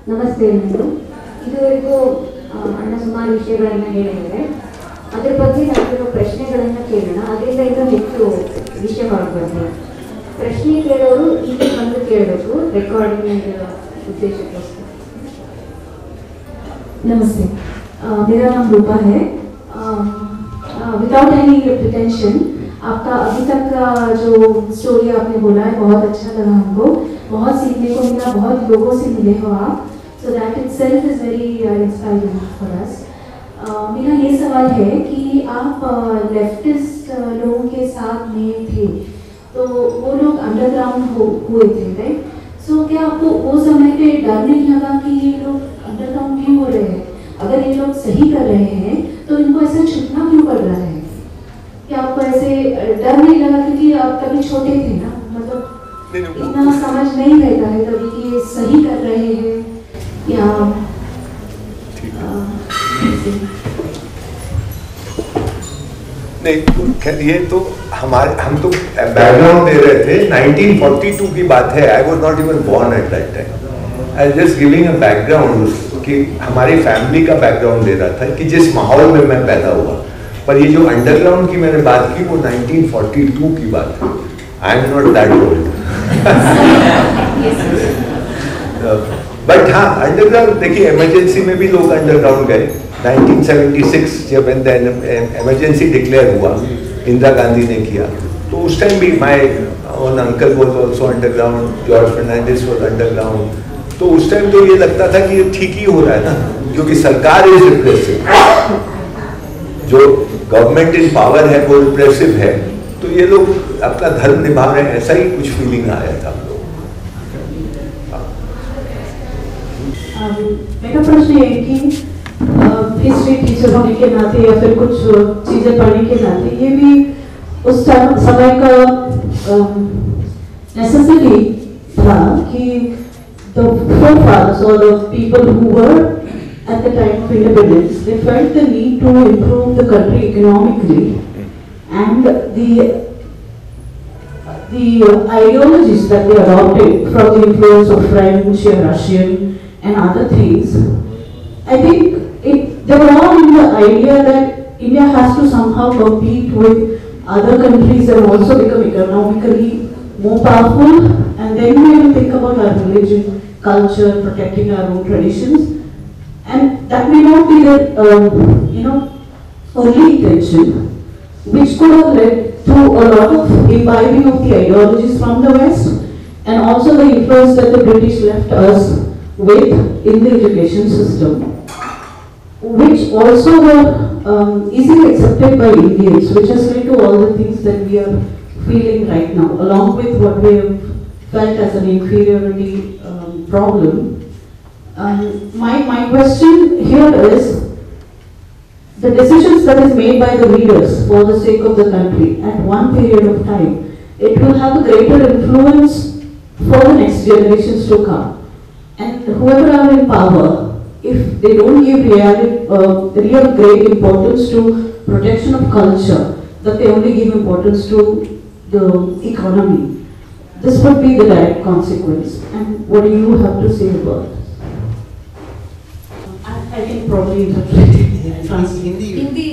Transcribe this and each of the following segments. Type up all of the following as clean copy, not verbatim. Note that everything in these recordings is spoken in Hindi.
ನಮಸ್ತೆ ಎಲ್ಲರೂ. ಇದುವರೆಗೂ ಅಣ್ಣ ಸುಮಾರು ವಿಷಯಗಳನ್ನು ಹೇಳಿದ್ದಾರೆ. ಅದರ ಬಗ್ಗೆ ನಾವು ಪ್ರಶ್ನೆಗಳನ್ನು ಕೇಳೋಣ. ಅದರಿಂದ ಇನ್ನೂ ಹೆಚ್ಚು ವಿಷಯವಾಗಬಾರ್ದು. ಪ್ರಶ್ನೆ ಕೇಳೋರು ಈಗ ಬಂದು ಕೇಳಬೇಕು, ರೆಕಾರ್ಡಿಂಗ್ उद्देश्य। नमस्ते, मेरा नाम रूपा है। विदाउट एनी प्रिटेंशन, आपका अभी तक का जो स्टोरी आपने बोला है बहुत अच्छा लगा हमको, बहुत सीखने को मिला, बहुत लोगों से मिले हो आप, so that itself is very inspiring for us. मेरा ये सवाल है कि आप लेफ्टिस्ट लोगों के साथ में थे, तो वो लोग अंडरग्राउंड हुए थे, राइट? सो क्या आपको वो समय पे डर नहीं लगा कि ये लोग अंडरग्राउंड क्यों हो रहे हैं? अगर ये लोग सही कर रहे हैं तो इनको ऐसा छुपना क्यों पड़ रहा है? क्या आपको ऐसे डर नहीं लगा? क्योंकि आप कभी छोटे थे ना, मतलब इतना समझ नहीं रहता है कभी कि ये सही कर रहे हैं या नहीं। ये तो हम तो बैकग्राउंड दे रहे थे। 1942 की बात है। I was not even born at that time. I just giving a background कि हमारी फैमिली का बैकग्राउंड दे रहा था कि जिस माहौल में मैं पैदा हुआ। पर ये जो अंडरग्राउंड की मैंने बात की वो 1942 की बात है। I am not that old. But हाँ, अंडरग्राउंड देखिए, इमरजेंसी में भी लोग अंडरग्राउंड गए। 1976 जब इमरजेंसी डिक्लेयर हुआ, इंदिरा गांधी ने किया, तो उस टाइम भी my own uncle was also underground, George Fernandes was underground. तो उस टाइम तो ये लगता था कि ये ठीक ही हो रहा है ना, क्योंकि सरकार इज रिप्रेसिव, जो गवर्नमेंट इन पावर है वो रिप्रेसिव है, तो ये लोग अपना धर्म निभा रहे हैं, ऐसा ही कुछ फीलिंग आया था हम लोग। मेरा प्रश्न है कि हिस्ट्री टीचर होने के नाते या फिर कुछ चीजें पढ़ने के नाते ये भी उस समय का नेसेसिटी था कि the forefathers or the people who were at the time of independence, they felt the need to improve the country economically, and the ideologies that they adopted from the influence of French and Russian and other things, I think they were all in the idea that India has to somehow compete with other countries and also become economically more powerful, and then we will think about our religion, culture, protecting our own traditions, and that may not be the only intention, which could have led to a lot of imbibing of the ideologies from the West, and also the influence that the British left us with in the education system, which also were easily accepted by Indians, which has led to all the things that we are feeling right now, along with what we have felt as an inferiority problem. My question here is, the decisions that is made by the leaders for the sake of the country at one period of time, it will have a greater influence for the next generations to come. And whoever are in power, if they don't give real great importance to protection of culture, that they only give importance to the economy, this would be the direct consequence. And what do you have to say about this? I can probably interpret it. Hindi.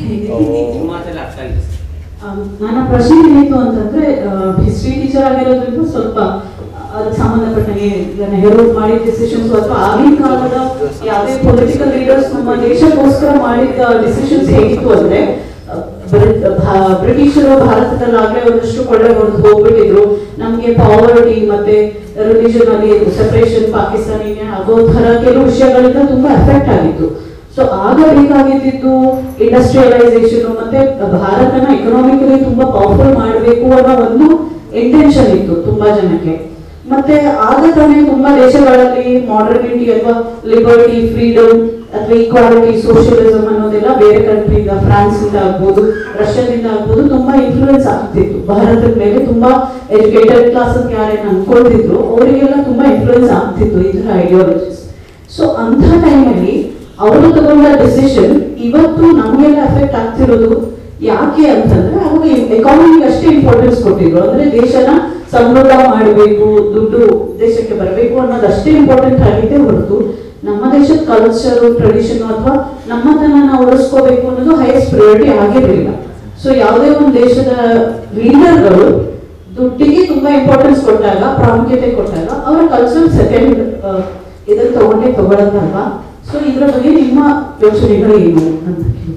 ನನ್ನ ಪ್ರಶ್ನೆ ಏನಿತ್ತು ಅಂತಂದ್ರೆ, ಹಿಸ್ಟ್ರಿ ಟೀಚರ್ ಆಗಿರೋದ್ರಿಂದ ಸ್ವಲ್ಪ ಅದಕ್ಕೆ ಸಂಬಂಧಪಟ್ಟಂಗೆ ನೆಹರು ಮಾಡಿದ ಡಿಸಿಷನ್ಸ್ ಅಥವಾ ಆಗಿನ ಕಾಲದ ಯಾವುದೇ ಪೊಲಿಟಿಕಲ್ ಲೀಡರ್ಸ್ ನಮ್ಮ ದೇಶಕ್ಕೋಸ್ಕರ ಮಾಡಿದ ಡಿಸಿಷನ್ಸ್ ಹೇಗಿತ್ತು ಅಂದ್ರೆ, ಬ್ರಿಟಿಷರು ಭಾರತದಲ್ಲಾಗಲೇ ಒಂದಷ್ಟು ಕೊಳ್ಳೆ ಹೊಡೆದು ಹೋಗ್ಬಿಟ್ಟಿದ್ರು, ನಮ್ಗೆ ಪಾವರ್ಟಿ ಮತ್ತೆ ರಿಲಿಜನ್ ಅಲ್ಲಿ ಸೆಪರೇಷನ್, ಪಾಕಿಸ್ತಾನ ಆಗೋ ತರ ಕೆಲವು ವಿಷಯಗಳಿಂದ ತುಂಬಾ ಎಫೆಕ್ಟ್ ಆಗಿತ್ತು. ಸೊ ಆಗ ಬೇಕಾಗಿದ್ದು ಇಂಡಸ್ಟ್ರಿಯಲೈಸೇಷನ್ ಮತ್ತೆ ಭಾರತನ ಎಕನಾಮಿಕಲಿ ತುಂಬಾ ಪವರ್ಫುಲ್ ಮಾಡಬೇಕು ಅನ್ನೋ ಒಂದು ಇಂಟೆನ್ಷನ್ ಇತ್ತು ತುಂಬಾ ಜನಕ್ಕೆ. ಮತ್ತೆ ಆಗ ತಾನೇ ತುಂಬಾ ದೇಶಗಳಲ್ಲಿ ಮಾಡರ್ನಿಟಿ ಅಥವಾ ಲಿಬರ್ಟಿ, ಫ್ರೀಡಮ್ ಅಥವಾ ಈಕ್ವಾಲಿಟಿ, ಸೋಷಿಯಲಿಸಂ ಅನ್ನೋದೆಲ್ಲ ಬೇರೆ ಕಂಟ್ರಿಯಿಂದ, ಫ್ರಾನ್ಸ್ ಇಂದ ಆಗ್ಬೋದು, ರಷ್ಯಾದಿಂದ ಆಗ್ಬೋದು, ತುಂಬಾ ಇನ್ಫ್ಲೂಯೆನ್ಸ್ ಆಗ್ತಿತ್ತು ಭಾರತದ ಮೇಲೆ. ತುಂಬಾ ಎಜುಕೇಟೆಡ್ ಕ್ಲಾಸ್ ಅಂತ ಯಾರೇನು ಅನ್ಕೊಳ್ತಿದ್ರು ಅವರಿಗೆಲ್ಲ ತುಂಬಾ ಇನ್ಫ್ಲೂಯೆನ್ಸ್ ಆಗ್ತಿತ್ತು ಈ ತರ ಐಡಿಯಾಲಜೀಸ್. ಸೊ ಅಂಥ ಟೈಮಲ್ಲಿ ಅವರು ತಗೊಂಡ ಡಿಸಿಷನ್ ಇವತ್ತು ನಮಗೆಲ್ಲ ಎಫೆಕ್ಟ್ ಆಗ್ತಿರೋದು ಯಾಕೆ ಅಂತಂದ್ರೆ, ಅವಾಗ ಎಕಾನಮಿಗೆ ಅಷ್ಟೇ ಇಂಪಾರ್ಟೆನ್ಸ್ ಕೊಟ್ಟಿದ್ರು. ಅಂದ್ರೆ ದೇಶನ ಸಮೃದ್ಧ ಮಾಡಬೇಕು, ದುಡ್ಡು ದೇಶಕ್ಕೆ ಬರಬೇಕು ಅನ್ನೋದಷ್ಟೇ ಇಂಪಾರ್ಟೆಂಟ್ ಆಗಿದೆ ಹೊರತು ನಮ್ಮ ದೇಶದ ಕಲ್ಚರ್ ಟ್ರೆಡಿಷನ್ ಅಥವಾ ನಮ್ಮತನ ಉಳಿಸ್ಕೋಬೇಕು ಅನ್ನೋದು ಹೈಯೆಸ್ಟ್ ಪ್ರಯಾರಿಟಿ ಆಗಿರಲಿಲ್ಲ. ಸೊ ಯಾವುದೇ ಒಂದು ದೇಶದ ಲೀಡರ್ಗಳು ದುಡ್ಡಿಗೆ ತುಂಬಾ ಇಂಪಾರ್ಟೆನ್ಸ್ ಕೊಟ್ಟಾಗ, ಪ್ರಾಮುಖ್ಯತೆ ಕೊಟ್ಟಾಗ ಅವರ ಕಲ್ಚರ್ ಸೆಕೆಂಡ್ ಇದನ್ನು ತಗೊಳ್ಳೋದಲ್ವಾ. ಸೊ ಇದರ ಬಗ್ಗೆ ನಿಮ್ಮ ಯೋಚನೆಗಳು ಏನು ಅಂತ ಕೇಳಿ.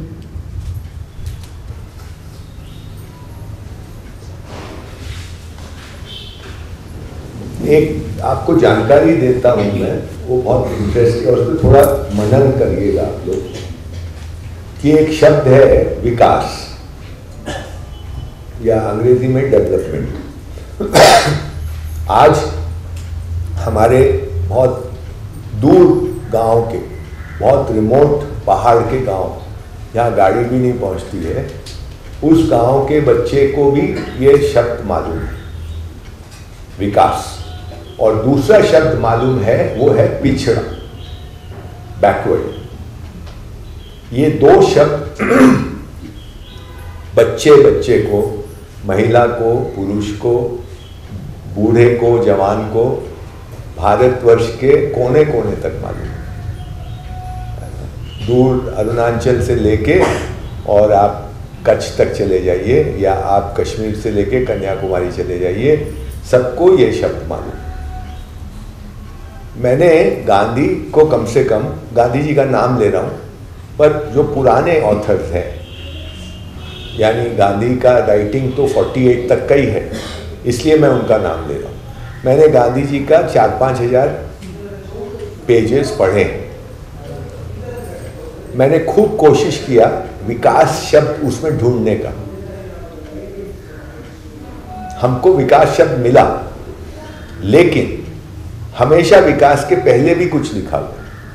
एक आपको जानकारी देता हूं मैं, वो बहुत इंटरेस्टिंग और उसको थोड़ा मनन करिएगा आप लोग, कि एक शब्द है विकास या अंग्रेजी में डेवलपमेंट। आज हमारे बहुत दूर गांव के, बहुत रिमोट पहाड़ के गांव, जहाँ गाड़ी भी नहीं पहुंचती है, उस गांव के बच्चे को भी ये शब्द मालूम है, विकास। और दूसरा शब्द मालूम है, वो है पिछड़ा, बैकवर्ड। ये दो शब्द बच्चे को, महिला को, पुरुष को, बूढ़े को, जवान को, भारतवर्ष के कोने कोने तक मालूम है। दूर अरुणाचल से लेके और आप कच्छ तक चले जाइए, या आप कश्मीर से लेके कन्याकुमारी चले जाइए, सबको ये शब्द मालूम। मैंने गांधी को कम से कम, गांधी जी का नाम ले रहा हूँ, पर जो पुराने ऑथर्स हैं, यानी गांधी का राइटिंग तो 48 तक का ही है, इसलिए मैं उनका नाम ले रहा हूँ। मैंने गांधी जी का 4-5 हजार पेजेस पढ़े। मैंने खूब कोशिश किया विकास शब्द उसमें ढूंढने का। हमको विकास शब्द मिला, लेकिन हमेशा विकास के पहले भी कुछ लिखा हुआ,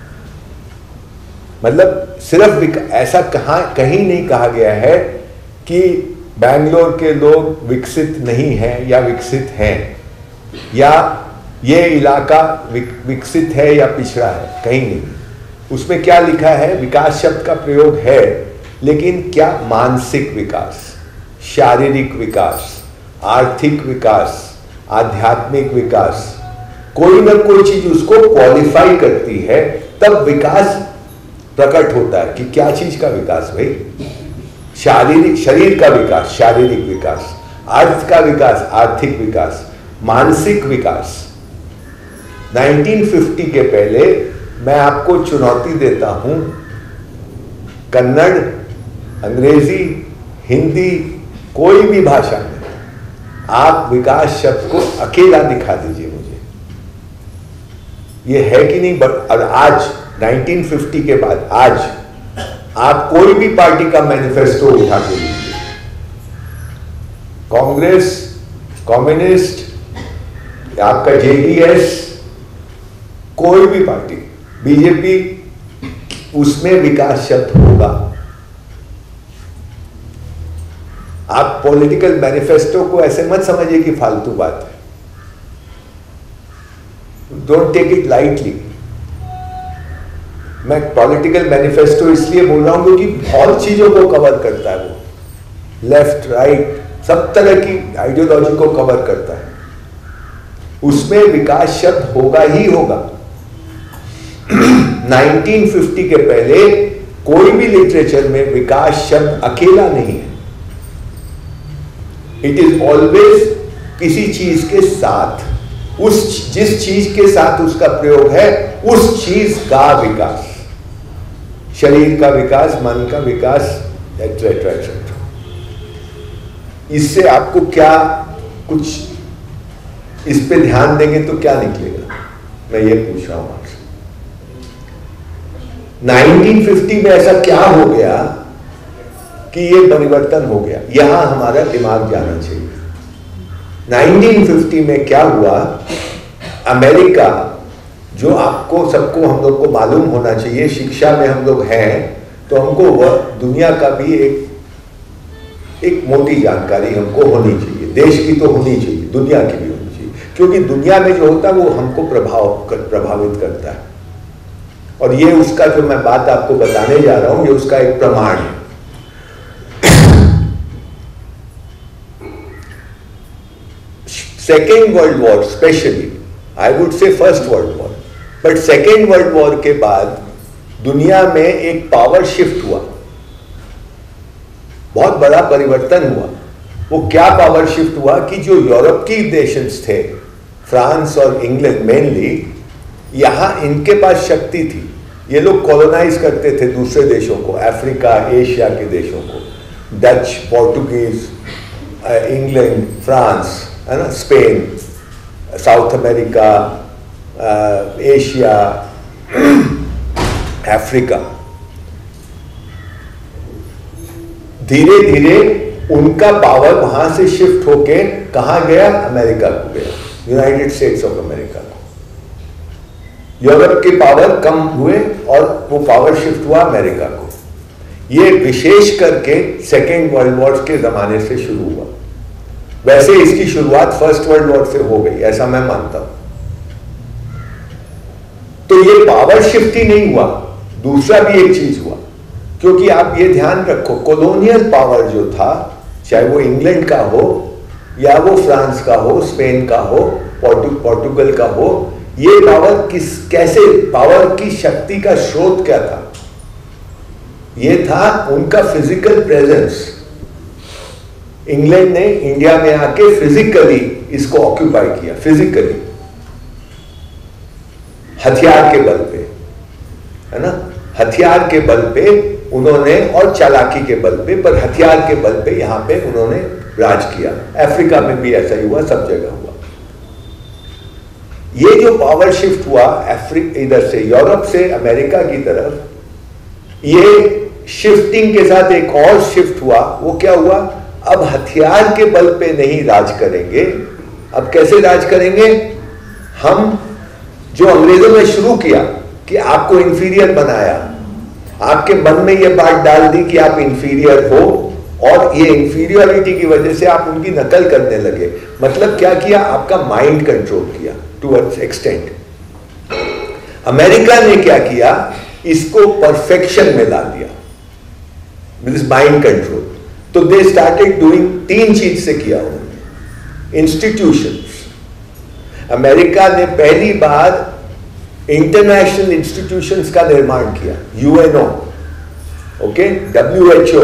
मतलब सिर्फ ऐसा कहीं नहीं कहा गया है कि बैंगलोर के लोग विकसित नहीं हैं या विकसित हैं, या ये इलाका विकसित है या पिछड़ा है, कहीं नहीं। उसमें क्या लिखा है, विकास शब्द का प्रयोग है, लेकिन क्या मानसिक विकास, शारीरिक विकास, आर्थिक विकास, आध्यात्मिक विकास, कोई ना कोई चीज उसको क्वालिफाई करती है, तब विकास प्रकट होता है कि क्या चीज का विकास भाई। शारीरिक, शरीर का विकास, शारीरिक विकास, अर्थ का विकास, आर्थिक विकास, मानसिक विकास। 1950 के पहले मैं आपको चुनौती देता हूं, कन्नड़, अंग्रेजी, हिंदी, कोई भी भाषा में आप विकास शब्द को अकेला दिखा दीजिए मुझे, ये है कि नहीं। बट और आज 1950 के बाद आज आप कोई भी पार्टी का मैनिफेस्टो उठा के लीजिए, कांग्रेस, कम्युनिस्ट, आपका जेडीएस, कोई भी पार्टी, बीजेपी, उसमें विकास शब्द होगा। आप पॉलिटिकल मैनिफेस्टो को ऐसे मत समझिए कि फालतू बात है, डोंट टेक इट लाइटली। मैं पॉलिटिकल मैनिफेस्टो इसलिए बोल रहा हूं क्योंकि बहुत चीजों को कवर करता है, वो लेफ्ट राइट सब तरह की आइडियोलॉजी को कवर करता है, उसमें विकास शब्द होगा ही होगा। 1950 के पहले कोई भी लिटरेचर में विकास शब्द अकेला नहीं है, इट इज ऑलवेज किसी चीज के साथ, उस जिस चीज के साथ उसका प्रयोग है, उस चीज का विकास, शरीर का विकास, मन का विकास, एटसेट्रा एटसेट्रा। इससे आपको क्या कुछ इस पे ध्यान देंगे तो क्या निकलेगा, मैं ये पूछ रहा हूं आपसे। 1950 में ऐसा क्या हो गया कि ये परिवर्तन हो गया, यहां हमारा दिमाग जाना चाहिए। 1950 में क्या हुआ, अमेरिका, जो आपको सबको हम लोग को मालूम होना चाहिए, शिक्षा में हम लोग हैं तो हमको वह दुनिया का भी एक मोटी जानकारी हमको होनी चाहिए, देश की तो होनी चाहिए, दुनिया की भी होनी चाहिए, क्योंकि दुनिया में जो होता है वो हमको प्रभावित करता है। और ये उसका जो मैं बात आपको बताने जा रहा हूं, ये उसका एक प्रमाण है। Second world war specially, I would say first world war, but second world war के बाद दुनिया में एक पावर शिफ्ट हुआ, बहुत बड़ा परिवर्तन हुआ। वो क्या पावर शिफ्ट हुआ कि जो यूरोप की नेशंस थे, फ्रांस और इंग्लैंड मेनली, यहां इनके पास शक्ति थी। ये लोग कॉलोनाइज करते थे दूसरे देशों को, अफ्रीका, एशिया के देशों को, डच, पोर्टुगीज, इंग्लैंड, फ्रांस, है ना, Spain, South America, Asia, Africa. धीरे धीरे उनका पावर वहां से शिफ्ट होके कहां गया? अमेरिका को गया, यूनाइटेड स्टेट्स ऑफ अमेरिका को। यूरोप के पावर कम हुए और वो पावर शिफ्ट हुआ अमेरिका को। ये विशेष करके सेकेंड वर्ल्ड वॉर के जमाने से शुरू हुआ। वैसे इसकी शुरुआत फर्स्ट वर्ल्ड वॉर से हो गई, ऐसा मैं मानता हूं। तो ये पावर शिफ्ट ही नहीं हुआ, दूसरा भी एक चीज हुआ, क्योंकि आप ये ध्यान रखो, कॉलोनियल पावर जो था, चाहे वो इंग्लैंड का हो या वो फ्रांस का हो, स्पेन का हो, पोर्टुगल का हो, ये पावर कैसे, पावर की शक्ति का स्रोत क्या था? ये था उनका फिजिकल प्रेजेंस। इंग्लैंड ने इंडिया में आके फिजिकली इसको ऑक्यूपाई किया, फिजिकली, हथियार के बल पे, है ना, हथियार के बल पे उन्होंने, और चालाकी के बल पे, पर हथियार के बल पे यहां पे उन्होंने राज किया। अफ्रीका में भी ऐसा ही हुआ, सब जगह हुआ। ये जो पावर शिफ्ट हुआ इधर से, यूरोप से अमेरिका की तरफ, ये शिफ्टिंग के साथ एक और शिफ्ट हुआ। वो क्या हुआ? अब हथियार के बल पे नहीं राज करेंगे। अब कैसे राज करेंगे? हम जो अंग्रेजों ने शुरू किया कि आपको इंफीरियर बनाया, आपके मन में यह बात डाल दी कि आप इंफीरियर हो, और ये इंफीरियरिटी की वजह से आप उनकी नकल करने लगे। मतलब क्या किया? आपका माइंड कंट्रोल किया टू एन एक्सटेंट। अमेरिका ने क्या किया? इसको परफेक्शन में ला दिया, दिस माइंड कंट्रोल। तो दे स्टार्टेड डूइंग, तीन चीज से किया उन्होंने। इंस्टीट्यूशंस, अमेरिका ने पहली बार इंटरनेशनल इंस्टीट्यूशंस का निर्माण किया, UNO, okay, WHO,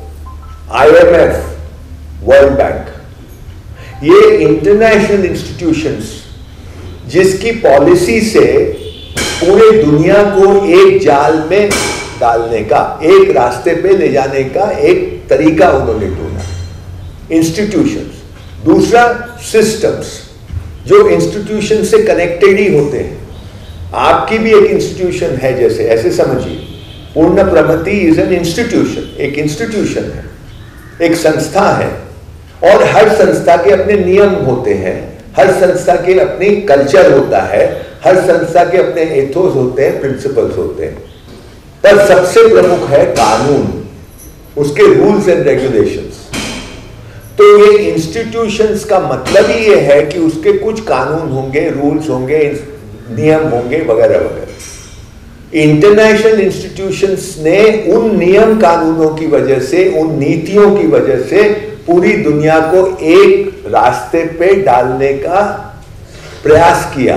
IMF, world bank. ये इंटरनेशनल इंस्टीट्यूशंस जिसकी पॉलिसी से पूरे दुनिया को एक जाल में डालने का, एक रास्ते पे ले जाने का एक तरीका उन्होंने ढूंढा। इंस्टीट्यूशंस। दूसरा सिस्टम्स, जो इंस्टीट्यूशन से कनेक्टेड ही होते हैं। आपकी भी एक इंस्टीट्यूशन है, जैसे ऐसे समझिए, पूर्ण प्रगति इज एन इंस्टीट्यूशन, एक इंस्टीट्यूशन है, एक संस्था है, और हर संस्था के अपने नियम होते हैं, हर संस्था के अपनी कल्चर होता है, हर संस्था के अपने एथोस होते हैं, प्रिंसिपल्स होते हैं। पर सबसे प्रमुख है कानून, उसके रूल्स एंड रेगुलेशंस। तो ये इंस्टीट्यूशंस का मतलब ही ये है कि उसके कुछ कानून होंगे, रूल्स होंगे, नियम होंगे, वगैरह वगैरह। इंटरनेशनल इंस्टीट्यूशंस ने उन नियम कानूनों की वजह से, उन नीतियों की वजह से पूरी दुनिया को एक रास्ते पे डालने का प्रयास किया,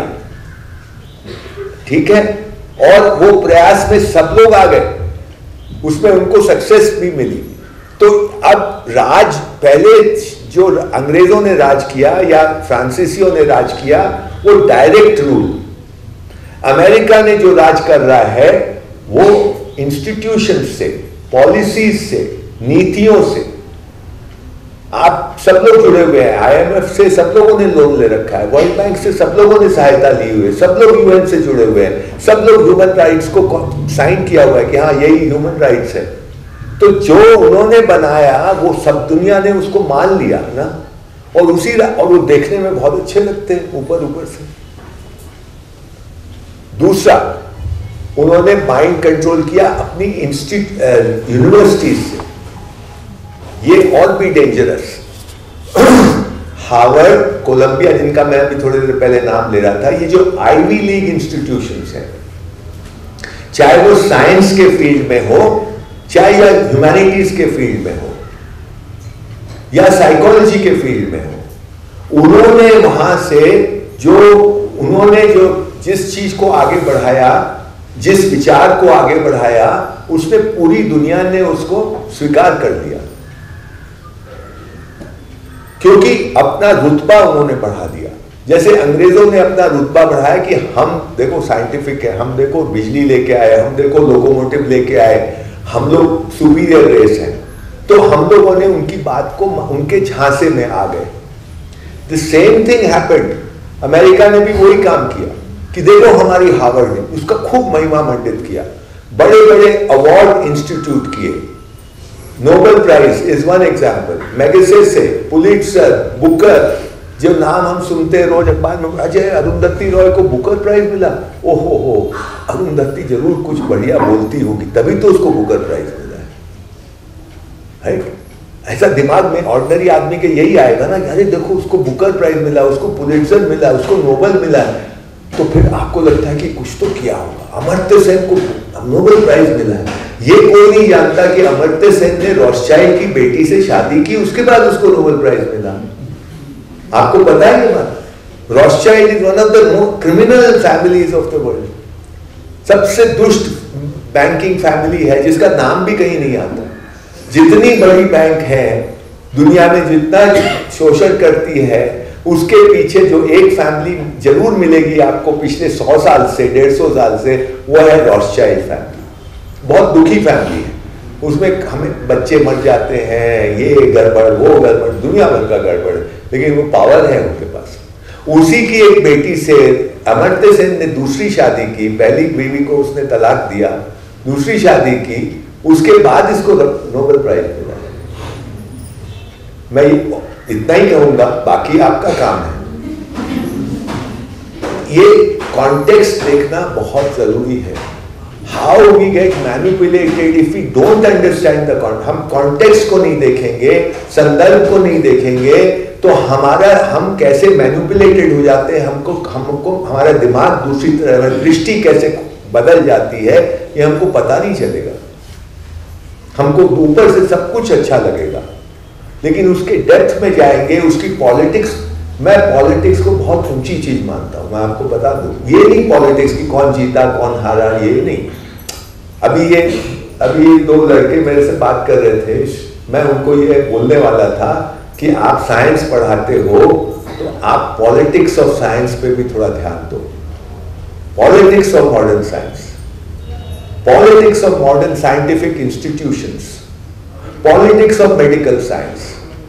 ठीक है। और वो प्रयास में सब लोग आ गए, उसमें उनको सक्सेस भी मिली। तो अब राज, पहले जो अंग्रेजों ने राज किया या फ्रांसीसियों ने राज किया, वो डायरेक्ट रूल। अमेरिका ने जो राज कर रहा है वो इंस्टीट्यूशन से, पॉलिसीज से, नीतियों से। आप सब लोग जुड़े हुए हैं, IMF से सब लोगों ने लोन ले रखा है, वर्ल्ड बैंक से सब लोगों ने सहायता ली हुई है, सब लोग UN से जुड़े हुए हैं, सब लोग ह्यूमन राइट्स को साइन किया हुआ है कि हाँ यही ह्यूमन राइट्स है। तो जो उन्होंने बनाया वो सब दुनिया ने उसको मान लिया ना, और वो देखने में बहुत अच्छे लगते हैं ऊपर ऊपर से। दूसरा, उन्होंने माइंड कंट्रोल किया अपनी यूनिवर्सिटीज से। ये और भी डेंजरस। हार्वर्ड, कोलंबिया, जिनका मैं अभी थोड़ी देर पहले नाम ले रहा था, ये जो आईवी लीग इंस्टीट्यूशंस हैं, चाहे वो साइंस के फील्ड में हो, चाहे या ह्यूमैनिटीज के फील्ड में हो, या साइकोलॉजी के फील्ड में हो, उन्होंने वहां से जिस चीज को आगे बढ़ाया, जिस विचार को आगे बढ़ाया, उसने पूरी दुनिया ने उसको स्वीकार कर लिया, क्योंकि अपना रुतबा उन्होंने बढ़ा दिया। जैसे अंग्रेजों ने अपना रुतबा बढ़ाया कि हम देखो साइंटिफिक है, हम देखो बिजली लेके आए, हम देखो लोकोमोटिव लेके आए, हम लोग सुपीरियर रेस हैं, तो हम लोगों ने उनकी बात को उनके झांसे में आ गए। The same thing happened, America ने भी वही काम किया कि देखो हमारी हार्वर्ड ने उसका खूब महिमा मंडित किया, बड़े बड़े अवार्ड इंस्टीट्यूट किए। Nobel prize is one example, Magsaysay, Pulitzer, Booker, जो नाम हम सुनते हैं रोज अखबार में, अजय अरुंधति रॉय को बुकर प्राइज मिला, ओहो हो, अरुंधति जरूर कुछ बढ़िया बोलती होगी तभी तो उसको बुकर प्राइज मिला है। ऐसा दिमाग में ऑर्डिनरी आदमी के यही आएगा ना कि अरे देखो उसको बुकर प्राइज मिला, उसको पुलिट्जर मिला, उसको नोबेल मिला, तो फिर आपको लगता है कि कुछ तो किया होगा। अमर्त्य सेन को नोबेल प्राइज मिला है, ये कोई नहीं जानता कि अमर्त्य सेन ने रॉथस्चाइल्ड की बेटी से शादी की, उसके बाद उसको नोबेल प्राइज मिला। आपको पता है ये बात? Rothschild is one of the criminal families of the world, सबसे दुष्ट बैंकिंग फैमिली है जिसका नाम भी कहीं नहीं आता। जितनी बड़ी बैंक है दुनिया में, जितना शोषण करती है, उसके पीछे जो एक फैमिली जरूर मिलेगी आपको पिछले 100 साल से 150 साल से, वो है रॉथस्चाइल्ड फैमिली। बहुत दुखी फैमिली है, उसमें हमें बच्चे मर जाते हैं, ये गड़बड़ वो गड़बड़, दुनिया भर का गड़बड़, लेकिन वो पावर है उनके पास। उसी की एक बेटी से अमर्त्य सेन ने दूसरी शादी की, पहली बीवी को उसने तलाक दिया, दूसरी शादी की, उसके बाद इसको नोबेल प्राइज मिला। मैं इतना ही कहूंगा, बाकी आपका काम है। ये कॉन्टेक्स्ट देखना बहुत जरूरी है। How we get manipulated if we don't understand the context. हम कॉन्टेक्स्ट को नहीं देखेंगे, संदर्भ को नहीं देखेंगे, तो हम कैसे मैनिपुलेटेड हो जाते हैं, हमको हमारा दिमाग दूसरी तरह, दृष्टि कैसे बदल जाती है, ये हमको पता नहीं चलेगा। हमको ऊपर से सब कुछ अच्छा लगेगा, लेकिन उसके डेप्थ में जाएंगे, उसकी पॉलिटिक्स, मैं पॉलिटिक्स को बहुत ऊंची चीज मानता हूं, मैं आपको बता दूं। ये नहीं पॉलिटिक्स की कौन जीता कौन हारा, ये नहीं। अभी 2 लड़के मेरे से बात कर रहे थे, मैं उनको ये बोलने वाला था कि आप साइंस पढ़ाते हो तो आप पॉलिटिक्स ऑफ साइंस पे भी थोड़ा ध्यान दो। Politics of modern science, politics of modern scientific institutions, politics of medical science.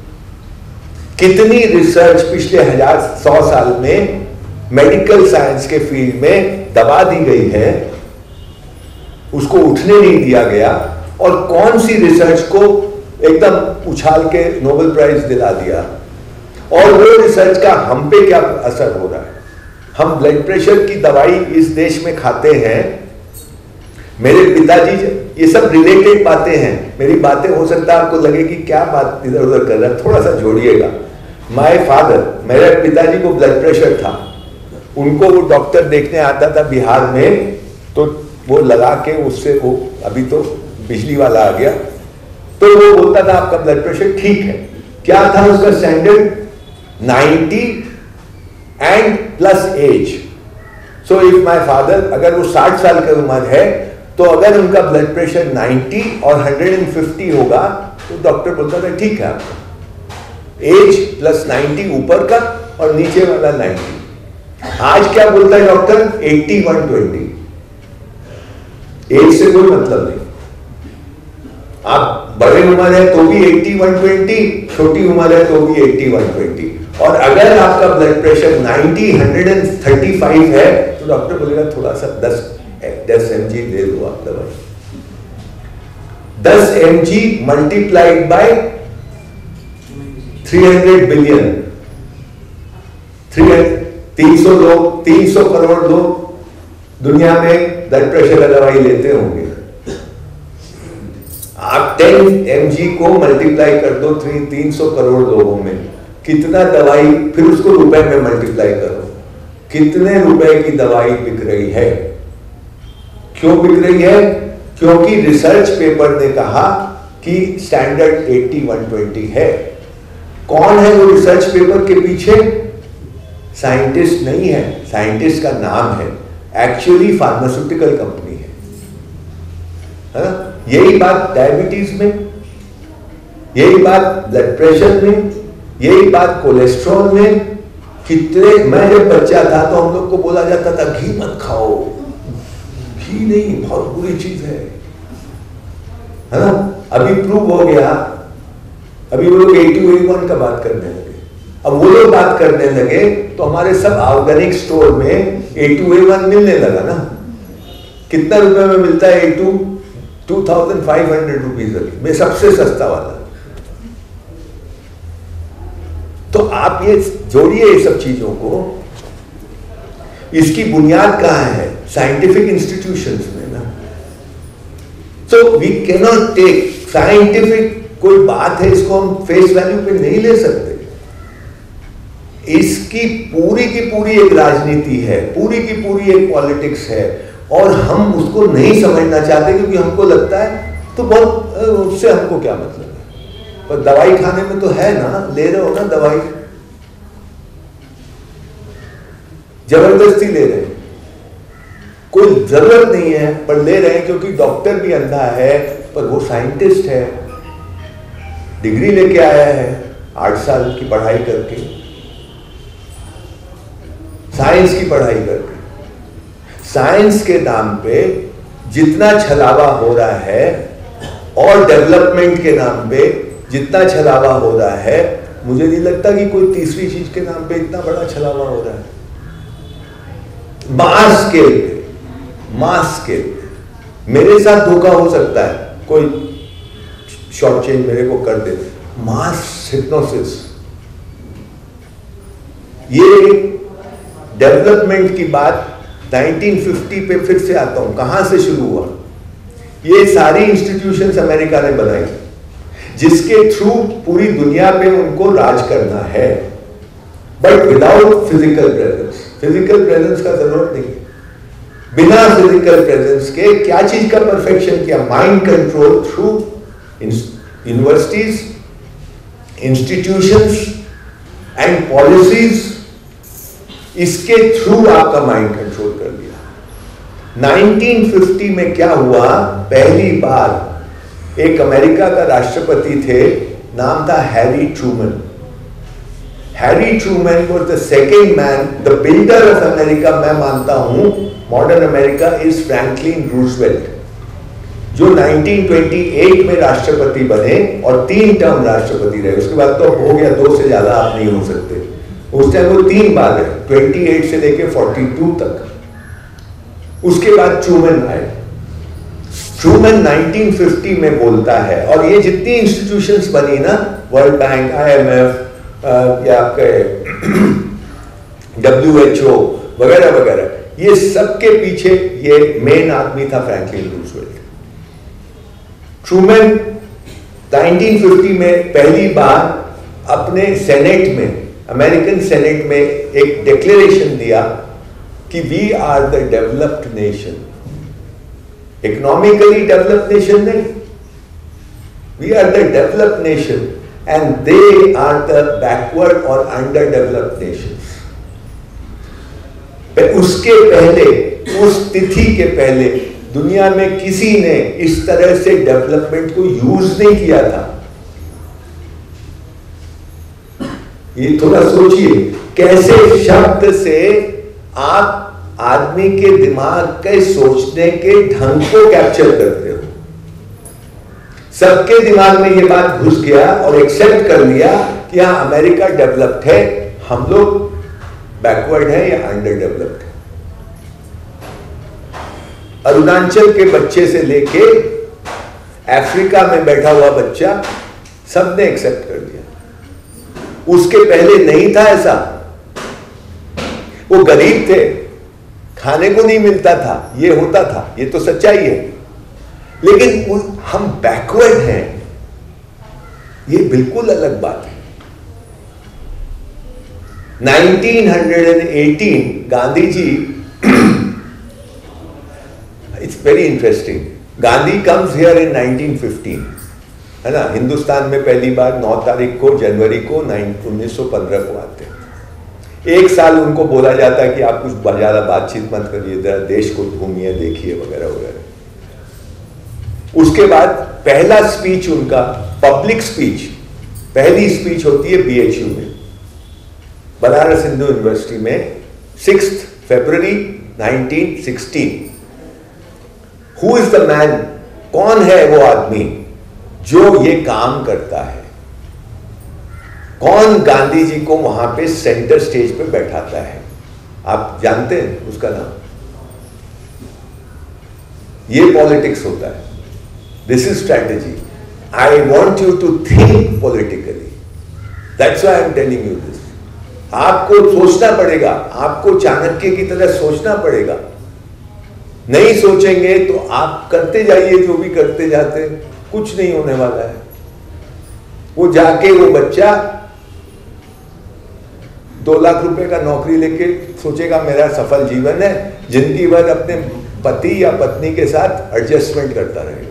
कितनी रिसर्च पिछले 100 साल में मेडिकल साइंस के फील्ड में दबा दी गई है, उसको उठने नहीं दिया गया, और कौन सी रिसर्च को एकदम उछाल के नोबेल प्राइज दिला दिया, और वो रिसर्च का हम पे क्या असर हो रहा है। हम ब्लड प्रेशर की दवाई इस देश में खाते हैं, मेरे पिताजी, ये सब रिलेटेड बातें हैं, मेरी बातें हो सकता है आपको लगे कि क्या बात इधर उधर कर रहा है, थोड़ा सा जोड़िएगा। माय फादर, मेरे पिताजी को ब्लड प्रेशर था, उनको वो डॉक्टर देखने आता था बिहार में, तो वो लगा के उससे, वो अभी तो बिजली वाला आ गया, तो वो बोलता था आपका ब्लड प्रेशर ठीक है। क्या था उसका standard? 90 and plus age. So if my father, अगर वो 60 साल की उम्र है, तो अगर उनका ब्लड प्रेशर 90 और 150 होगा, तो डॉक्टर बोलता था ठीक है आपका, एज प्लस 90 ऊपर का और नीचे वाला 90। आज क्या बोलता है डॉक्टर? 80 120। एज से कोई मतलब नहीं, आप बड़े उम्र है तो भी 80 120, छोटी उम्र है तो भी 80 120। और अगर आपका ब्लड प्रेशर 90 135 है, तो डॉक्टर बोलेगा थोड़ा सा 10 mg दे दो आप दवाई। 10 mg मल्टीप्लाइड बाय 300 बिलियन, 300 लोग, 300 करोड़ लोग दुनिया में ब्लड प्रेशर का दवाई लेते होंगे। आप 10 mg को मल्टीप्लाई कर दो 300 करोड़ लोगों में, कितना दवाई, फिर उसको रुपए में मल्टीप्लाई करो, कितने रुपए की दवाई बिक रही है। क्यों बिक रही है? क्योंकि रिसर्च पेपर ने कहा कि स्टैंडर्ड 80 120 है। कौन है वो रिसर्च पेपर के पीछे? साइंटिस्ट नहीं है, साइंटिस्ट का नाम है, एक्चुअली फार्मास्यूटिकल कंपनी है ना? यही बात डायबिटीज में, यही बात ब्लड प्रेशर में, यही बात कोलेस्ट्रॉल में। कितने, मैं जब बच्चा था तो हम लोग को बोला जाता था घी मत खाओ, घी नहीं, बहुत बुरी चीज है ना? अभी प्रूव हो गया, अभी वो लोग A2A1 का बात करने लगे। अब वो लोग बात करने लगे तो हमारे सब ऑर्गेनिक स्टोर में A2A1 मिलने लगा ना। कितना रुपए में मिलता है A2? 2500 रुपीज अभी में, सबसे सस्ता वाला। तो आप ये जोड़िए ये सब चीजों को। इसकी बुनियाद कहां है? साइंटिफिक इंस्टीट्यूशंस में ना। So we can not take scientific, कोई बात है इसको हम फेस वैल्यू पे नहीं ले सकते। इसकी पूरी की पूरी एक राजनीति है, पूरी की पूरी एक पॉलिटिक्स है, और हम उसको नहीं समझना चाहते क्योंकि हमको लगता है तो बहुत, उससे हमको क्या मतलब है। पर दवाई खाने में तो है ना, ले रहे हो ना दवाई, जबरदस्ती ले रहे हैं, कोई जरूरत नहीं है पर ले रहे हैं क्योंकि डॉक्टर भी अंधा है पर वो साइंटिस्ट है, डिग्री लेके आया है 8 साल की पढ़ाई करके, साइंस की पढ़ाई करके। साइंस के नाम पे जितना छलावा हो रहा है और डेवलपमेंट के नाम पे जितना छलावा हो रहा है, मुझे नहीं लगता कि कोई तीसरी चीज के नाम पे इतना बड़ा छलावा हो रहा है। मास स्केल पे, मास स्केल पे मेरे साथ धोखा हो सकता है, कोई शॉर्ट चेंज मेरे को कर दे। मास हिप्नोसिस, ये डेवलपमेंट की बात 1950 पे फिर से आता हूं, कहां से शुरू हुआ? ये सारी इंस्टीट्यूशंस अमेरिका ने बनाई जिसके थ्रू पूरी दुनिया पे उनको राज करना है, but without physical presence. Physical presence का जरूरत नहीं है। बिना फिजिकल प्रेजेंस के क्या चीज का परफेक्शन किया? Mind control through universities, institutions and policies, इसके थ्रू आपका माइंड कंट्रोल कर दिया। 1950 में क्या हुआ? पहली बार एक अमेरिका का राष्ट्रपति थे, नाम था Harry Truman. Harry Truman was the second man, the builder of America. मैं मानता हूं modern America is Franklin Roosevelt, जो 1928 में राष्ट्रपति बने और 3 टर्म राष्ट्रपति रहे। उसके बाद तो हो गया, 2 से ज्यादा आप नहीं हो सकते। उस टाइम वो 3 बार रहे, 28 से लेके 42 तक। उसके बाद ट्रूमन आए। ट्रूमन 1950 में बोलता है, और ये जितनी इंस्टीट्यूशंस बनी ना, वर्ल्ड बैंक, IMF, या आपके WHO वगैरह वगैरह, ये सबके पीछे ये मेन आदमी था फ्रैंकलिन रूजवेल्ट। ट्रूमन 1950 में पहली बार अपने सेनेट में, अमेरिकन सेनेट में एक डिक्लेरेशन दिया कि we are the developed nation. Economically developed nation नहीं, we are the developed nation and they are the backward और अंडर डेवलप्ड नेशंस। उसके पहले, उस तिथि के पहले दुनिया में किसी ने इस तरह से डेवलपमेंट को यूज नहीं किया था। ये थोड़ा सोचिए, कैसे शब्द से आप आदमी के दिमाग के सोचने के ढंग को कैप्चर करते हो। सबके दिमाग में ये बात घुस गया और एक्सेप्ट कर लिया कि हाँ, अमेरिका डेवलप्ड है, हम लोग बैकवर्ड है या अंडर डेवलप्ड है। अरुणाचल के बच्चे से लेके अफ्रीका में बैठा हुआ बच्चा, सबने एक्सेप्ट कर दिया। उसके पहले नहीं था ऐसा। वो गरीब थे, खाने को नहीं मिलता था, ये होता था, ये तो सच्चाई है। लेकिन हम बैकवर्ड हैं, ये बिल्कुल अलग बात है। 1918 Gandhi ji, it's very interesting, Gandhi comes here in 1915 है ना। हिंदुस्तान में पहली बार 9 तारीख को जनवरी को 1915 को आते हैं। एक साल उनको बोला जाता है कि आप कुछ ज़्यादा बातचीत मत करिए, जरा देश को घूमिए, देखिए वगैरह वगैरह। उसके बाद पहला स्पीच उनका, पब्लिक स्पीच, पहली स्पीच होती है BHU में, बनारस हिंदू यूनिवर्सिटी में, 6 फरवरी 1916। हु इज द मैन, कौन है वो आदमी जो ये काम करता है, कौन गांधी जी को वहां पे सेंटर स्टेज पे बैठाता है? आप जानते हैं उसका नाम? ये पॉलिटिक्स होता है, this is strategy. I want you to think politically, that's why I am telling you this. आपको सोचना पड़ेगा, आपको चाणक्य की तरह सोचना पड़ेगा। नहीं सोचेंगे तो आप करते जाइए जो भी करते जाते, कुछ नहीं होने वाला है। वो जाके वो बच्चा 2 लाख रुपए का नौकरी लेके सोचेगा मेरा सफल जीवन है, जिंदगी भर अपने पति या पत्नी के साथ एडजस्टमेंट करता रहेगा,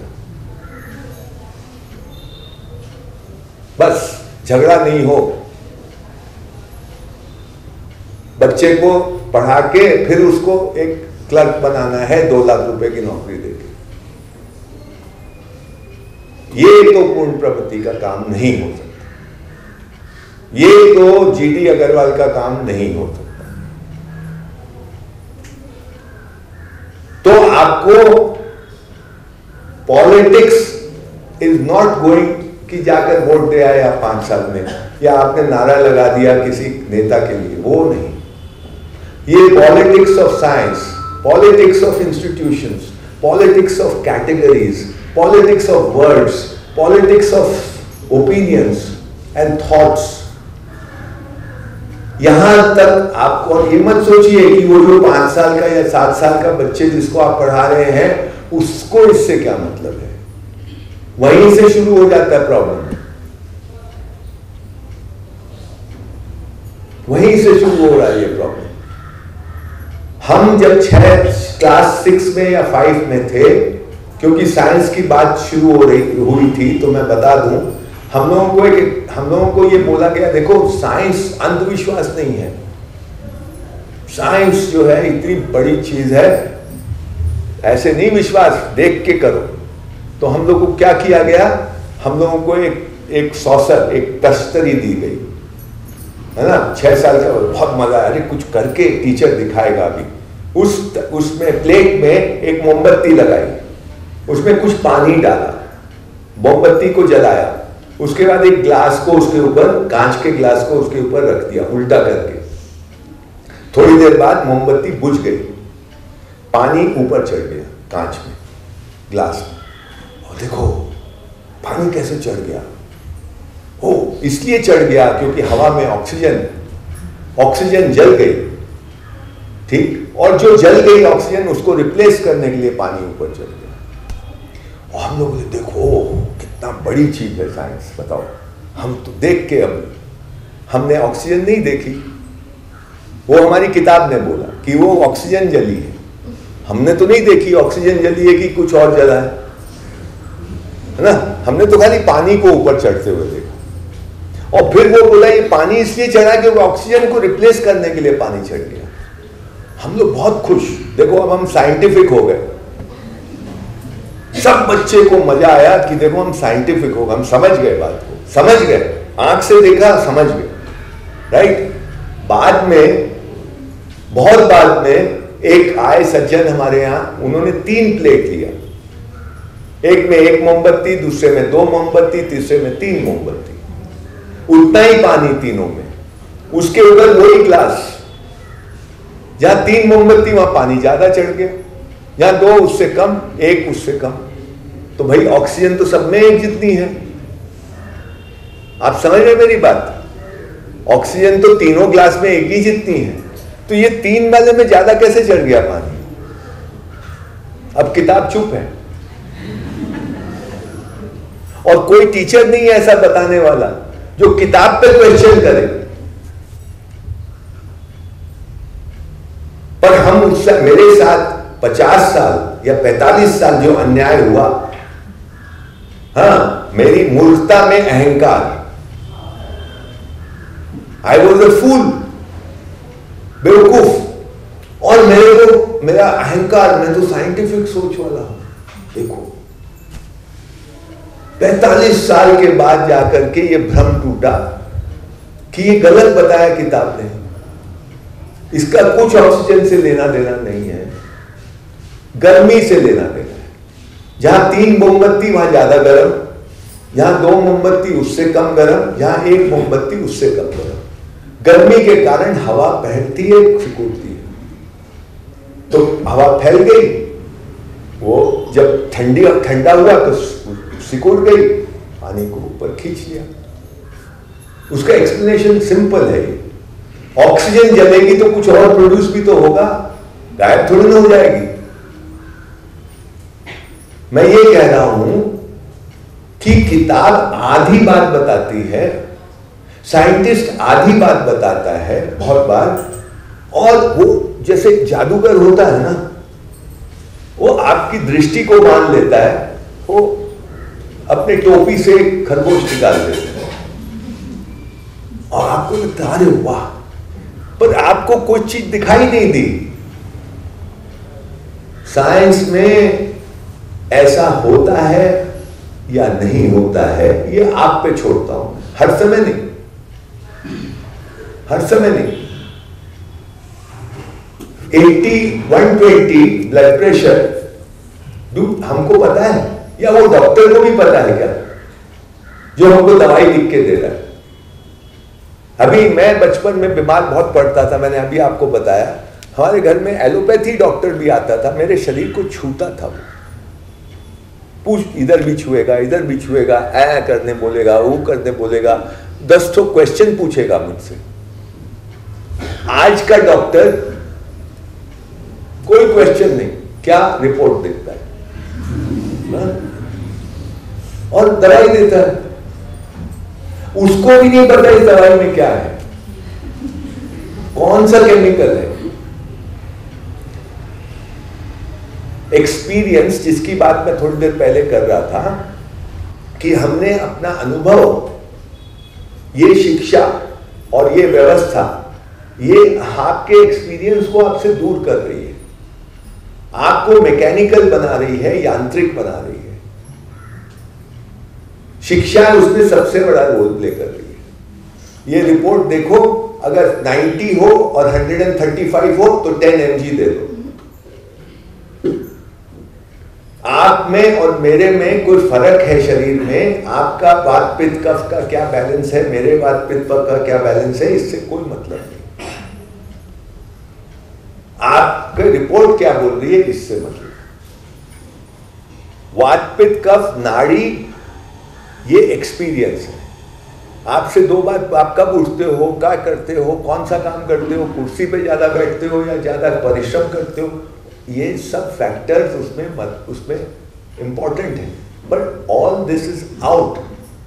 बस झगड़ा नहीं हो, बच्चे को पढ़ा के फिर उसको एक क्लर्क बनाना है 2 लाख रुपए की नौकरी देके। ये तो पूर्ण प्रगति का काम नहीं हो सकता, ये तो GD अग्रवाल का काम नहीं हो सकता। तो आपको पॉलिटिक्स इज नॉट गोइंग कि जाकर वोट दे आए आप 5 साल में, या आपने नारा लगा दिया किसी नेता के लिए, वो नहीं। ये politics of science, politics of institutions, politics of categories, politics of words, politics of opinions and thoughts. यहां तक आपको, और ये मत सोचिए कि वो जो 5 साल का या 7 साल का बच्चे जिसको आप पढ़ा रहे हैं उसको इससे क्या मतलब है, वहीं से शुरू हो जाता है प्रॉब्लम, वहीं से शुरू हो रहा है ये प्रॉब्लम। हम जब क्लास 6 में या 5 में थे, क्योंकि साइंस की बात शुरू हुई थी, तो मैं बता दूं, हम लोगों को ये बोला गया, देखो साइंस अंधविश्वास नहीं है, साइंस जो है इतनी बड़ी चीज है, ऐसे नहीं विश्वास, देख के करो। तो हम लोग को क्या किया गया, हम लोगों को एक सॉसर, एक तस्तरी दी गई, है ना, 6 साल का, बहुत मजा आया, अरे कुछ करके टीचर दिखाएगा अभी। उसमें प्लेट में एक मोमबत्ती लगाई, उसमें कुछ पानी डाला, मोमबत्ती को जलाया, उसके बाद एक ग्लास को उसके ऊपर, कांच के ग्लास को उसके ऊपर रख दिया उल्टा करके। थोड़ी देर बाद मोमबत्ती बुझ गई, पानी ऊपर चढ़ गया कांच में, ग्लास में, और देखो पानी कैसे चढ़ गया। ओ, इसलिए चढ़ गया क्योंकि हवा में ऑक्सीजन जल गई, ठीक, और जो जल गई ऑक्सीजन उसको रिप्लेस करने के लिए पानी ऊपर चढ़ गया। और हम लोग देखो कितना बड़ी चीज है साइंस, बताओ। हम तो देख के, अब हमने ऑक्सीजन नहीं देखी, वो हमारी किताब ने बोला कि वो ऑक्सीजन जली है, हमने तो नहीं देखी ऑक्सीजन जली है कि कुछ और जला है ना, हमने तो खाली पानी को ऊपर चढ़ते हुए देखा। और फिर वो बोला ये पानी इसलिए चढ़ा कि वो ऑक्सीजन को रिप्लेस करने के लिए पानी चढ़ गया। हम लोग बहुत खुश, देखो अब हम साइंटिफिक हो गए, सब बच्चे को मजा आया कि देखो हम साइंटिफिक हो गए, हम समझ गए बात को, समझ गए, आंख से देखा समझ गए, राइट। बाद में, बहुत बाद में एक आए सज्जन हमारे यहां, उन्होंने 3 प्लेट लिया, एक में 1 मोमबत्ती, दूसरे में 2 मोमबत्ती, तीसरे में 3 मोमबत्ती, उतना ही पानी तीनों में, उसके ऊपर वही ग्लास, जहां 3 मोमबत्ती वहां पानी ज्यादा चढ़ गया, जहां 2 उससे कम, 1 उससे कम। तो भाई ऑक्सीजन तो सब में एक जितनी है, आप समझ रहे मेरी बात, ऑक्सीजन तो तीनों ग्लास में एक ही जितनी है, तो ये 3 वाले में ज्यादा कैसे चढ़ गया पानी। अब किताब चुप है और कोई टीचर नहीं है ऐसा बताने वाला जो किताब पे क्वेश्चन करे। पर हम उससे, मेरे साथ 50 साल या 45 साल जो अन्याय हुआ, हाँ, मेरी मूर्खता में अहंकार, आई वॉज अ फूल, बेवकूफ, और मेरे को मेरा अहंकार, मैं तो साइंटिफिक सोच वाला हूं। देखो 45 साल के बाद जाकर के ये भ्रम टूटा कि ये गलत बताया किताब ने, इसका कुछ ऑक्सीजन से लेना देना नहीं है, गर्मी से लेना देना है। जहां 3 मोमबत्ती वहां ज्यादा गर्म, जहां 2 मोमबत्ती उससे कम गर्म, जहां 1 मोमबत्ती उससे कम गर्म। गर्मी के कारण हवा फैलती है, सिकुड़ती है, तो हवा फैल गई, वो जब ठंडा हुआ तो सिकुड़ गई, पानी को ऊपर खींच लिया। उसका एक्सप्लेनेशन सिंपल है, ऑक्सीजन जलेगी तो कुछ और प्रोड्यूस भी तो होगा, गायब थोड़ी ना हो जाएगी। मैं ये कह रहा हूं कि किताब आधी बात बताती है, साइंटिस्ट आधी बात बताता है बहुत बार, और वो जैसे जादूगर होता है ना, वो आपकी दृष्टि को मान लेता है, वो अपने टोपी से खरगोश निकाल देता है और आपको लगता है अरे वाह, पर आपको कोई चीज दिखाई नहीं दी। साइंस में ऐसा होता है या नहीं होता है, ये आप पे छोड़ता हूं, हर समय नहीं, हर समय नहीं। 80, 120 ब्लड प्रेशर हमको पता है, या वो डॉक्टर को भी पता है क्या, जो हमको दवाई लिख के दे रहा है? अभी मैं बचपन में बीमार बहुत पड़ता था, मैंने अभी आपको बताया, हमारे घर में एलोपैथी डॉक्टर भी आता था, मेरे शरीर को छूता था, वो पूछ इधर भी छुएगा, इधर भी छुएगा, ऐ करने बोलेगा, वो करने बोलेगा, 10 तो क्वेश्चन पूछेगा मुझसे। आज का डॉक्टर कोई क्वेश्चन नहीं, क्या रिपोर्ट देखता है और दवाई देता है, उसको भी नहीं पता इस दवाई में क्या है, कौन सा केमिकल है। एक्सपीरियंस, जिसकी बात मैं थोड़ी देर पहले कर रहा था, कि हमने अपना अनुभव, ये शिक्षा और ये व्यवस्था, ये आपके एक्सपीरियंस को आपसे दूर कर रही है, आपको मैकेनिकल बना रही है, यांत्रिक बना रही है। शिक्षा उसमें सबसे बड़ा रोल प्ले कर रही है। ये रिपोर्ट देखो, अगर 90 हो और 135 हो तो 10 mg दे दो। आप में और मेरे में कोई फर्क है शरीर में, आपका वात पित्त कफ का क्या बैलेंस है, मेरे वात पित्त का क्या बैलेंस है, इससे कोई मतलब नहीं। आपकी रिपोर्ट क्या बोल रही है, इससे मतलब। वात पित्त कफ नाड़ी, ये एक्सपीरियंस है। आपसे 2 बात, आप कब उठते हो, क्या करते हो, कौन सा काम करते हो, कुर्सी पे ज्यादा बैठते हो या ज्यादा परिश्रम करते हो, ये सब फैक्टर्स उसमें इंपॉर्टेंट है। But all this is out.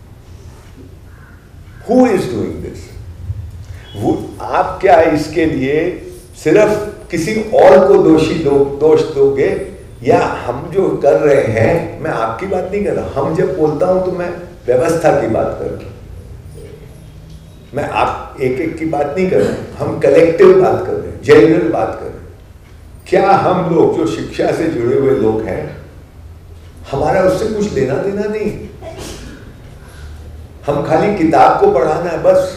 Who is doing this? आप क्या इसके लिए सिर्फ किसी और को दोष दोगे, या हम जो कर रहे हैं, मैं आपकी बात नहीं कर रहा, हम जब बोलता हूं तो मैं व्यवस्था की बात कर रहा हूं, मैं आप एक की बात नहीं कर रहे, हम कलेक्टिव बात कर रहे हैं, जनरल बात कर रहे हैं। क्या हम लोग जो शिक्षा से जुड़े हुए लोग हैं, हमारा उससे कुछ लेना देना नहीं, हम खाली किताब को पढ़ाना है बस।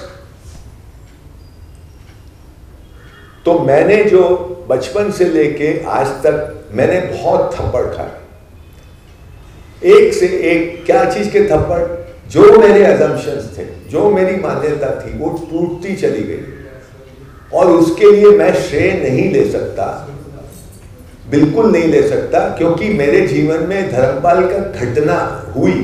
तो मैंने जो बचपन से लेके आज तक मैंने बहुत थप्पड़ खाए, एक से एक, क्या चीज के थप्पड़, जो मेरे अजम्पशंस थे, जो मेरी मान्यता थी, वो टूटती चली गई, और उसके लिए मैं श्रेय नहीं ले सकता, बिल्कुल नहीं ले सकता, क्योंकि मेरे जीवन में धर्मपाल का घटना हुई।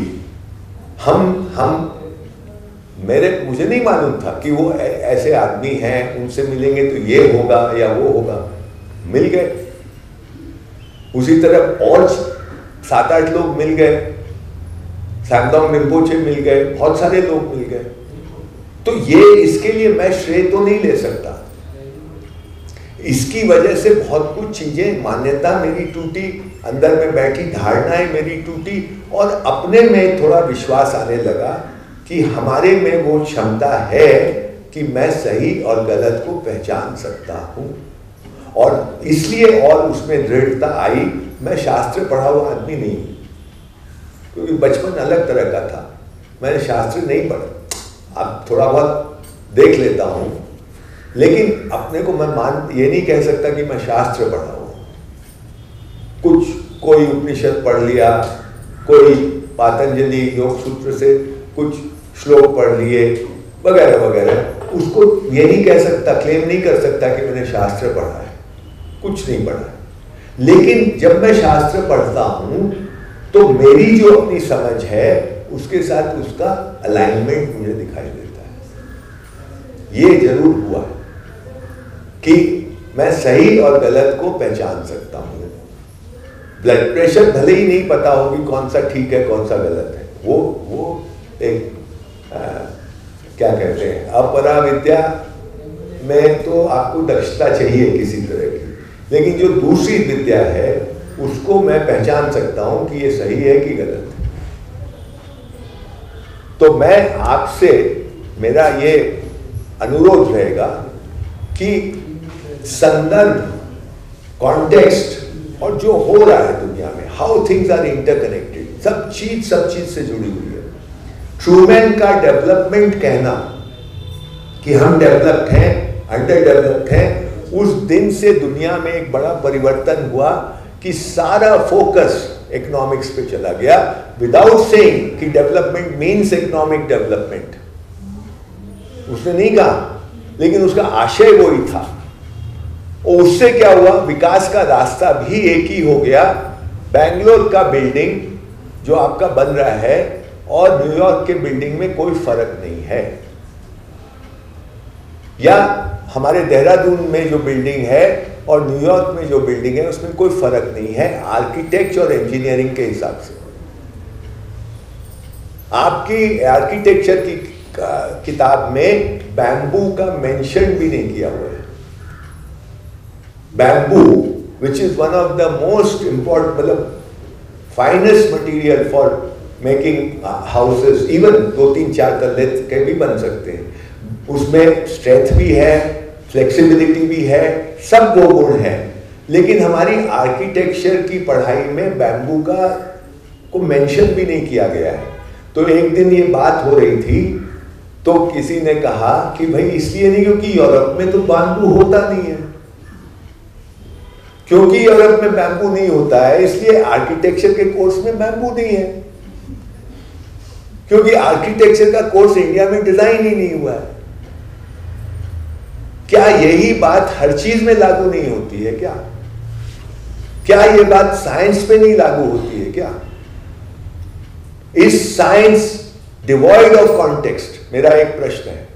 मुझे नहीं मालूम था कि वो ऐसे आदमी हैं, उनसे मिलेंगे तो ये होगा या वो होगा, मिल गए। उसी तरह और 7-8 लोग मिल गए, सैमडोंग रिम्पोचे मिल गए, बहुत सारे लोग मिल गए। तो ये, इसके लिए मैं श्रेय तो नहीं ले सकता। इसकी वजह से बहुत कुछ चीजें, मान्यता मेरी टूटी, अंदर में बैठी धारणाएं मेरी टूटी, और अपने में थोड़ा विश्वास आने लगा कि हमारे में वो क्षमता है कि मैं सही और गलत को पहचान सकता हूँ, और इसलिए और उसमें दृढ़ता आई। मैं शास्त्र पढ़ा हुआ आदमी नहीं, क्योंकि बचपन अलग तरह का था, मैंने शास्त्र नहीं पढ़ा। अब थोड़ा बहुत देख लेता हूँ, लेकिन अपने को मैं ये नहीं कह सकता कि मैं शास्त्र पढ़ा हूँ। कुछ कोई उपनिषद पढ़ लिया, कोई पातंजलि योग सूत्र से कुछ श्लोक पढ़ लिए वगैरह वगैरह, उसको ये नहीं कह सकता, क्लेम नहीं कर सकता कि मैंने शास्त्र पढ़ा है, कुछ नहीं पढ़ा है। लेकिन जब मैं शास्त्र पढ़ता हूँ तो मेरी जो अपनी समझ है उसके साथ उसका अलाइनमेंट मुझे दिखाई देता है। ये जरूर हुआ है कि मैं सही और गलत को पहचान सकता हूँ। ब्लड प्रेशर भले ही नहीं पता हो कि कौन सा ठीक है कौन सा गलत है, वो एक क्या कहते हैं, अपरा विद्या में तो आपको दक्षता चाहिए किसी तरह की, लेकिन जो दूसरी विद्या है उसको मैं पहचान सकता हूं कि ये सही है कि गलत है। तो मैं आपसे, मेरा ये अनुरोध रहेगा कि संदर्भ, कॉन्टेक्स्ट और जो हो रहा है दुनिया में, हाउ थिंग्स आर इंटरकनेक्टेड, सब चीज से जुड़ी हुई है। ट्रूमैन का डेवलपमेंट कहना कि हम डेवलप्ड हैं, अंडर डेवलप्ड हैं, उस दिन से दुनिया में एक बड़ा परिवर्तन हुआ कि सारा फोकस इकोनॉमिक्स पे चला गया, विदाउट सेइंग कि डेवलपमेंट मीन्स इकोनॉमिक डेवलपमेंट। उसने नहीं कहा, लेकिन उसका आशय वो ही था। और उससे क्या हुआ, विकास का रास्ता भी एक ही हो गया। बेंगलोर का बिल्डिंग जो आपका बन रहा है और न्यूयॉर्क के बिल्डिंग में कोई फर्क नहीं है, या हमारे देहरादून में जो बिल्डिंग है और न्यूयॉर्क में जो बिल्डिंग है उसमें कोई फर्क नहीं है आर्किटेक्चर और इंजीनियरिंग के हिसाब से। आपकी आर्किटेक्चर की किताब में बैम्बू का मेंशन भी नहीं किया हुआ है। Bamboo which is one of the most important, मतलब finest material for making houses, even 2-3-4 तल्ले के भी बन सकते हैं। उसमें स्ट्रेंथ भी है, फ्लेक्सिबिलिटी भी है, सब वो गुण है। लेकिन हमारी आर्किटेक्चर की पढ़ाई में बैम्बू का को मेंशन भी नहीं किया गया है। तो एक दिन ये बात हो रही थी तो किसी ने कहा कि भाई इसलिए नहीं क्योंकि यूरोप में तो बैम्बू होता नहीं है, क्योंकि यूरोप में बैम्बू नहीं होता है इसलिए आर्किटेक्चर के कोर्स में बैम्बू नहीं है, क्योंकि आर्किटेक्चर का कोर्स इंडिया में डिजाइन ही नहीं हुआ है। क्या यही बात हर चीज में लागू नहीं होती है क्या? क्या ये बात साइंस पे नहीं लागू होती है क्या? Is science devoid of context? मेरा एक प्रश्न है।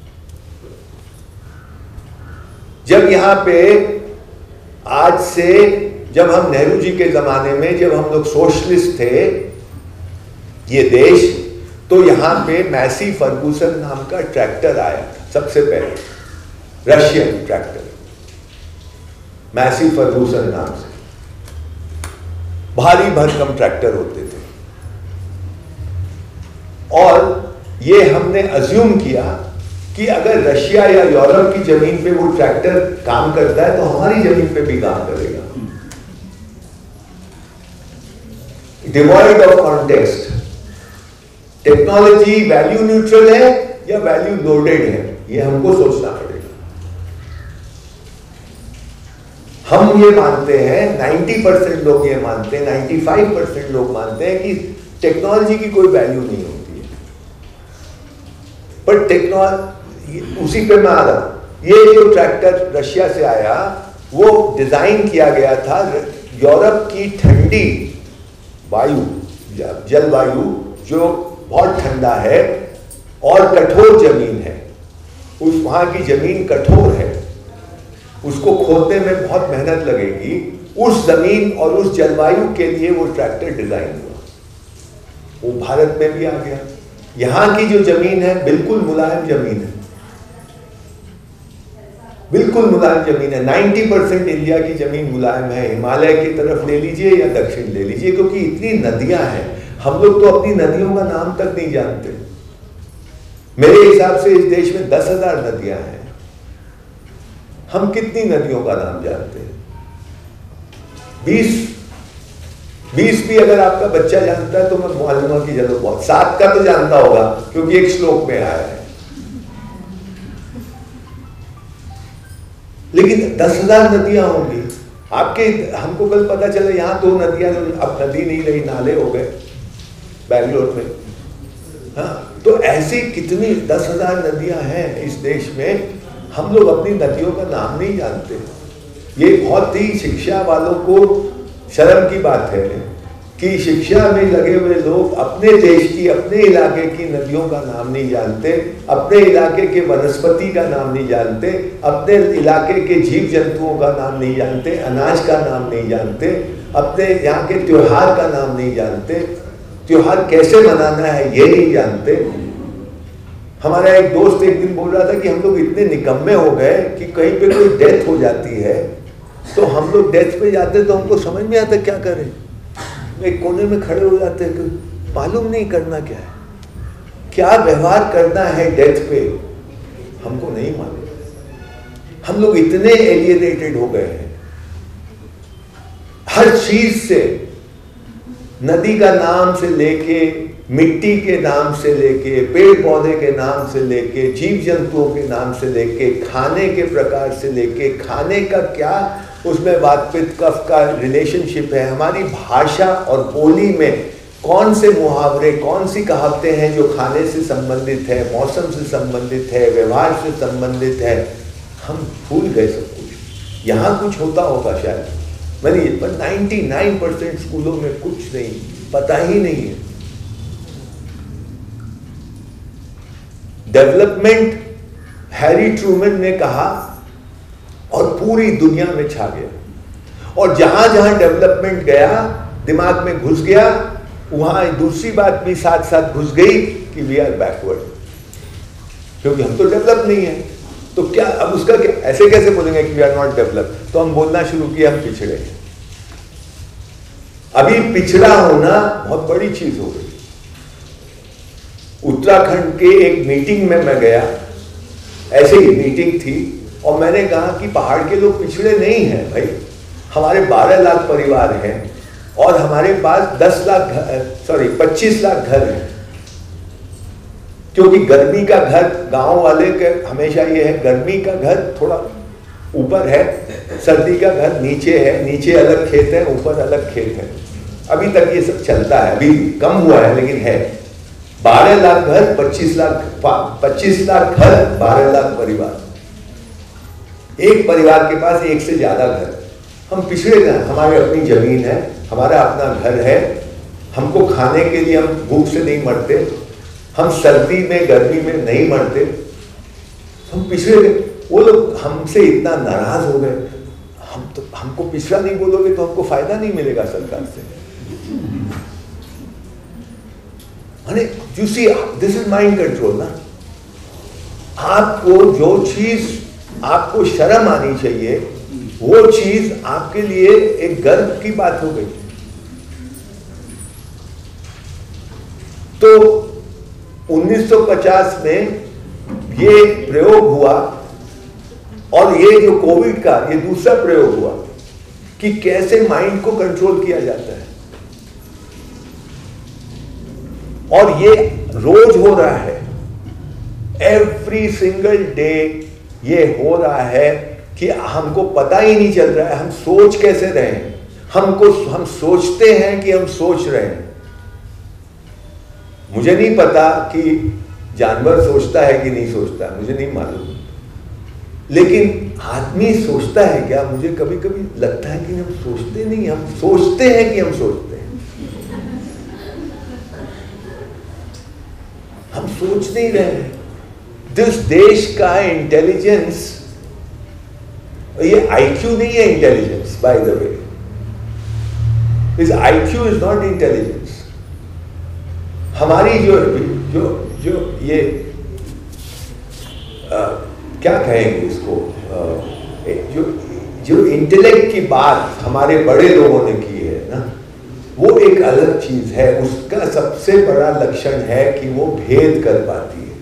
जब यहां पे आज से, जब हम नेहरू जी के जमाने में, जब हम लोग सोशलिस्ट थे ये देश, तो यहां पे मैसी फर्गुसन नाम का ट्रैक्टर आया था सबसे पहले, रशियन ट्रैक्टर, मैसी फर्गुसन नाम से। भारी भरकम ट्रैक्टर होते थे और ये हमने अज्यूम किया कि अगर रशिया या यूरोप की जमीन पे वो ट्रैक्टर काम करता है तो हमारी जमीन पे भी काम करेगा। Devoid of context. Technology value neutral है या वैल्यू लोडेड है, ये हमको सोचना पड़ेगा। हम ये मानते हैं, 90% लोग ये मानते हैं, 95% लोग मानते हैं कि टेक्नोलॉजी की कोई वैल्यू नहीं होती है। पर टेक्नोलॉजी, उसी पे मैं आ रहा हूं। ये जो ट्रैक्टर रशिया से आया वो डिजाइन किया गया था यूरोप की ठंडी वायु, जलवायु जो बहुत ठंडा है और कठोर जमीन है, उस वहां की जमीन कठोर है, उसको खोदने में बहुत मेहनत लगेगी। उस जमीन और उस जलवायु के लिए वो ट्रैक्टर डिजाइन हुआ। वो भारत में भी आ गया। यहां की जो जमीन है बिल्कुल मुलायम जमीन है, बिल्कुल मुलायम जमीन है। 90% इंडिया की जमीन मुलायम है। हिमालय की तरफ ले लीजिए या दक्षिण ले लीजिए, क्योंकि इतनी नदियां हैं। हम लोग तो अपनी नदियों का नाम तक नहीं जानते। मेरे हिसाब से इस देश में 10,000 नदियां हैं। हम कितनी नदियों का नाम जानते हैं? 20 भी अगर आपका बच्चा जानता है तो मैं मालूम की जरूरत बहुत। 7 का तो जानता होगा क्योंकि एक श्लोक में आया है, लेकिन 10,000 नदियां होंगी आपके। हमको कल पता चला यहाँ 2 नदियां, अब नदी नहीं रही, नाले हो गए बैंगलोर में। हाँ, तो ऐसी कितनी 10,000 नदियां हैं इस देश में, हम लोग अपनी नदियों का नाम नहीं जानते। ये बहुत ही शिक्षा वालों को शर्म की बात है कि शिक्षा में लगे हुए लोग अपने देश की, अपने इलाके की नदियों का नाम नहीं जानते, अपने इलाके के वनस्पति का नाम नहीं जानते, अपने इलाके के जीव जंतुओं का नाम नहीं जानते, अनाज का नाम नहीं जानते, अपने यहाँ के त्योहार का नाम नहीं जानते, त्योहार कैसे मनाना है ये नहीं जानते। हमारा एक दोस्त एक दिन बोल रहा था कि हम लोग इतने निकम्मे हो गए कि कहीं पे कोई डेथ हो जाती है तो हम लोग डेथ पे जाते तो हमको समझ में आता क्या करें, एक कोने में खड़े हो जाते हैं कि मालूम नहीं करना क्या है, क्या व्यवहार करना है डेथ पे हमको नहीं मालूम। हम लोग इतने एलियनेटेड हो गए हैं हर चीज से, नदी का नाम से लेके, मिट्टी के नाम से लेके, पेड़ पौधे के नाम से लेके, जीव जंतुओं के नाम से लेके, खाने के प्रकार से लेके, खाने का क्या उसमें वातपित्त कफ का रिलेशनशिप है, हमारी भाषा और बोली में कौन से मुहावरे, कौन सी कहावतें हैं जो खाने से संबंधित है, मौसम से संबंधित है, व्यवहार से संबंधित है, हम भूल गए सब कुछ। यहाँ कुछ होता होगा शायद, मैंने पर 99% स्कूलों में कुछ नहीं, पता ही नहीं है। डेवलपमेंट हैरी ट्रूमैन ने कहा और पूरी दुनिया में छा गया, और जहां जहां डेवलपमेंट गया, दिमाग में घुस गया, वहां दूसरी बात भी साथ साथ घुस गई कि वी आर बैकवर्ड, क्योंकि हम तो डेवलप नहीं है। तो क्या अब उसका क्या, ऐसे कैसे बोलेंगे कि वी आर नॉट डेवलप? तो हम बोलना शुरू किया हम पिछड़े हैं। अभी पिछड़ा होना बहुत बड़ी चीज हो गई। उत्तराखंड के एक मीटिंग में मैं गया, ऐसे ही मीटिंग थी, और मैंने कहा कि पहाड़ के लोग पिछड़े नहीं हैं भाई, हमारे 12 लाख परिवार हैं और हमारे पास 25 लाख घर हैं। क्योंकि गर्मी का घर गांव वाले के हमेशा ये है, गर्मी का घर थोड़ा ऊपर है, सर्दी का घर नीचे है, नीचे अलग खेत है, ऊपर अलग खेत है। अभी तक ये सब चलता है, अभी भी कम हुआ है लेकिन है। 12 लाख घर, 25 लाख घर, 12 लाख परिवार, एक परिवार के पास एक से ज्यादा घर। हम पिछड़े गए, हमारी अपनी जमीन है, हमारा अपना घर है, हमको खाने के लिए हम भूख से नहीं मरते, हम सर्दी में गर्मी में नहीं मरते, हम पिछड़े गए। वो लोग हमसे इतना नाराज हो गए, हमको पिछड़ा नहीं बोलोगे तो हमको फायदा नहीं मिलेगा सरकार से। You see, this is mind control ना। आपको जो चीज आपको शर्म आनी चाहिए वो चीज आपके लिए एक गर्व की बात हो गई। तो 1950 में ये प्रयोग हुआ, और ये जो कोविड का ये दूसरा प्रयोग हुआ कि कैसे माइंड को कंट्रोल किया जाता है, और ये रोज हो रहा है, एवरी सिंगल डे ये हो रहा है कि हमको पता ही नहीं चल रहा है हम सोच कैसे रहे हैं। हम सोचते हैं कि हम सोच रहे हैं। मुझे नहीं पता कि जानवर सोचता है कि नहीं सोचता, मुझे नहीं मालूम, लेकिन आदमी सोचता है क्या? मुझे कभी कभी लगता है कि हम सोचते नहीं, हम सोचते हैं कि हम सोचते हैं। हम सोच नहीं रहे हैं। जिस देश का इंटेलिजेंस, ये आईक्यू नहीं है intelligence, by the way, this IQ is not intelligence. हमारी जो ये क्या कहेंगे इसको, जो इंटेलेक्ट की बात हमारे बड़े लोगों ने की है ना, वो एक अलग चीज है। उसका सबसे बड़ा लक्षण है कि वो भेद कर पाती है,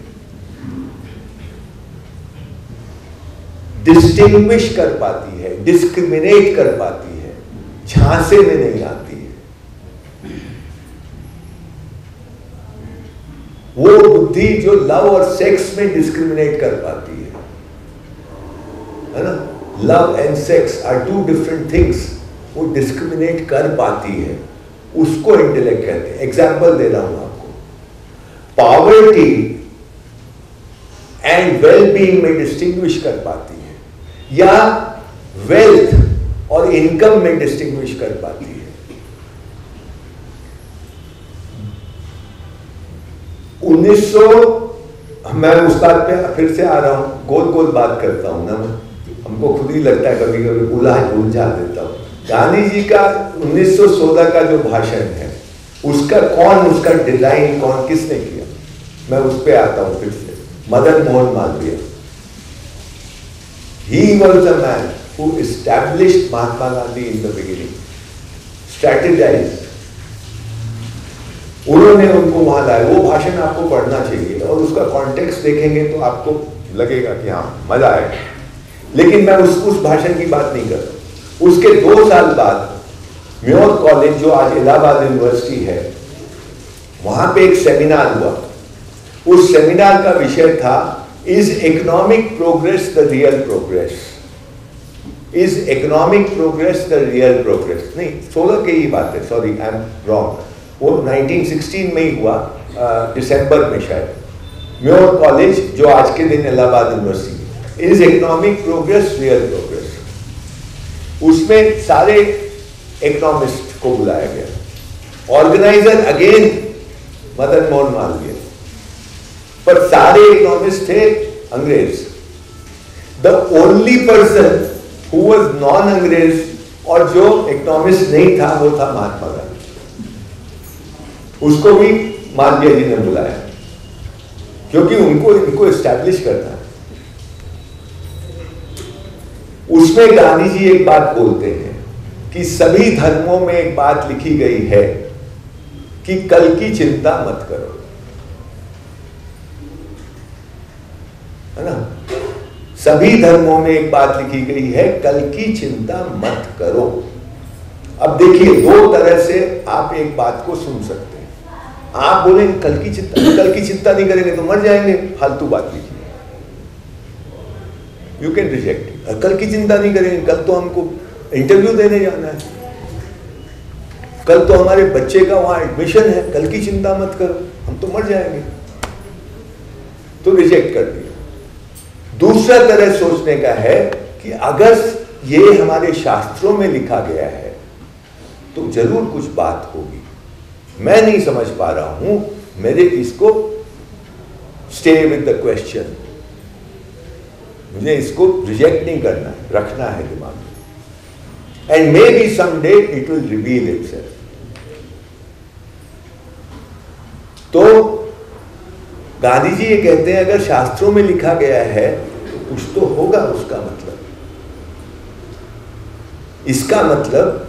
डिस्टिंग्विश कर पाती है, डिस्क्रिमिनेट कर पाती है, झांसे में नहीं आती है। वो बुद्धि जो लव और सेक्स में डिस्क्रिमिनेट कर पाती है ना, love and sex are two different things, वो डिस्क्रिमिनेट कर पाती है, उसको इंटेलेक्ट कहते हैं। एग्जाम्पल दे रहा हूं आपको, पॉवर्टी एंड वेल बीइंग में डिस्टिंग्विश कर पाती है, या वेल्थ और इनकम में डिस्टिंग्विश कर पाती है। 1900 मैं उस बात पे फिर से आ रहा हूं, गोल गोल बात करता हूं ना, हमको खुद ही लगता है कभी कभी उलझा देता हूं। गांधी जी का 1916 का जो भाषण है, उसका उसका डिजाइन किसने किया, मैं उस पे आता हूं फिर से। Madan Mohan Malviya, he was the man who established Mahatma Gandhi in the beginning, strategized। उन्होंने उनको वहां लाया। वो भाषण आपको पढ़ना चाहिए और उसका कॉन्टेक्स्ट देखेंगे तो आपको लगेगा कि हाँ मजा आएगा, लेकिन मैं उस भाषण की बात नहीं कर रहा। उसके 2 साल बाद म्योर कॉलेज, जो आज इलाहाबाद यूनिवर्सिटी है, वहां पे एक सेमिनार हुआ। उस सेमिनार का विषय था, is economic progress the real progress? Is economic progress the real progress? नहीं, 16 की ही बात है, सॉरी आई एम रॉन्ग। वो 1916 में ही हुआ, दिसंबर में शायद। म्योर कॉलेज, जो आज के दिन Allahabad university, is economic progress real progress? उसमें सारे इकोनॉमिस्ट को बुलाया गया। ऑर्गेनाइजर अगेन मदन मोहन मालवीय, पर सारे इकोनॉमिस्ट थे अंग्रेज। The only person who was non अंग्रेज और जो इकोनॉमिस्ट नहीं था, वो था महात्मा गांधी। उसको भी मालवीय जी ने बुलाया, क्योंकि इनको एस्टैब्लिश करना है। उसमें गांधी जी एक बात बोलते हैं कि सभी धर्मों में एक बात लिखी गई है कि कल की चिंता मत करो, है ना। सभी धर्मों में एक बात लिखी गई है, कल की चिंता मत करो। अब देखिए, 2 तरह से आप एक बात को सुन सकते हैं। आप बोले कल की चिंता नहीं करेंगे तो मर जाएंगे, फालतू बात लिखी, यू कैन रिजेक्ट इट। कल की चिंता नहीं करेंगे, कल तो हमको इंटरव्यू देने जाना है, कल तो हमारे बच्चे का वहां एडमिशन है, कल की चिंता मत करो, हम तो मर जाएंगे, तो रिजेक्ट कर दिया। दूसरा तरह सोचने का है कि अगर ये हमारे शास्त्रों में लिखा गया है तो जरूर कुछ बात होगी, मैं नहीं समझ पा रहा हूं, मेरे इसको स्टे विद द क्वेश्चन, मुझे इसको रिजेक्ट नहीं करना है, रखना है दिमाग में, and may be someday it will reveal itself. तो गांधी जी ये कहते हैं, अगर शास्त्रों में लिखा गया है तो कुछ तो होगा उसका मतलब। इसका मतलब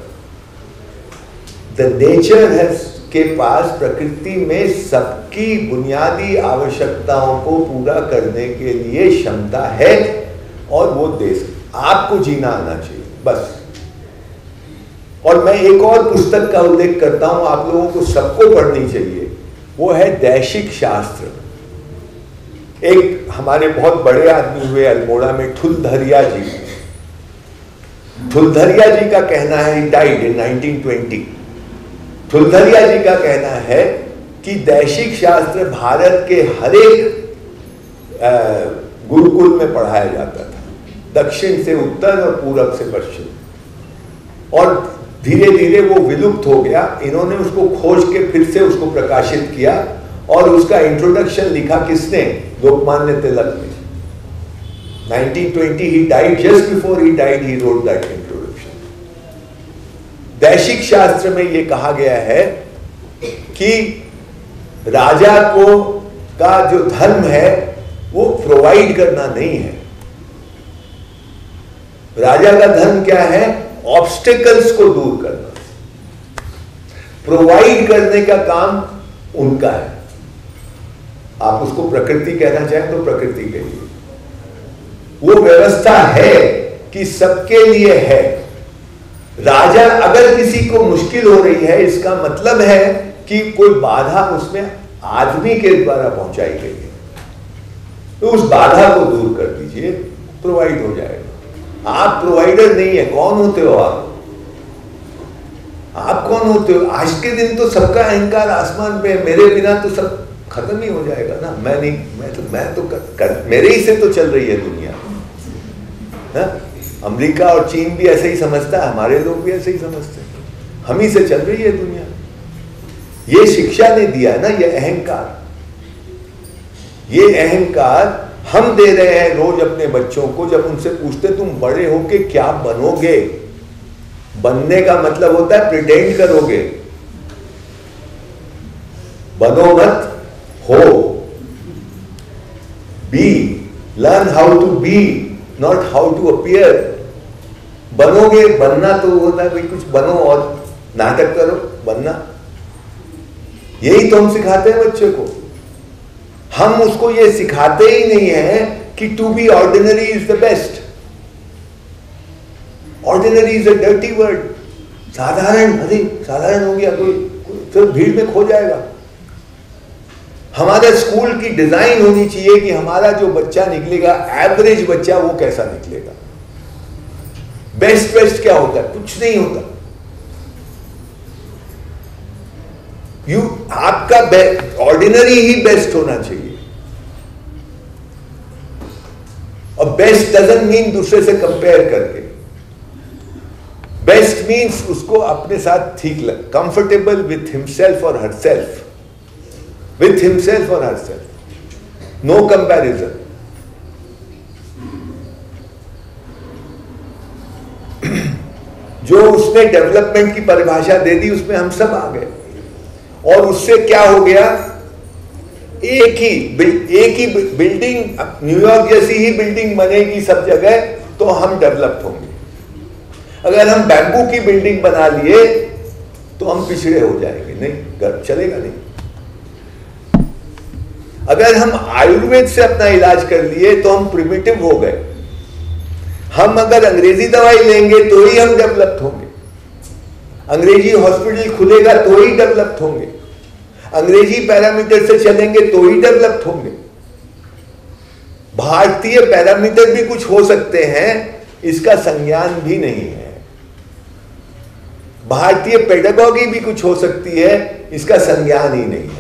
द नेचर हैज के पास प्रकृति में सबकी बुनियादी आवश्यकताओं को पूरा करने के लिए क्षमता है, और वो देश आपको जीना आना चाहिए बस। और मैं एक और पुस्तक का उल्लेख करता हूं, आप लोगों को सबको पढ़नी चाहिए, वो है दैशिक शास्त्र। एक हमारे बहुत बड़े आदमी हुए अल्मोड़ा में, ठुलधरिया जी। ठुलधरिया जी का कहना है, डाइड इन 1920। ठुलधरिया जी का कहना है कि दैशिक शास्त्र भारत के हर एक गुरुकुल में पढ़ाया जाता था, दक्षिण से उत्तर और पूरब से पश्चिम, और धीरे धीरे वो विलुप्त हो गया। इन्होंने उसको खोज के फिर से उसको प्रकाशित किया, और उसका इंट्रोडक्शन लिखा किसने? लोकमान्य तिलक ने। 1920 he died, just before he died he wrote that introduction। दैशिक शास्त्र में ये कहा गया है कि राजा को का जो धर्म है वो प्रोवाइड करना नहीं है, राजा का धर्म क्या है? ऑब्स्टिकल्स को दूर करना, प्रोवाइड करने का काम उनका है। आप उसको प्रकृति कहना चाहें तो प्रकृति के लिए वो व्यवस्था है कि सबके लिए है। राजा अगर किसी को मुश्किल हो रही है, इसका मतलब है कि कोई बाधा उसमें आदमी के द्वारा पहुंचाई गई है, तो उस बाधा को दूर कर दीजिए, प्रोवाइड हो जाएगा। आप प्रोवाइडर नहीं है, कौन होते हो आप? आप कौन होते हो? आज के दिन तो सबका अहंकार आसमान पे, मेरे बिना तो सब खत्म ही हो जाएगा ना। मैं नहीं, मैं तो मेरे ही से तो चल रही है दुनिया ना। अमेरिका और चीन भी ऐसे ही समझता है, हमारे लोग भी ऐसे ही समझते हैं, हम ही से चल रही है दुनिया। ये शिक्षा ने दिया है ना, ये अहंकार, ये अहंकार हम दे रहे हैं रोज अपने बच्चों को। जब उनसे पूछते तुम बड़े होके क्या बनोगे, बनने का मतलब होता है प्रिटेंड करोगे, बनो मत, हो। Be, learn how to be, not how to appear. बनोगे, बनना तो होता है भाई कुछ बनो और नाटक करो, बनना। यही तो हम सिखाते हैं बच्चे को। हम उसको ये सिखाते ही नहीं है कि to be ordinary is the best. Ordinary is a dirty word. साधारण, अरे साधारण हो गया कोई फिर भीड़ में खो जाएगा। हमारे स्कूल की डिजाइन होनी चाहिए कि हमारा जो बच्चा निकलेगा, एवरेज बच्चा, वो कैसा निकलेगा। बेस्ट बेस्ट क्या होता है? कुछ नहीं होता। आपका ऑर्डिनरी ही बेस्ट होना चाहिए। और बेस्ट डजंट मीन दूसरे से कंपेयर करके। बेस्ट मीन्स उसको अपने साथ ठीक लग, कंफर्टेबल विथ हिमसेल्फ और herself, with himself or herself, no comparison. जो उसने डेवलपमेंट की परिभाषा दे दी उसमें हम सब आ गए। और उससे क्या हो गया? एक ही बिल्डिंग, न्यूयॉर्क जैसी ही बिल्डिंग बनेगी सब जगह तो हम डेवलप्ड होंगे। अगर हम बैम्बू की बिल्डिंग बना लिए तो हम पिछड़े हो जाएंगे, नहीं चलेगा नहीं। अगर हम आयुर्वेद से अपना इलाज कर लिए तो हम प्रिमिटिव हो गए। हम अगर अंग्रेजी दवाई लेंगे तो ही हम डेवलप्ड होंगे। अंग्रेजी हॉस्पिटल खुलेगा तो ही डेवलप्ड होंगे। अंग्रेजी पैरामीटर से चलेंगे तो ही डेवलप्ड होंगे। भारतीय पैरामीटर भी कुछ हो सकते हैं, इसका संज्ञान भी नहीं है। भारतीय पेडागॉजी भी कुछ हो सकती है, इसका संज्ञान ही नहीं है।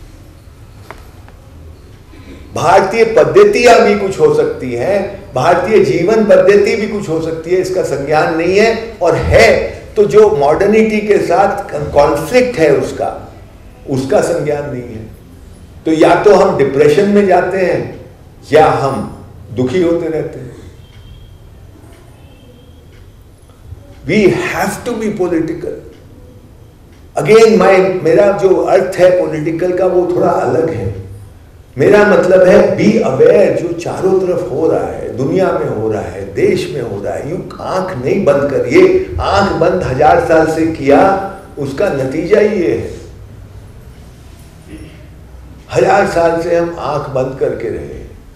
भारतीय पद्धतियां भी कुछ हो सकती हैं, भारतीय जीवन पद्धति भी कुछ हो सकती है, इसका संज्ञान नहीं है। और है तो जो मॉडर्निटी के साथ कॉन्फ्लिक्ट है उसका संज्ञान नहीं है। तो या तो हम डिप्रेशन में जाते हैं या हम दुखी होते रहते हैं। We have to be political. Again मेरा जो अर्थ है पॉलिटिकल का वो थोड़ा अलग है। मेरा मतलब है बी अवेयर, जो चारों तरफ हो रहा है, दुनिया में हो रहा है, देश में हो रहा है। यू आंख नहीं बंद करिए। आंख बंद 1000 साल से किया, उसका नतीजा ही ये है। 1000 साल से हम आंख बंद करके रहे।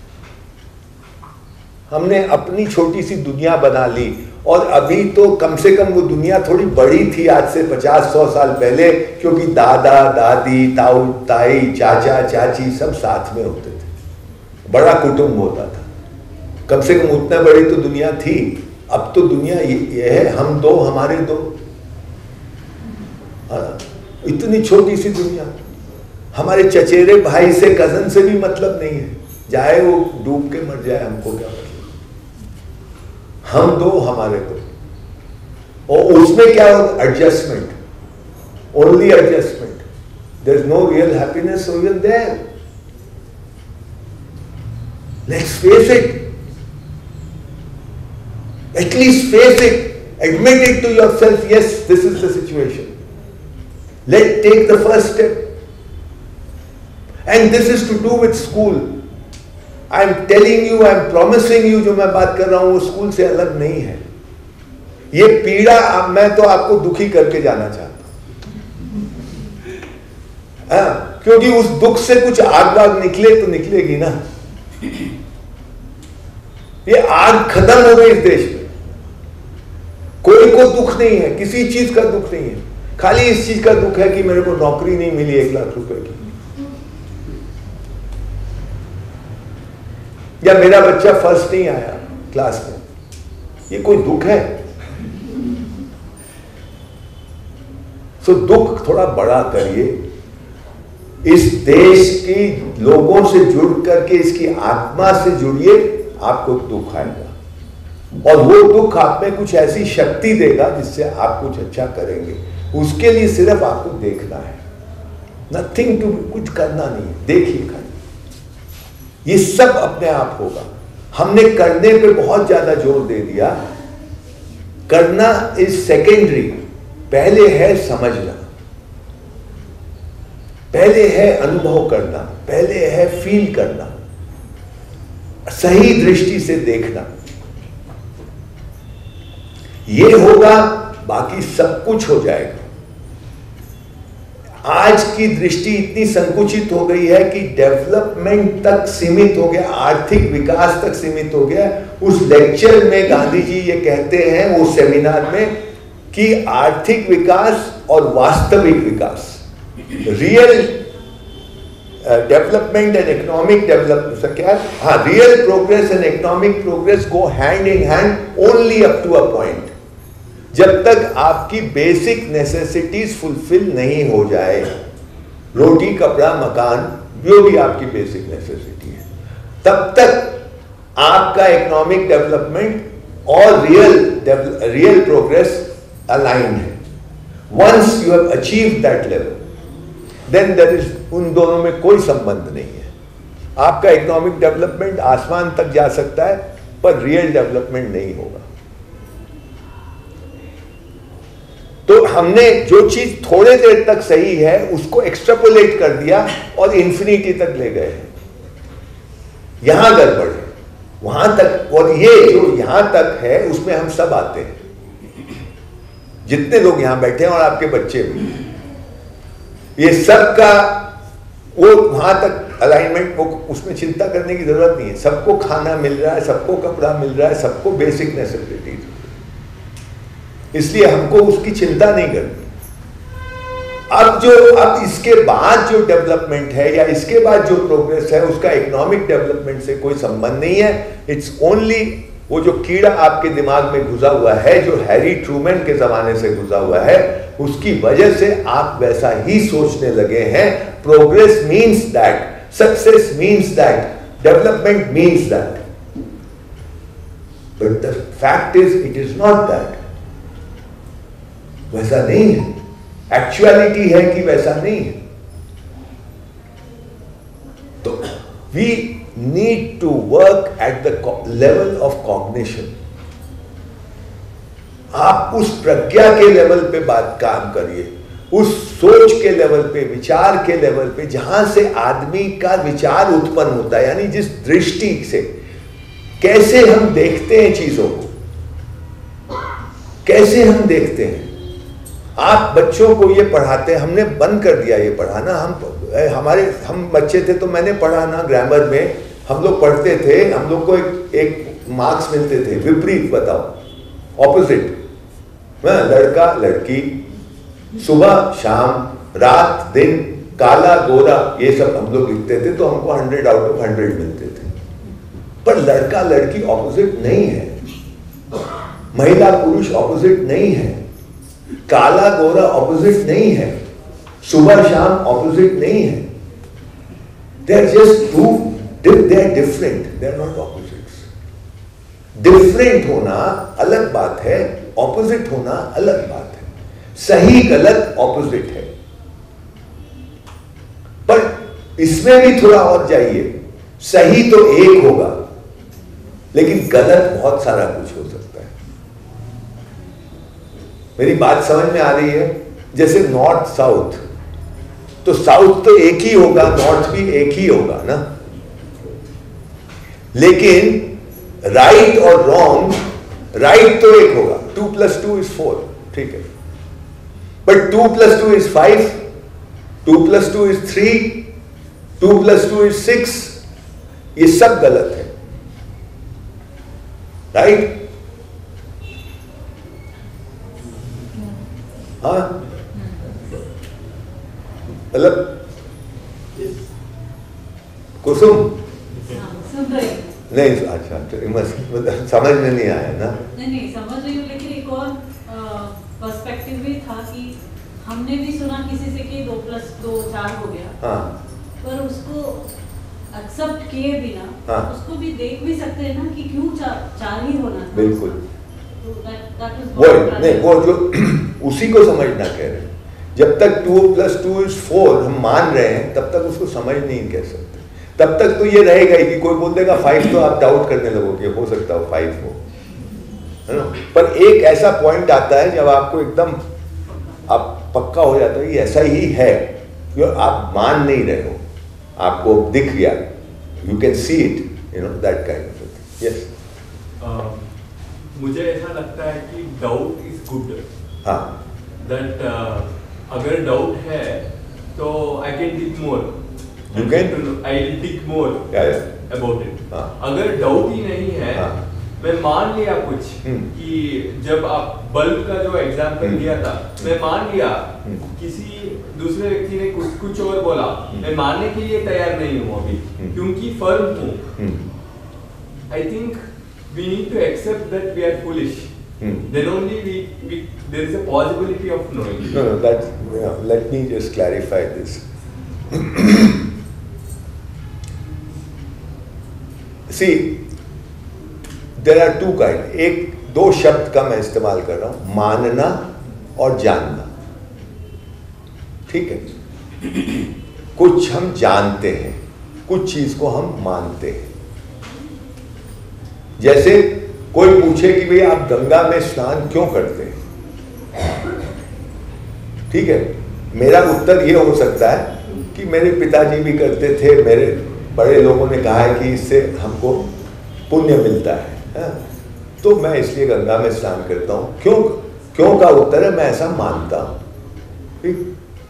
हमने अपनी छोटी सी दुनिया बना ली। और अभी तो कम से कम वो दुनिया थोड़ी बड़ी थी आज से 50-100 साल पहले, क्योंकि दादा दादी, ताऊ ताई, चाचा चाची सब साथ में होते थे, बड़ा कुटुंब होता था। कम से कम उतना बड़ी तो दुनिया थी। अब तो दुनिया ये है, हम दो हमारे दो, इतनी छोटी सी दुनिया। हमारे चचेरे भाई से, कजन से भी मतलब नहीं है, चाहे वो डूब के मर जाए, हमको क्या मतलब। हम दो हमारे दो। और उसमें क्या होता? Adjustment, only adjustment. There is no real happiness even there. Let's face it, at least face it, admit it to yourself, yes this is the situation, let take the first step. And this is to do with school. I am telling you, I am promising you, जो मैं बात कर रहा हूं वो स्कूल से अलग नहीं है। ये पीड़ा मैं तो आपको दुखी करके जाना चाहता हूं, क्योंकि उस दुख से कुछ आग वाग निकले तो निकलेगी ना। ये आग खत्म हो गई इस देश में, कोई को दुख नहीं है, किसी चीज का दुख नहीं है, खाली इस चीज का दुख है कि मेरे को नौकरी नहीं मिली 1 लाख रुपए की, या मेरा बच्चा फर्स्ट नहीं आया क्लास में। ये कोई दुख है? सो दुख थोड़ा बड़ा करिए, इस देश की लोगों से जुड़ करके इसकी आत्मा से जुड़िए, आपको दुख आएगा और वो दुख आप में कुछ ऐसी शक्ति देगा जिससे आप कुछ अच्छा करेंगे। उसके लिए सिर्फ आपको देखना है, नथिंग टू, कुछ करना नहीं, देखिए खाली, ये सब अपने आप होगा। हमने करने पे बहुत ज्यादा जोर दे दिया, करना इज सेकेंडरी, पहले है समझना, पहले है अनुभव करना, पहले है फील करना, सही दृष्टि से देखना। ये होगा, बाकी सब कुछ हो जाएगा। आज की दृष्टि इतनी संकुचित हो गई है कि डेवलपमेंट तक सीमित हो गया, आर्थिक विकास तक सीमित हो गया। उस लेक्चर में गांधी जी ये कहते हैं, वो सेमिनार में, कि आर्थिक विकास और वास्तविक विकास, real development and economic development, क्या, हाँ, real progress and economic progress go hand in hand only up to a point. जब तक आपकी बेसिक नेसेसिटीज फुलफिल नहीं हो जाए, रोटी कपड़ा मकान जो भी आपकी बेसिक नेसेसिटी है, तब तक आपका इकोनॉमिक डेवलपमेंट और रियल प्रोग्रेस अलाइंड है। Once you have achieve that level, then there is, उन दोनों में कोई संबंध नहीं है। आपका इकोनॉमिक डेवलपमेंट आसमान तक जा सकता है, पर रियल डेवलपमेंट नहीं होगा। तो हमने जो चीज थोड़े देर तक सही है उसको एक्सट्रापोलेट कर दिया और इंफिनिटी तक ले गए हैं। यहां गड़बड़ है, वहां तक, और ये जो यहां तक है उसमें हम सब आते हैं, जितने लोग यहां बैठे हैं और आपके बच्चे भी, ये सब का वो वहां तक अलाइनमेंट, वो उसमें चिंता करने की जरूरत नहीं है। सबको खाना मिल रहा है, सबको कपड़ा मिल रहा है, सबको बेसिक नेसेसिटीज, इसलिए हमको उसकी चिंता नहीं करनी। अब इसके बाद जो डेवलपमेंट है या इसके बाद जो प्रोग्रेस है, उसका इकोनॉमिक डेवलपमेंट से कोई संबंध नहीं है। इट्स ओनली वो जो कीड़ा आपके दिमाग में घुसा हुआ है, जो हैरी ट्रूमैन के जमाने से घुसा हुआ है, उसकी वजह से आप वैसा ही सोचने लगे हैं। Progress means that, success means that, development means that, but the fact is it is not that. वैसा नहीं है, एक्चुअलिटी है कि वैसा नहीं है। तो we need to work at the level of cognition. आप उस प्रज्ञा के लेवल पे बात काम करिए, उस सोच के लेवल पे, विचार के लेवल पे, जहां से आदमी का विचार उत्पन्न होता है, यानी जिस दृष्टि से कैसे हम देखते हैं चीजों को, कैसे हम देखते हैं। आप बच्चों को ये पढ़ाते हैं, हमने बंद कर दिया ये पढ़ाना। हम बच्चे थे तो मैंने पढ़ा ना, ग्रामर में हम लोग पढ़ते थे, हम लोग को एक मार्क्स मिलते थे, विपरीत बताओ, ऑपोजिट, लड़का लड़की, सुबह शाम, रात दिन, काला गोरा, ये सब हम लोग लिखते थे, तो हमको 100 आउट ऑफ 100 मिलते थे। पर लड़का लड़की ऑपोजिट नहीं है, महिला पुरुष ऑपोजिट नहीं है, काला गोरा ऑपोजिट नहीं है, सुबह शाम ऑपोजिट नहीं है। They are just two, they are different, they are not opposites. Different होना अलग बात है, ऑपोजिट होना अलग बात है। सही गलत ऑपोजिट है, पर इसमें भी थोड़ा और जाइए। सही तो एक होगा, लेकिन गलत बहुत सारा कुछ हो सकता है। मेरी बात समझ में आ रही है? जैसे नॉर्थ साउथ, तो साउथ तो एक ही होगा, नॉर्थ भी एक ही होगा ना, लेकिन राइट और रॉन्ग राइट तो एक होगा, 2 + 2 = 4, ठीक है, बट 2 + 2 = 5, 2 + 2 = 3, 2 + 2 = 6, ये सब गलत है, राइट? हाँ, मतलब कुसुम नहीं, अच्छा मतलब समझ में नहीं आया ना? नहीं समझ रही हूँ, लेकिन एक और पर्सपेक्टिव भी था कि हमने भी सुना किसी से कि 2 + 2 4 हो गया, हाँ, पर उसको एक्सेप्ट किए बिना हाँ, उसको भी देख भी सकते हैं ना कि क्यों 4 ही होना था। बिल्कुल, तो that is वो नहीं, वो जो उसी को समझना कह रहे हैं। जब तक 2 + 2 = 4 हम मान रहे हैं, तब तक उसको समझ नहीं कह सकते। तब तक तो ये रहेगा ही कि कोई बोल देगा 5, तो आप डाउट करने लगोगे, हो सकता हो 5 हो, है ना? पर एक ऐसा पॉइंट आता है जब आपको एकदम आप पक्का हो जाता है कि ऐसा ही है, जो आप मान नहीं रहे हो, आपको दिख गया, you can see it, you know, that kind of thing. Yes, मुझे ऐसा लगता है कि डाउट इज गुड, हाँ, दैट अगर डाउट है तो I can tick more, You can? I will tick more yeah. About it. हाँ. अगर डाउट ही नहीं है, हाँ. मैं मान लिया कुछ कि जब आप बल्ब का जो एग्जांपल दिया था, मैं मान लिया किसी दूसरे व्यक्ति ने कुछ और बोला, मैं मानने के लिए तैयार नहीं हूँ अभी, क्योंकि फर्म हूँ। I think we need to accept that we are foolish. Then only there is a possibility of knowing. No, that's, let me just clarify this. See, there are 2 kinds. एक 2 शब्द का मैं इस्तेमाल कर रहा हूं, मानना और जानना, ठीक है? कुछ हम जानते हैं, कुछ चीज को हम मानते हैं। जैसे कोई पूछे कि भाई आप गंगा में स्नान क्यों करते हैं, ठीक है? मेरा उत्तर ये हो सकता है कि मेरे पिताजी भी करते थे, मेरे बड़े लोगों ने कहा है कि इससे हमको पुण्य मिलता है, तो मैं इसलिए गंगा में स्नान करता हूँ। क्यों का उत्तर है मैं ऐसा मानता हूँ, ठीक?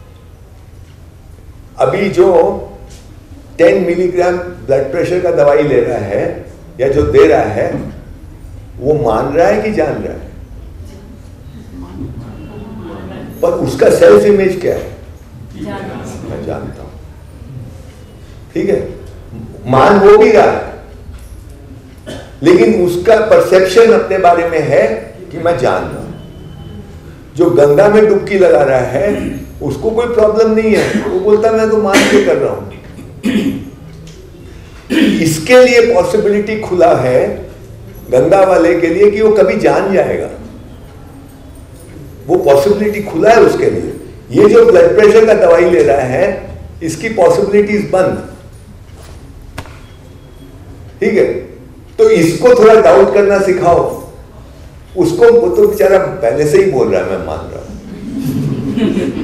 अभी जो 10 मिलीग्राम ब्लड प्रेशर का दवाई ले रहा है या जो दे रहा है, वो मान रहा है कि जान रहा है? पर उसका सेल्फ इमेज क्या है? मैं जानता हूं, ठीक है? मान वो भी रहा है, लेकिन उसका परसेप्शन अपने बारे में है कि मैं जान रहा हूं। जो गंगा में डुबकी लगा रहा है उसको कोई प्रॉब्लम नहीं है, वो बोलता मैं तो मान के कर रहा हूं। इसके लिए पॉसिबिलिटी खुला है गंगा वाले के लिए कि वो कभी जान जाएगा, वो पॉसिबिलिटी खुला है उसके लिए। ये जो ब्लड प्रेशर का दवाई ले रहा है, इसकी पॉसिबिलिटीज बंद, ठीक है? तो इसको थोड़ा डाउट करना सिखाओ उसको, वो तो बेचारा पहले से ही बोल रहा है मैं मान रहा हूं,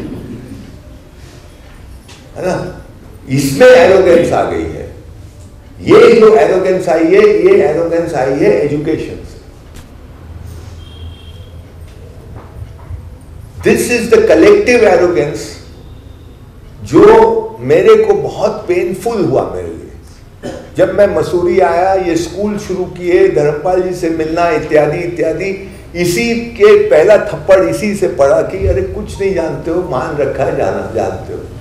है ना? इसमें एरोगेंस आ गई है। ये जो एरोगेंस आई है, ये एरोगेंस आई है एजुकेशन से। This is the collective arrogance जो मेरे को बहुत पेनफुल हुआ मेरे लिए। जब मैं मसूरी आया, ये स्कूल शुरू किए, धर्मपाल जी से मिलना इत्यादि इत्यादि, इसी के पहला थप्पड़ इसी से पड़ा कि अरे कुछ नहीं जानते हो, मान रखा है जाना जानते हो।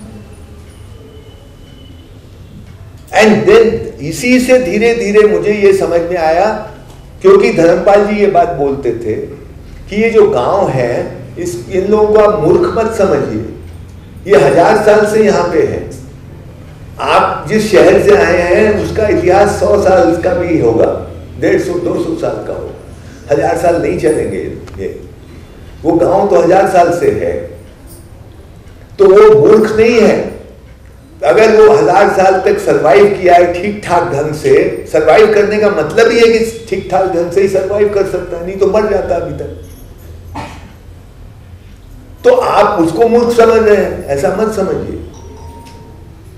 एंड देन इसी से धीरे धीरे मुझे ये समझ में आया, क्योंकि धर्मपाल जी ये बात बोलते थे कि ये जो गांव है, इन लोगों को आप मूर्ख मत समझिए, ये 1000 साल से यहाँ पे है। आप जिस शहर से आए हैं उसका इतिहास 100 साल का भी होगा, 150-200 साल का होगा, 1000 साल नहीं चलेंगे ये। वो गांव तो 1000 साल से है, तो वो मूर्ख नहीं है। अगर वो 1000 साल तक सरवाइव किया है ठीक ठाक ढंग से, सरवाइव करने का मतलब ही है कि ठीक ठाक ढंग से ही सरवाइव कर सकता है, नहीं तो मर जाता अभी तक। तो आप उसको मूर्ख समझ रहे हैं, ऐसा मत समझिए।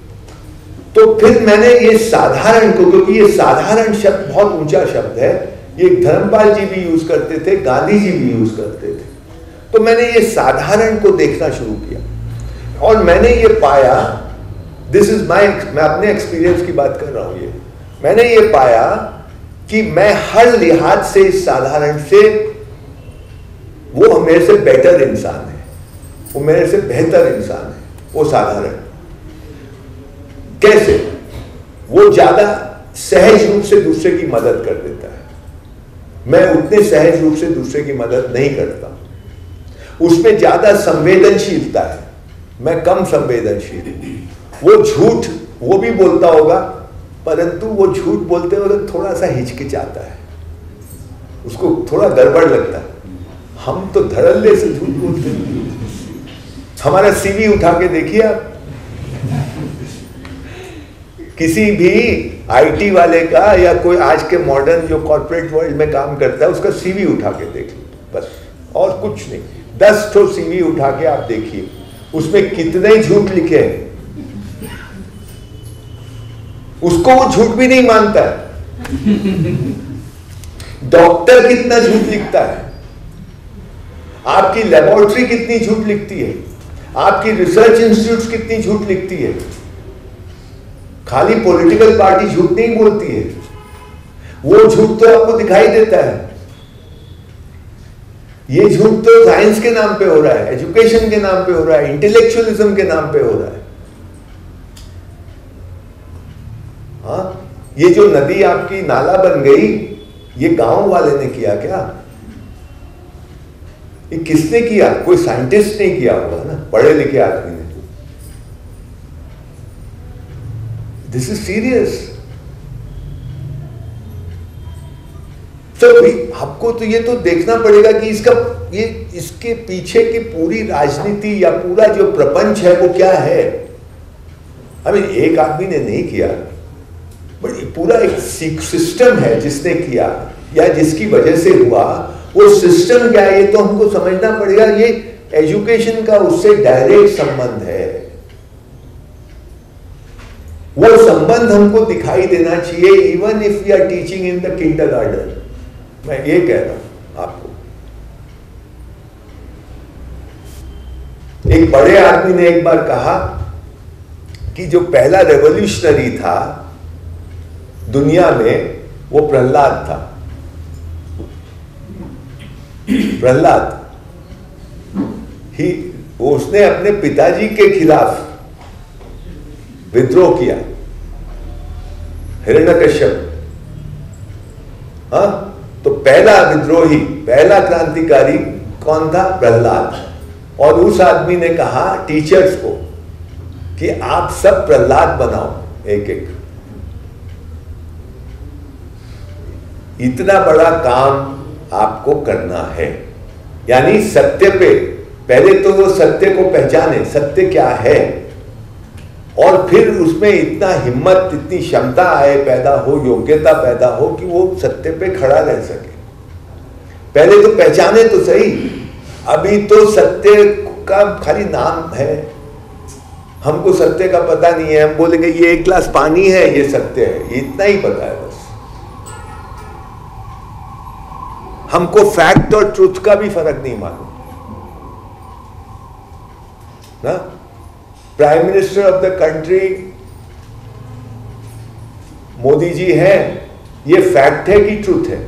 तो फिर मैंने ये साधारण को, क्योंकि ये साधारण शब्द बहुत ऊंचा शब्द है, ये धर्मपाल जी भी यूज करते थे, गांधी जी भी यूज करते थे। तो मैंने ये साधारण को देखना शुरू किया और मैंने ये पाया, दिस इज माई, मैं अपने एक्सपीरियंस की बात कर रहा हूं, ये मैंने ये पाया कि मैं हर लिहाज से इस साधारण से, वो मेरे से बेटर इंसान है, वो मेरे से बेहतर इंसान है, वो साधारण। कैसे? वो ज्यादा सहज रूप से दूसरे की मदद कर देता है, मैं उतने सहज रूप से दूसरे की मदद नहीं करता। उसमें ज्यादा संवेदनशीलता है, मैं कम संवेदनशील हूं। वो झूठ वो भी बोलता होगा, परंतु वो झूठ बोलते वक्त थोड़ा सा हिचकिचाता है, उसको थोड़ा गड़बड़ लगता है। हम तो धड़ल्ले से झूठ बोलते हैं। हमारा सीवी उठा के देखिए आप, किसी भी आईटी वाले का या कोई आज के मॉडर्न जो कॉर्पोरेट वर्ल्ड में काम करता है उसका सीवी उठा के देख लो, बस और कुछ नहीं। 10 ठो सीवी उठा के आप देखिए, उसमें कितने झूठ लिखे हैं। उसको वो झूठ भी नहीं मानता है। डॉक्टर कितना झूठ लिखता है, आपकी लेबोरेटरी कितनी झूठ लिखती है, आपकी रिसर्च इंस्टीट्यूट कितनी झूठ लिखती है। खाली पॉलिटिकल पार्टी झूठ नहीं बोलती है, वो झूठ तो आपको दिखाई देता है। ये झूठ तो साइंस के नाम पे हो रहा है, एजुकेशन के नाम पे हो रहा है, इंटेलेक्चुअलिज्म के नाम पे हो रहा है। हाँ, ये जो नदी आपकी नाला बन गई, ये गांव वाले ने किया क्या? ये किसने किया? कोई साइंटिस्ट नहीं किया होगा ना, पढ़े लिखे आदमी ने। This is serious. तो आपको तो ये तो देखना पड़ेगा कि इसके पीछे की पूरी राजनीति या पूरा जो प्रपंच है वो क्या है। एक आदमी ने नहीं किया, बट पूरा एक सिस्टम है जिसने किया या जिसकी वजह से हुआ। वो सिस्टम क्या है ये तो हमको समझना पड़ेगा। ये एजुकेशन का उससे डायरेक्ट संबंध है, वो संबंध हमको दिखाई देना चाहिए, even if we are teaching in the kindergarten. मैं ये कह रहा हूं आपको। एक बड़े आदमी ने एक बार कहा कि जो पहला रेवोल्यूशनरी था दुनिया में वो प्रहलाद था। प्रहलाद ही, उसने अपने पिताजी के खिलाफ विद्रोह किया, हिरण्यकश्यप। हाँ, तो पहला विद्रोही, पहला क्रांतिकारी कौन था? प्रहलाद। और उस आदमी ने कहा टीचर्स को कि आप सब प्रहलाद बनाओ एक एक। इतना बड़ा काम आपको करना है, यानी सत्य पे पहले तो वो सत्य को पहचाने, सत्य क्या है, और फिर उसमें इतना हिम्मत, इतनी क्षमता आए, पैदा हो, योग्यता पैदा हो कि वो सत्य पे खड़ा रह सके। पहले तो पहचाने तो सही। अभी तो सत्य का खाली नाम है, हमको सत्य का पता नहीं है। हम बोलेंगे ये एक गिलास पानी है, ये सत्य है, ये इतना ही पता है बस। हमको फैक्ट और ट्रुथ का भी फर्क नहीं मालूम ना। Prime minister of the country Modi ji हैं, ये फैक्ट है कि ट्रुथ है?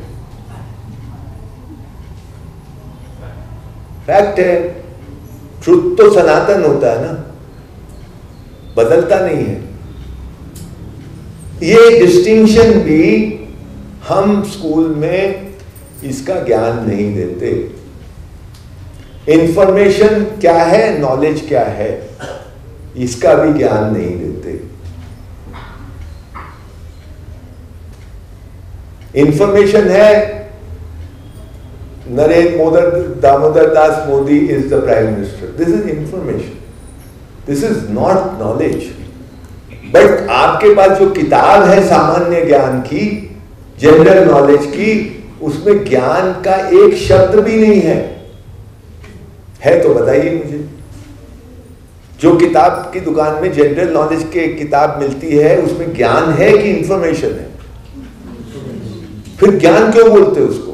फैक्ट है। ट्रुथ तो सनातन होता है ना, बदलता नहीं है। ये डिस्टिंक्शन भी हम स्कूल में इसका ज्ञान नहीं देते। इंफॉर्मेशन क्या है, नॉलेज क्या है, इसका भी ज्ञान नहीं देते। इंफॉर्मेशन है Narendra Damodar Das Modi is the prime minister, this is information, this is not knowledge. But आपके पास जो किताब है सामान्य ज्ञान की, जनरल नॉलेज की, उसमें ज्ञान का एक शब्द भी नहीं है तो बताइए मुझे। जो किताब की दुकान में जनरल नॉलेज के किताब मिलती है उसमें ज्ञान है कि इंफॉर्मेशन है? फिर ज्ञान क्यों बोलते उसको?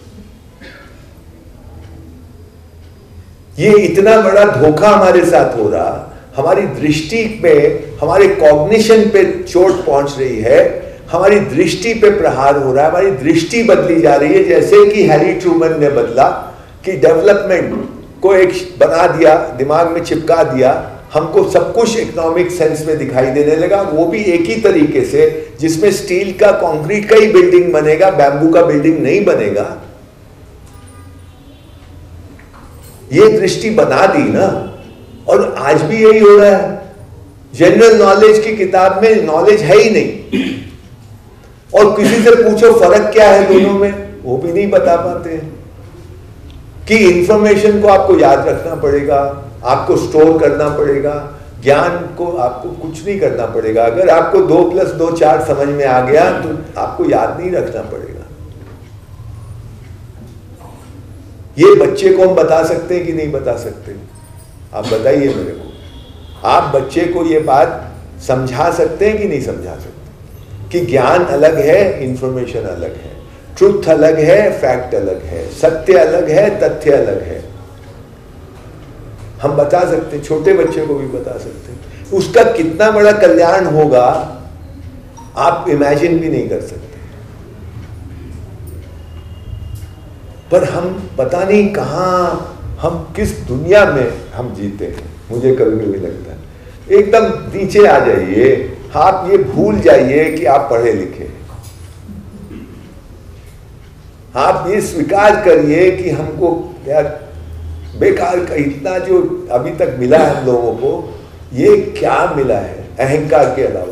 ये इतना बड़ा धोखा हमारे साथ हो रहा, हमारी दृष्टि पे, हमारे कॉग्निशन पे चोट पहुंच रही है, हमारी दृष्टि पे प्रहार हो रहा है, हमारी दृष्टि बदली जा रही है, जैसे कि हैरी ट्रूमन ने बदला कि डेवलपमेंट को एक बना दिया, दिमाग में चिपका दिया, हमको सब कुछ इकोनॉमिक सेंस में दिखाई देने लगा, वो भी एक ही तरीके से जिसमें स्टील का, कंक्रीट का ही बिल्डिंग बनेगा, बैम्बू का बिल्डिंग नहीं बनेगा। ये दृष्टि बना दी ना, और आज भी यही हो रहा है। जनरल नॉलेज की किताब में नॉलेज है ही नहीं, और किसी से पूछो फर्क क्या है दोनों में, वो भी नहीं बता पाते हैं। कि इंफॉर्मेशन को आपको याद रखना पड़ेगा, आपको स्टोर करना पड़ेगा, ज्ञान को आपको कुछ नहीं करना पड़ेगा। अगर आपको 2 + 2 4 समझ में आ गया तो आपको याद नहीं रखना पड़ेगा। ये बच्चे को हम बता सकते हैं कि नहीं बता सकते? आप बताइए मेरे को। आप बच्चे को ये बात समझा सकते हैं कि नहीं समझा सकते कि ज्ञान अलग है, इंफॉर्मेशन अलग है, ट्रुथ अलग है, फैक्ट अलग है, सत्य अलग है, तथ्य अलग है। हम बता सकते हैं, छोटे बच्चे को भी बता सकते हैं। उसका कितना बड़ा कल्याण होगा आप इमेजिन भी नहीं कर सकते। पर हम पता नहीं कहां, हम किस दुनिया में हम जीते हैं। मुझे कभी कभी लगता है एकदम नीचे आ जाइए, आप ये भूल जाइए कि आप पढ़े लिखे। आप ये स्वीकार करिए कि हमको यार बेकार का इतना जो अभी तक मिला है हम लोगों को, ये क्या मिला है अहंकार के अलावा?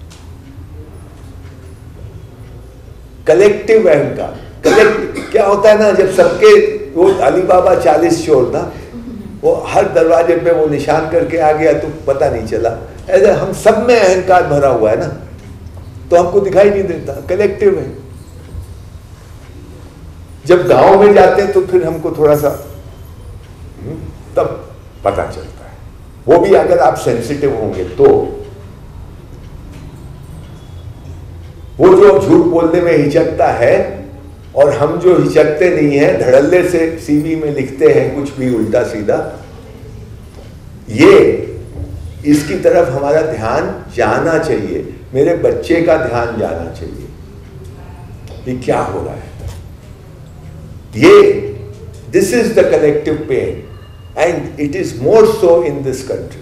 कलेक्टिव अहंकार। क्या होता है ना, जब सबके, वो अली बाबा 40 चोर था, वो हर दरवाजे पे वो निशान करके आ गया तो पता नहीं चला। ऐसे हम सब में अहंकार भरा हुआ है ना, तो हमको दिखाई नहीं देता, कलेक्टिव है। जब गांव में जाते हैं तो फिर हमको थोड़ा सा तब पता चलता है, वो भी अगर आप सेंसिटिव होंगे तो। वो जो झूठ बोलने में हिचकता है और हम जो हिचकते नहीं है, धड़ल्ले से सीवी में लिखते हैं कुछ भी उल्टा सीधा, ये इसकी तरफ हमारा ध्यान जाना चाहिए। मेरे बच्चे का ध्यान जाना चाहिए कि क्या हो रहा है। ये this is the collective pain and it is more so in this country.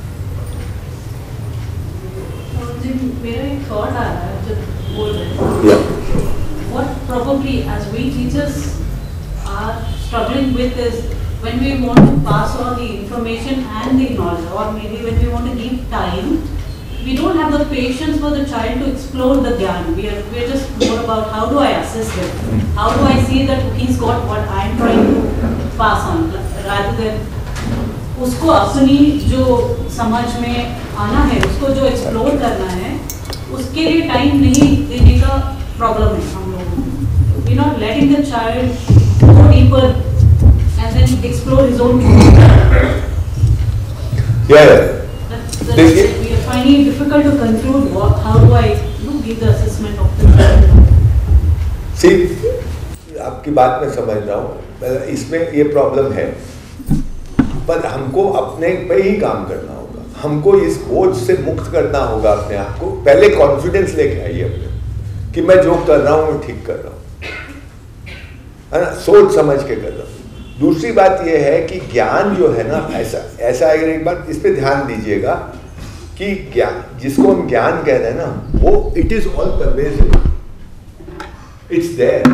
मेरा एक थॉट आ रहा है जब बोल रहे हैं, what probably as we teachers are struggling with is when we want to pass on the information and the knowledge, or maybe when we want to give time, we don't have the patience for the child to explore the gyan. We are just more about how do I assess him, how do I see that he's got what I am trying to pass on, rather than उसको अपनी जो समझ में आना है, उसको जो एक्सप्लोर करना है, उसके लिए टाइम नहीं देने का प्रॉब्लम है हम लोगों को। We're not letting the child go deeper and then explore his own world. Yeah. We are finding it difficult to conclude how do I give the assessment of the child. See, आपकी बात में समझ रहा हूँ, इसमें ये प्रॉब्लम है, पर हमको अपने पे ही काम करना होगा। हमको इस बोझ से मुक्त करना होगा अपने आप को। पहले कॉन्फिडेंस लेके आइए अपने कि मैं जो कर रहा हूँ मैं ठीक कर रहा हूँ, है ना, सोच समझ के कर रहा हूँ। दूसरी बात यह है कि ज्ञान जो है ना, ऐसा अगर एक बात इस पे ध्यान दीजिएगा कि ज्ञान, जिसको हम ज्ञान कह रहे हैं ना, वो it is all pervasive, it's there.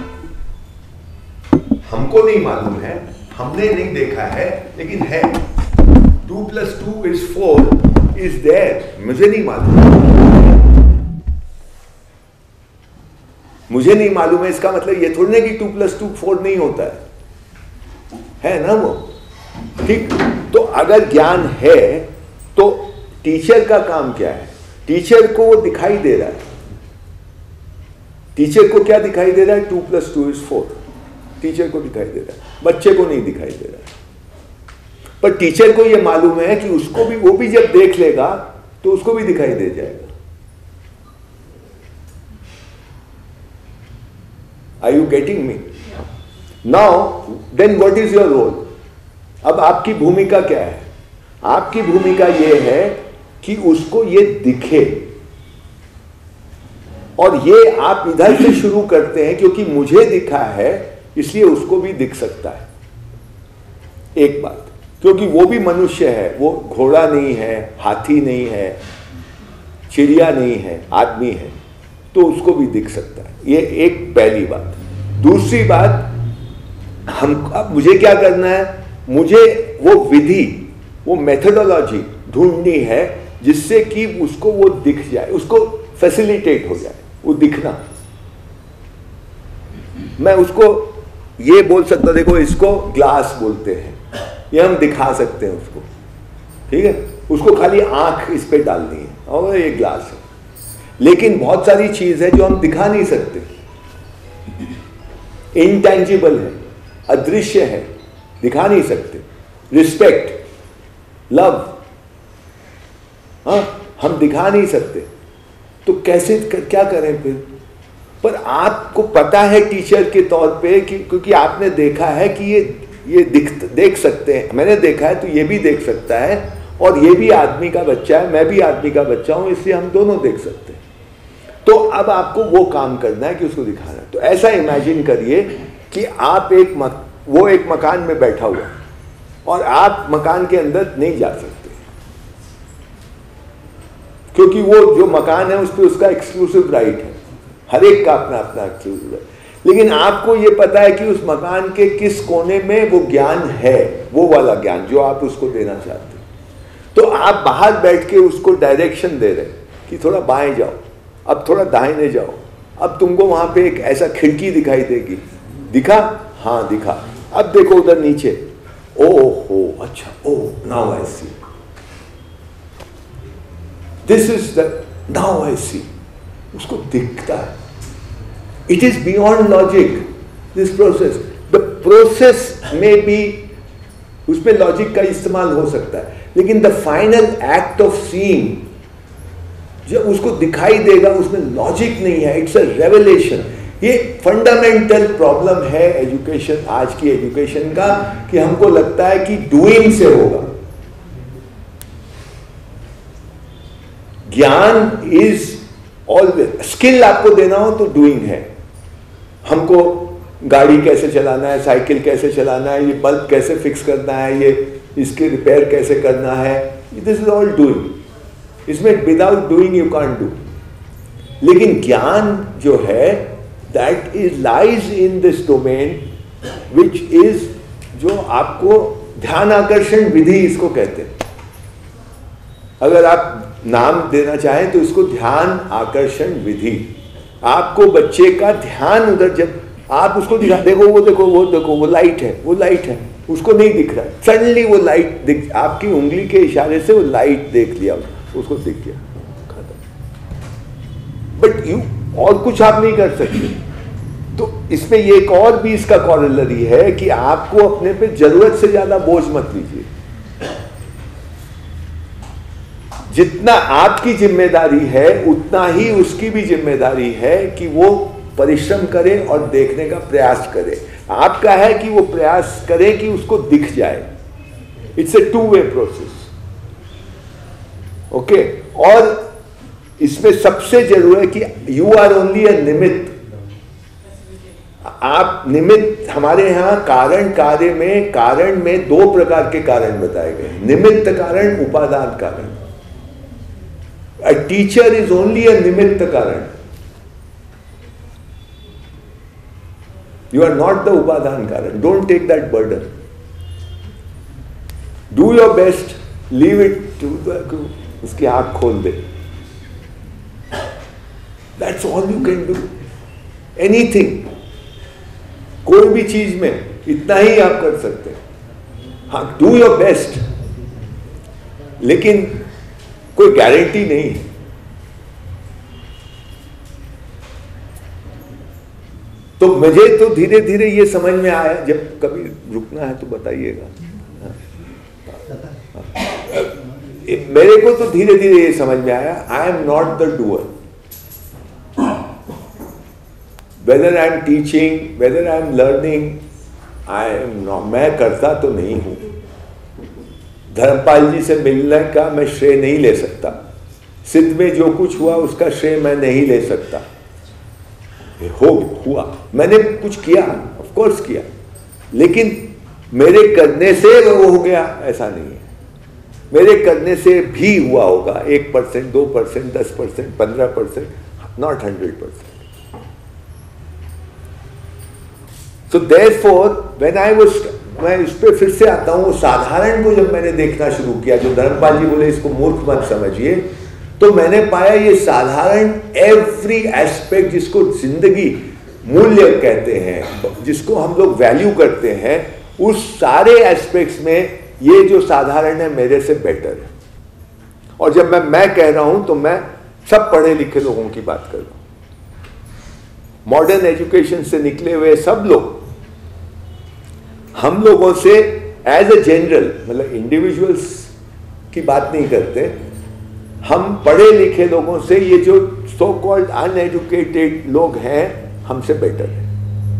हमको नहीं मालूम है, हमने नहीं देखा है, लेकिन है। 2 + 2 is 4 इज देयर। मुझे नहीं मालूम, मुझे नहीं मालूम है, इसका मतलब ये थोड़ी ना कि 2 + 2 4 नहीं होता है ना वो, ठीक। तो अगर ज्ञान है तो टीचर का काम क्या है? टीचर को वो दिखाई दे रहा है। टीचर को क्या दिखाई दे रहा है? 2 + 2 is 4 टीचर को दिखाई दे रहा है, बच्चे को नहीं दिखाई दे रहा है। पर टीचर को ये मालूम है कि उसको भी, वो भी जब देख लेगा तो उसको भी दिखाई दे जाएगा। Are you getting me? Now, then what is your role? अब आपकी भूमिका क्या है? आपकी भूमिका ये है कि उसको ये दिखे, और ये आप इधर से शुरू करते हैं क्योंकि मुझे दिखा है इसलिए उसको भी दिख सकता है। एक बात, क्योंकि वो भी मनुष्य है, वो घोड़ा नहीं है, हाथी नहीं है, चिड़िया नहीं है, आदमी है, तो उसको भी दिख सकता है। ये एक पहली बात। दूसरी बात, हम अब मुझे क्या करना है, मुझे वो विधि, वो मेथोडोलॉजी ढूंढनी है जिससे कि उसको वो दिख जाए, उसको फैसिलिटेट हो जाए, वो दिखना। मैं उसको ये बोल सकता, देखो इसको ग्लास बोलते हैं, ये हम दिखा सकते हैं उसको, ठीक है, उसको खाली आंख इस पे डालनी है और ये ग्लास है। लेकिन बहुत सारी चीज है जो हम दिखा नहीं सकते, इंटेंजिबल है, अदृश्य है, दिखा नहीं सकते। रिस्पेक्ट, लव, हाँ, हम दिखा नहीं सकते, तो कैसे क्या करें फिर? पर आपको पता है टीचर के तौर पे कि क्योंकि आपने देखा है कि ये देख सकते हैं, मैंने देखा है तो ये भी देख सकता है, और ये भी आदमी का बच्चा है, मैं भी आदमी का बच्चा हूं, इसलिए हम दोनों देख सकते हैं। तो अब आपको वो काम करना है कि उसको दिखाना है। तो ऐसा इमेजिन करिए कि आप वो एक मकान में बैठा हुआ और आप मकान के अंदर नहीं जा सकते क्योंकि वो जो मकान है उस पर उसका एक्सक्लूसिव राइट है, हर एक का अपना अपना एक्सक्लूसिव राइट। लेकिन आपको ये पता है कि उस मकान के किस कोने में वो ज्ञान है, वो वाला ज्ञान जो आप उसको देना चाहते हैं। तो आप बाहर बैठ के उसको डायरेक्शन दे रहे कि थोड़ा बाएं जाओ, अब थोड़ा दाहिने जाओ, अब तुमको वहां पे एक ऐसा खिड़की दिखाई देगी, दिखा? हाँ दिखा, अब देखो उधर नीचे, ओहो अच्छा, oh now I see, this is the, now I see, उसको दिखता है। It is beyond logic this process. The process में भी उसमें लॉजिक का इस्तेमाल हो सकता है, लेकिन the final act of seeing जब उसको दिखाई देगा उसमें लॉजिक नहीं है, इट्स अ रेवलेशन। ये फंडामेंटल प्रॉब्लम है एजुकेशन, आज की एजुकेशन का, कि हमको लगता है कि डूइंग से होगा। ज्ञान इज ऑलवेज, स्किल आपको देना हो तो डूइंग है। हमको गाड़ी कैसे चलाना है, साइकिल कैसे चलाना है, ये बल्ब कैसे फिक्स करना है, ये इसके रिपेयर कैसे करना है, दिस इज ऑल डूइंग। इसमें without doing you can't do. लेकिन ज्ञान जो है that is lies in this domain which is, जो आपको ध्यान आकर्षण विधि इसको कहते हैं। अगर आप नाम देना चाहें तो इसको ध्यान आकर्षण विधि। आपको बच्चे का ध्यान उधर, जब आप उसको दिखा, देखो वो देखो वो देखो वो लाइट है, वो लाइट है, उसको नहीं दिख रहा है, सडनली वो लाइट दिख, आपकी उंगली के इशारे से वो लाइट देख लिया, उसको दिख गया, बट यू और कुछ आप नहीं कर सकते। तो इसमें ये एक और भी इसका कॉरिलरी है कि आपको अपने पे जरूरत से ज्यादा बोझ मत लीजिए। जितना आपकी जिम्मेदारी है उतना ही उसकी भी जिम्मेदारी है कि वो परिश्रम करे और देखने का प्रयास करे। आपका है कि वो प्रयास करे कि उसको दिख जाए। It's a two way process, okay. और इसमें सबसे जरूरी है कि यू आर ओनली अ निमित्त। आप निमित्त, हमारे यहाँ कारण कार्य में, कारण में दो प्रकार के कारण बताए गए, निमित्त कारण, उपादान कारण। A teacher is only a nimitta karan. You are not the upadhan karan. Don't take that burden. Do your best. Leave it to the, उसकी आँख खोल दे. That's all you can do. Anything. कोई भी चीज में इतना ही आप कर सकते हैं। हाँ, do your best. लेकिन कोई गारंटी नहीं है। तो मुझे तो धीरे धीरे ये समझ में आया, जब कभी रुकना है तो बताइएगा। मेरे को तो धीरे धीरे ये समझ में आया, I am not the doer. Whether I am teaching, whether I am learning, मैं करता तो नहीं हूं। धर्मपाल जी से मिलने का मैं श्रेय नहीं ले सकता, सिद्ध में जो कुछ हुआ उसका श्रेय मैं नहीं ले सकता। हुआ, मैंने कुछ किया, ऑफ कोर्स किया, लेकिन मेरे करने से वो हो गया ऐसा नहीं है। मेरे करने से भी हुआ होगा 1%, 2%, 10%, 15%, not 100%। So therefore, when I was, मैं इस पे फिर से आता हूँ, साधारण को जब मैंने देखना शुरू किया, जो धर्मपाल जी बोले इसको मूर्ख मत समझिए, तो मैंने पाया ये साधारण एवरी एस्पेक्ट, जिसको जिंदगी मूल्य कहते हैं, जिसको हम लोग वैल्यू करते हैं, उस सारे एस्पेक्ट्स में ये जो साधारण है मेरे से बेटर है। और जब मैं कह रहा हूं तो मैं सब पढ़े लिखे लोगों की बात कर रहा हूं। मॉडर्न एजुकेशन से निकले हुए सब लोग हम लोगों से एज ए जनरल, मतलब इंडिविजुअल्स की बात नहीं करते, हम पढ़े लिखे लोगों से ये जो सो कॉल्ड अनएजुकेटेड लोग हैं हमसे बेटर है।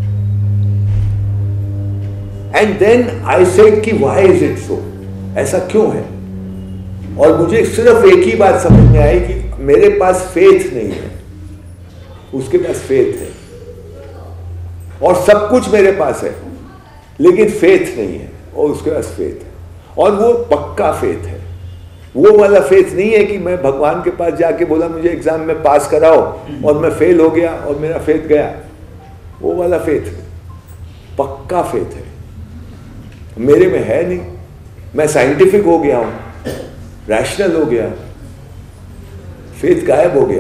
एंड देन आई सेड कि व्हाई इज इट सो, ऐसा क्यों है? और मुझे सिर्फ एक ही बात समझ में आई कि मेरे पास फेथ नहीं है, उसके पास फेथ है, और सब कुछ मेरे पास है लेकिन फेथ नहीं है, और उसके पास फेथ है, और वो पक्का फेथ है। वो वाला फेथ नहीं है कि मैं भगवान के पास जाके बोला मुझे एग्जाम में पास कराओ और मैं फेल हो गया और मेरा फेथ गया। वो वाला फेथ पक्का फेथ है, मेरे में है नहीं। मैं साइंटिफिक हो गया हूं, रैशनल हो गया, फेथ गायब हो गया।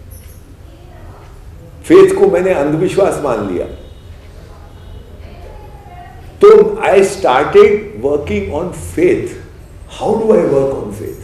फेथ को मैंने अंधविश्वास मान लिया। तो I started working on faith. How do I work on faith?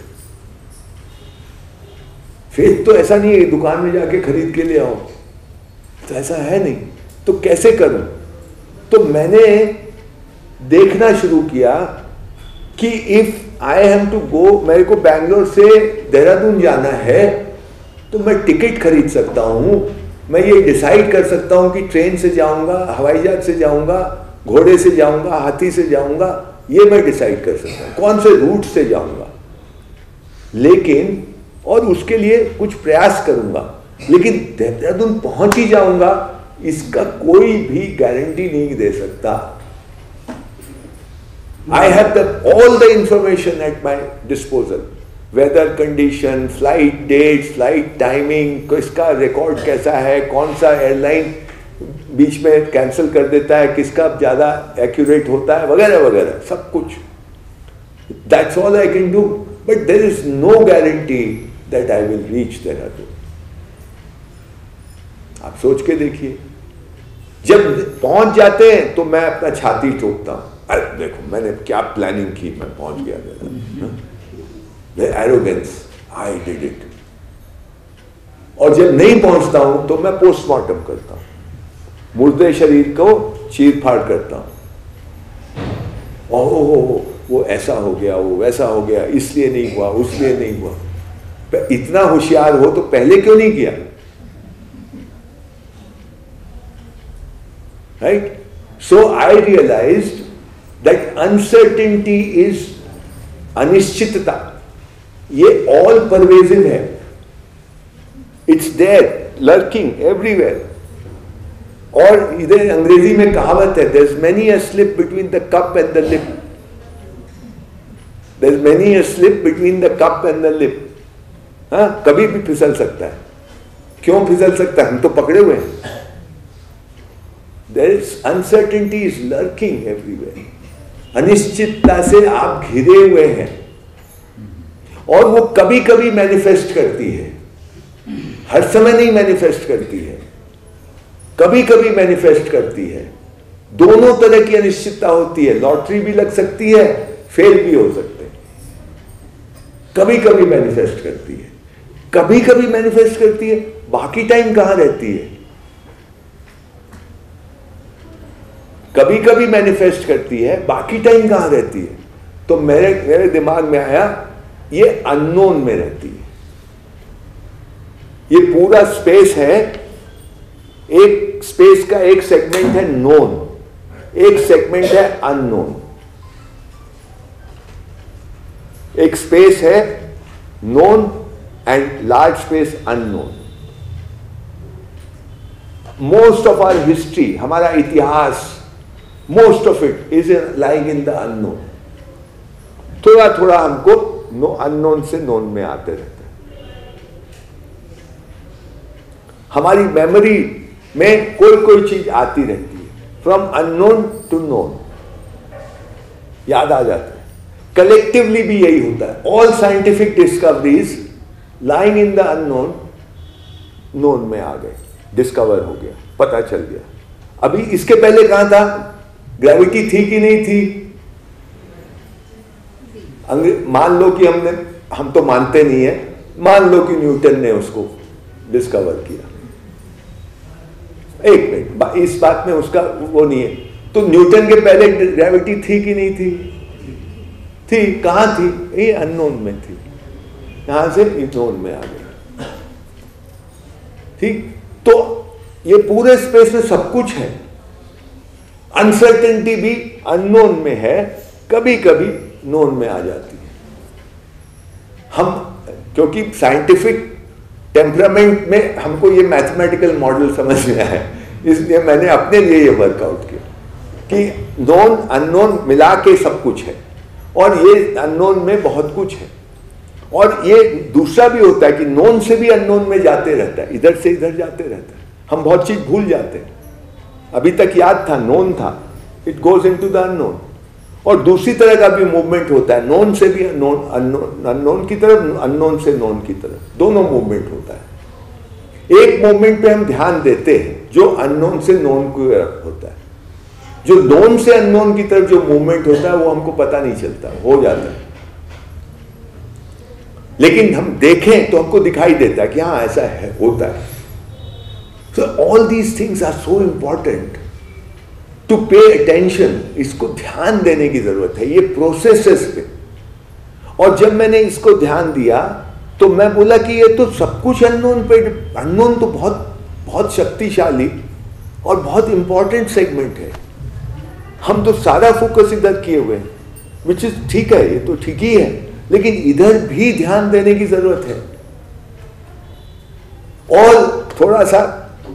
Faith तो ऐसा नहीं है दुकान में जाके खरीद के ले आओ, तो ऐसा है नहीं, तो कैसे करूं? तो मैंने देखना शुरू किया कि if I have to go, मेरे को बैंगलोर से देहरादून जाना है तो मैं टिकट खरीद सकता हूं, मैं ये डिसाइड कर सकता हूं कि ट्रेन से जाऊंगा, हवाई जहाज से जाऊंगा, घोड़े से जाऊंगा, हाथी से जाऊंगा, ये मैं डिसाइड कर सकता हूं कौन से रूट से जाऊंगा। लेकिन और उसके लिए कुछ प्रयास करूंगा, लेकिन देहरादून पहुंच ही जाऊंगा इसका कोई भी गारंटी नहीं दे सकता। I have all the information at my disposal, weather condition, flight dates, flight timing, किसका रिकॉर्ड कैसा है, कौन सा एयरलाइन बीच में कैंसिल कर देता है, किसका ज़्यादा एक्यूरेट होता है, वगैरह वगैरह सब कुछ। That's all I can do, but there is no guarantee that I will reach Dehradun. आप सोच के देखिए, जब पहुंच जाते हैं तो मैं अपना छाती ठोकता हूं, अरे देखो मैंने क्या प्लानिंग की, मैं पहुंच गया। The arrogance, I did it. और जब नहीं पहुंचता हूं तो मैं पोस्टमार्टम करता हूं, मुर्दे शरीर को चीर फाड़ करता हूं। ओह वो ऐसा हो गया, वो वैसा हो गया, इसलिए नहीं हुआ, उसलिए नहीं हुआ। इतना होशियार हो तो पहले क्यों नहीं किया? Right? So I realized that uncertainty is अनिश्चितता, ये all pervasive है, it's there, lurking everywhere. और इधर अंग्रेजी में कहावत है, there's many a slip between the cup and the lip. There's many a slip between the cup and the lip. हाँ, कभी भी फिसल सकता है। क्यों फिसल सकता है? हम तो पकड़े हुए हैं। There is uncertainty is lurking everywhere. अनिश्चितता से आप घिरे हुए हैं, और वो कभी कभी मैनिफेस्ट करती है, हर समय नहीं मैनिफेस्ट करती है, कभी कभी मैनिफेस्ट करती है। दोनों तरह की अनिश्चितता होती है, लॉटरी भी लग सकती है, फेल भी हो सकते हैं। कभी कभी मैनिफेस्ट करती है, कभी कभी मैनिफेस्ट करती है, बाकी टाइम कहां रहती है? कभी कभी मैनिफेस्ट करती है, बाकी टाइम कहां रहती है? तो मेरे दिमाग में आया ये अननोन में रहती है। ये पूरा स्पेस है, एक स्पेस का एक सेगमेंट है नोन, एक सेगमेंट है अननोन। एक स्पेस है known and large space unknown. Most of our history, हमारा इतिहास, most of it is lying in the unknown. थोड़ा थोड़ा हमको अननोन से नोन में आते रहते हैं। हमारी मेमोरी में कोई कोई चीज आती रहती है, फ्रॉम अननोन टू नोन याद आ जाता है। कलेक्टिवली भी यही होता है। All scientific discoveries lying in the unknown known में आ गए, डिस्कवर हो गया, पता चल गया। अभी इसके पहले कहां था? ग्रेविटी थी कि नहीं थी? मान लो कि हम तो मानते नहीं है, मान लो कि न्यूटन ने उसको डिस्कवर किया। एक मिनट, इस बात में उसका वो नहीं है। तो न्यूटन के पहले ग्रेविटी थी कि नहीं थी? थी। कहां थी? ये अननोन में थी, यहां से नोन में आ गई। ठीक, तो ये पूरे स्पेस में सब कुछ है। अनसर्टेनिटी भी अननोन में है, कभी कभी नोन में आ जाती है। हम क्योंकि साइंटिफिक टेम्परामेंट में हमको ये मैथमेटिकल मॉडल समझ में आया, इसलिए मैंने अपने लिए ये वर्कआउट किया कि नोन अननोन मिला के सब कुछ है, और ये अननोन में बहुत कुछ है। और ये दूसरा भी होता है कि नोन से भी अननोन में जाते रहता है, इधर से इधर जाते रहता है। हम बहुत चीज भूल जाते हैं। अभी तक याद था, नोन था, it goes into the unknown. और दूसरी तरह का भी मूवमेंट होता है, नोन से भी अननोन, अननोन की तरफ, अननोन से नोन की तरफ, दोनों मूवमेंट होता है। एक मूवमेंट पे हम ध्यान देते हैं जो अननोन से नोन की तरफ होता है। जो नोन से अननोन की तरफ जो मूवमेंट होता है वो हमको पता नहीं चलता, हो जाता है। लेकिन हम देखें तो हमको दिखाई देता है कि हाँ ऐसा है, होता है। So all these things are so important to pay attention. इसको ध्यान देने की जरूरत है, ये प्रोसेसेस पे। और जब मैंने इसको ध्यान दिया तो मैं बोला कि ये तो सब कुछ अननोन पे, अननोन तो बहुत बहुत शक्तिशाली और बहुत इंपॉर्टेंट सेगमेंट है। हम तो सारा फोकस इधर किए हुए हैं, विच इज ठीक है, ये तो ठीक ही है, लेकिन इधर भी ध्यान देने की जरूरत है। और थोड़ा सा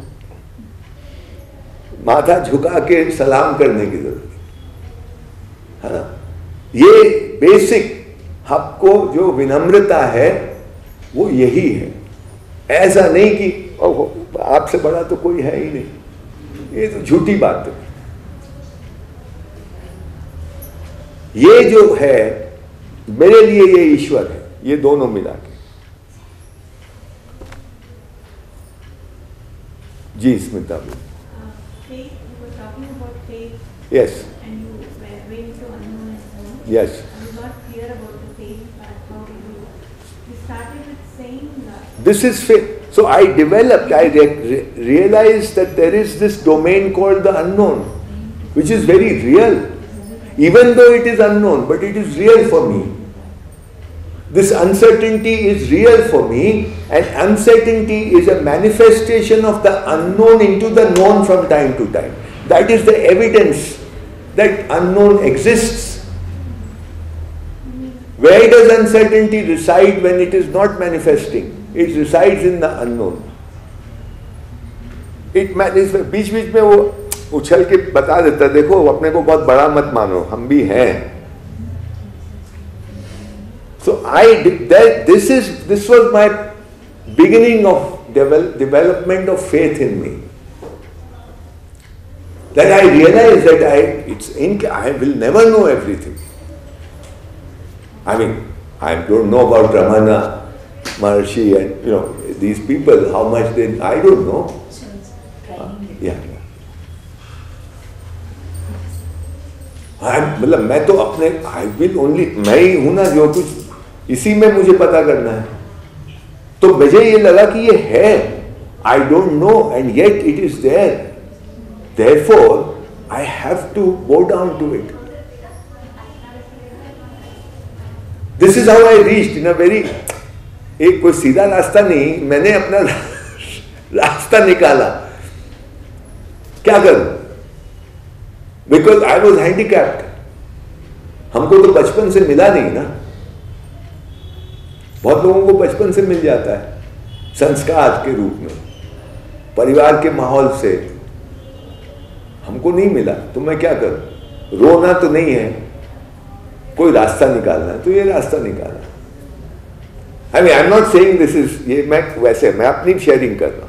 माथा झुका के सलाम करने की जरूरत है ना। ये बेसिक आपको जो विनम्रता है वो यही है। ऐसा नहीं कि आपसे बड़ा तो कोई है ही नहीं, ये तो झूठी बात है। ये जो है मेरे लिए ये ईश्वर है, ये दोनों मिला के। जी स्मिता बोल। Faith, you were talking about faith. Yes. And you went into unknown and known. Yes. You got clear about the faith, but how did you started with saying This is faith. So I developed, I realized that there is this domain called the unknown, which is very real. Even though it is unknown, but it is real for me. This uncertainty is real for me, and uncertainty is a manifestation of the unknown into the known from time to time. That is the evidence that unknown exists. Where does uncertainty reside when it is not manifesting? It resides in the unknown. बीच बीच में वो उछल के बता देता है, देखो अपने को बहुत बड़ा मत मानो, हम भी हैं। So this was my beginning of development of faith in me. That I realized that I will never know everything. I mean, I don't know about Ramana Maharshi and these people, how much I don't know. Yeah. मतलब मैं तो अपने मैं ही हूं ना जो कुछ इसी में मुझे पता करना है। तो मुझे ये लगा कि ये है, I don't know and yet it is there, therefore I have to go down to it. This is how I reached in a very, एक कोई सीधा रास्ता नहीं, मैंने अपना रास्ता निकाला। क्या करूं? Because I was handicapped. हमको तो बचपन से मिला नहीं ना। बहुत लोगों को बचपन से मिल जाता है संस्कार के रूप में, परिवार के माहौल से। हमको नहीं मिला, तो मैं क्या करूं? रोना तो नहीं है, कोई रास्ता निकालना है तो ये रास्ता निकाला। I mean I am not saying this is, ये मैं वैसे मैं अपनी शेयरिंग कर रहा हूं।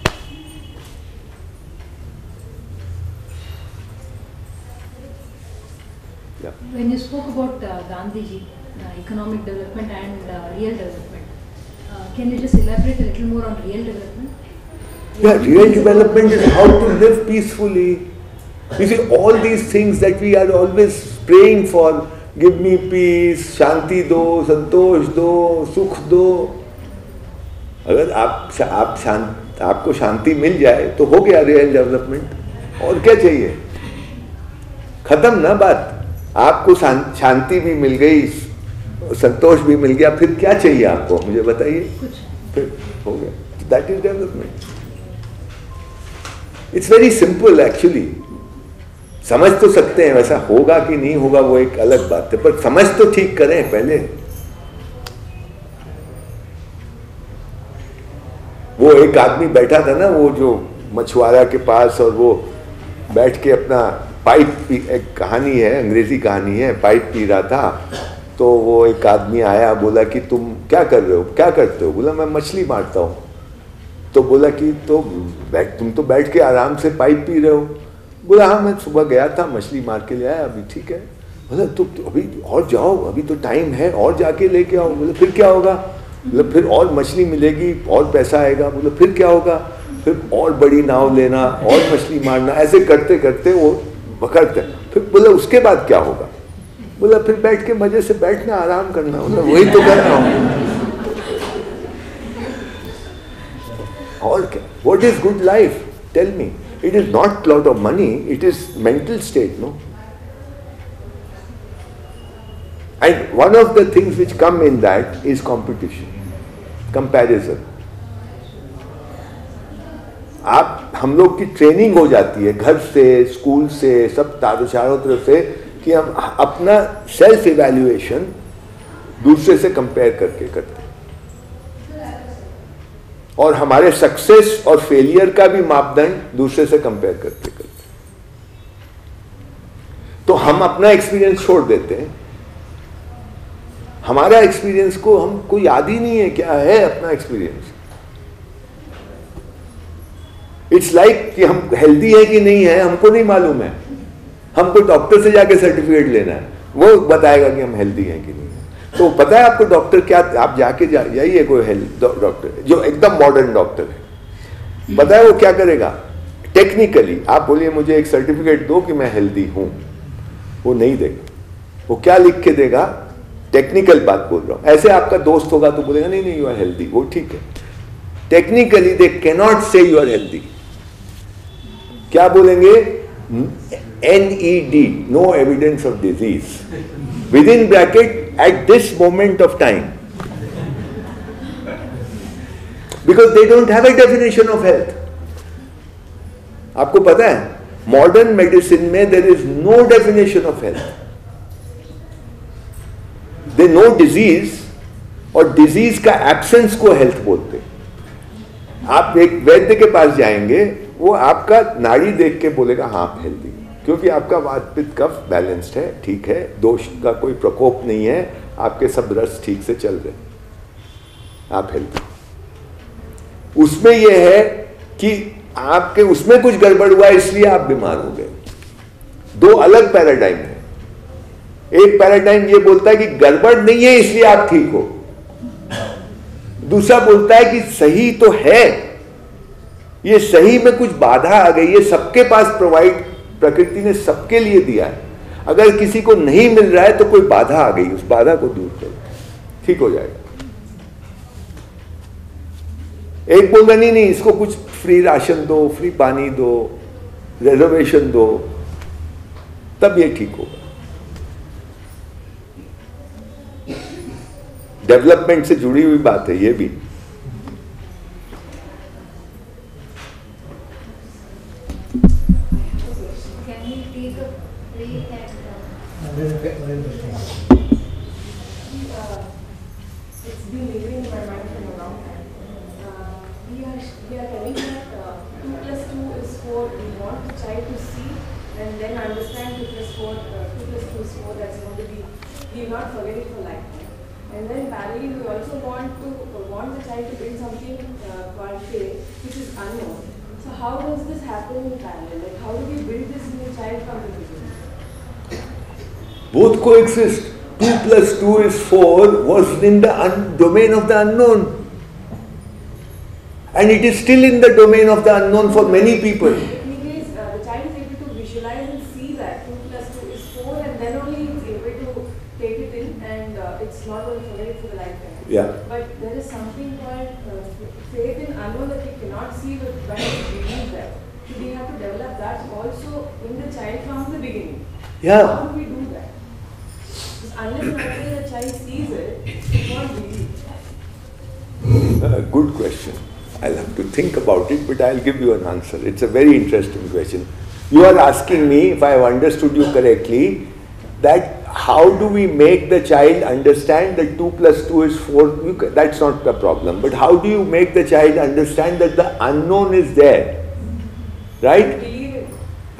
When you spoke about Gandhiji, economic development and real development, can you just elaborate a little more on real development? Yeah, real development is how to live peacefully. You see, all these things that we are always praying for, give me peace, शांति दो, संतोष दो, सुख दो। अगर आपको शांति मिल जाए तो हो गया रियल डेवलपमेंट। और क्या चाहिए? खत्म ना बात। आपको शांति भी मिल गई, संतोष भी मिल गया, फिर क्या चाहिए आपको? मुझे बताइए। फिर हो गया। That is development. It's very simple actually. समझ तो सकते हैं, वैसा होगा कि नहीं होगा वो एक अलग बात है, पर समझ तो ठीक करें पहले। वो एक आदमी बैठा था ना, वो जो मछुआरा के पास, और वो बैठ के अपना पाइप पी, एक कहानी है, अंग्रेजी कहानी है, पाइप पी रहा था। तो वो एक आदमी आया, बोला कि तुम क्या कर रहे हो, क्या करते हो? बोला मैं मछली मारता हूँ। तो बोला कि तुम तो बैठ के आराम से पाइप पी रहे हो। बोला हाँ, मैं सुबह गया था, मछली मार के ले आया, अभी ठीक है। बोला तो अभी और जाओ, अभी तो टाइम है, और जाके लेके आओ। बोला फिर क्या होगा? बोला फिर और मछली मिलेगी, और पैसा आएगा। बोला फिर क्या होगा? फिर और बड़ी नाव लेना, और मछली मारना। ऐसे करते करते वो पकड़ते। फिर बोला उसके बाद क्या होगा? बोला फिर बैठ के मजे से बैठना, आराम करना। बोला वही तो कर रहा हूँ। और क्या? What is good life? Tell me. It is not lot of money, it is mental state, no? And one of the things which come in that is competition, comparison. हम लोग की ट्रेनिंग हो जाती है घर से, स्कूल से, सब चारों तरफ से, कि हम अपना सेल्फ इवैल्यूएशन दूसरे से कंपेयर करके करते हैं, और हमारे सक्सेस और फेलियर का भी मापदंड दूसरे से कंपेयर करते करते। तो हम अपना एक्सपीरियंस छोड़ देते हैं। हमारा एक्सपीरियंस को हमको याद ही नहीं है क्या है अपना एक्सपीरियंस। इट्स लाइक कि हम हेल्दी है कि नहीं है हमको नहीं मालूम है। हमको डॉक्टर से जाके सर्टिफिकेट लेना है, वो बताएगा कि हम हेल्दी हैं कि नहीं। तो पता है आपको डॉक्टर क्या, आप जाके जाइए कोई हेल्थ डॉक्टर जो एकदम मॉडर्न डॉक्टर है, पता है वो क्या करेगा? टेक्निकली आप बोलिए मुझे एक सर्टिफिकेट दो कि मैं हेल्दी हूं, वो नहीं देगा। वो क्या लिख के देगा? टेक्निकल बात बोल रहा हूं। ऐसे आपका दोस्त होगा तो बोलेगा नहीं नहीं यू आर हेल्दी, वो ठीक है। Technically they can not say you are healthy. क्या बोलेंगे? NED, no evidence of disease, within bracket at this moment of time, because they don't have a definition of health. आपको पता है मॉडर्न मेडिसिन में there is no definition of health. They know disease, और डिजीज का एब्सेंस को हेल्थ बोलते हैं। आप एक वैद्य के पास जाएंगे, वो आपका नाड़ी देख के बोलेगा हाँ आप हेल्दी, क्योंकि आपका वात पित्त कफ बैलेंस्ड है, ठीक है, दोष का कोई प्रकोप नहीं है, आपके सब रस ठीक से चल रहे, आप हेल्दी। उसमें यह है कि आपके उसमें कुछ गड़बड़ हुआ इसलिए आप बीमार हो गए। दो अलग पैराडाइम है। एक पैराडाइम ये बोलता है कि गड़बड़ नहीं है इसलिए आप ठीक हो, दूसरा बोलता है कि सही तो है, ये सही में कुछ बाधा आ गई है, सबके पास प्रोवाइड प्रकृति ने सबके लिए दिया है, अगर किसी को नहीं मिल रहा है तो कोई बाधा आ गई, उस बाधा को दूर करो, ठीक हो जाएगा। एक बोल रहा नहीं नहीं इसको कुछ फ्री राशन दो, फ्री पानी दो, रिजर्वेशन दो, तब ये ठीक होगा। डेवलपमेंट से जुड़ी हुई बात है ये भी। been living in my mind for a long time. We are telling that 2 plus 2 is 4. We want the child to see and then understand 2 plus 4. 2 plus 2 is 4. That's going to be. We will not forget it for lifetime. And then parallelly, we also want the child to build something called faith, which is unknown. So how does this happen in parallel? Like how do we build this in the child from the beginning? Both coexist. 2 plus 2 is 4 was in the domain of the unknown. And it is still in the domain of the unknown for many people. Because the child is able to visualize and see that 2 plus 2 is 4 and then only it's able to take it in and it's not going to forget it for the lifetime. Yeah. But there is something called faith in unknown that we cannot see but when we believe that. So we have to develop that also in the child from the beginning. Yeah. How do we do that? Because unless and until the child sees it, it won't believe. Good question. I'll have to think about it, but I'll give you an answer. It's a very interesting question. You are asking me, if I have understood you correctly, that how do we make the child understand that 2 plus 2 is 4? That's not the problem. But how do you make the child understand that the unknown is there? Right? Believe it.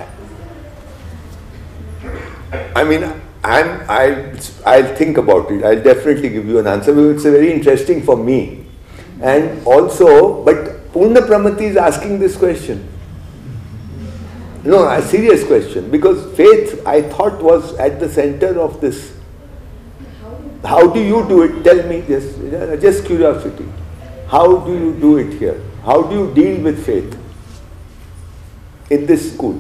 I mean, I'll think about it. I'll definitely give you an answer because it's very interesting for me. And also, but Purna Pramati is asking this question. No, a serious question, because faith, I thought, was at the center of this. How do you do it? Tell me, just curiosity. How do you do it here? How do you deal with faith in this school?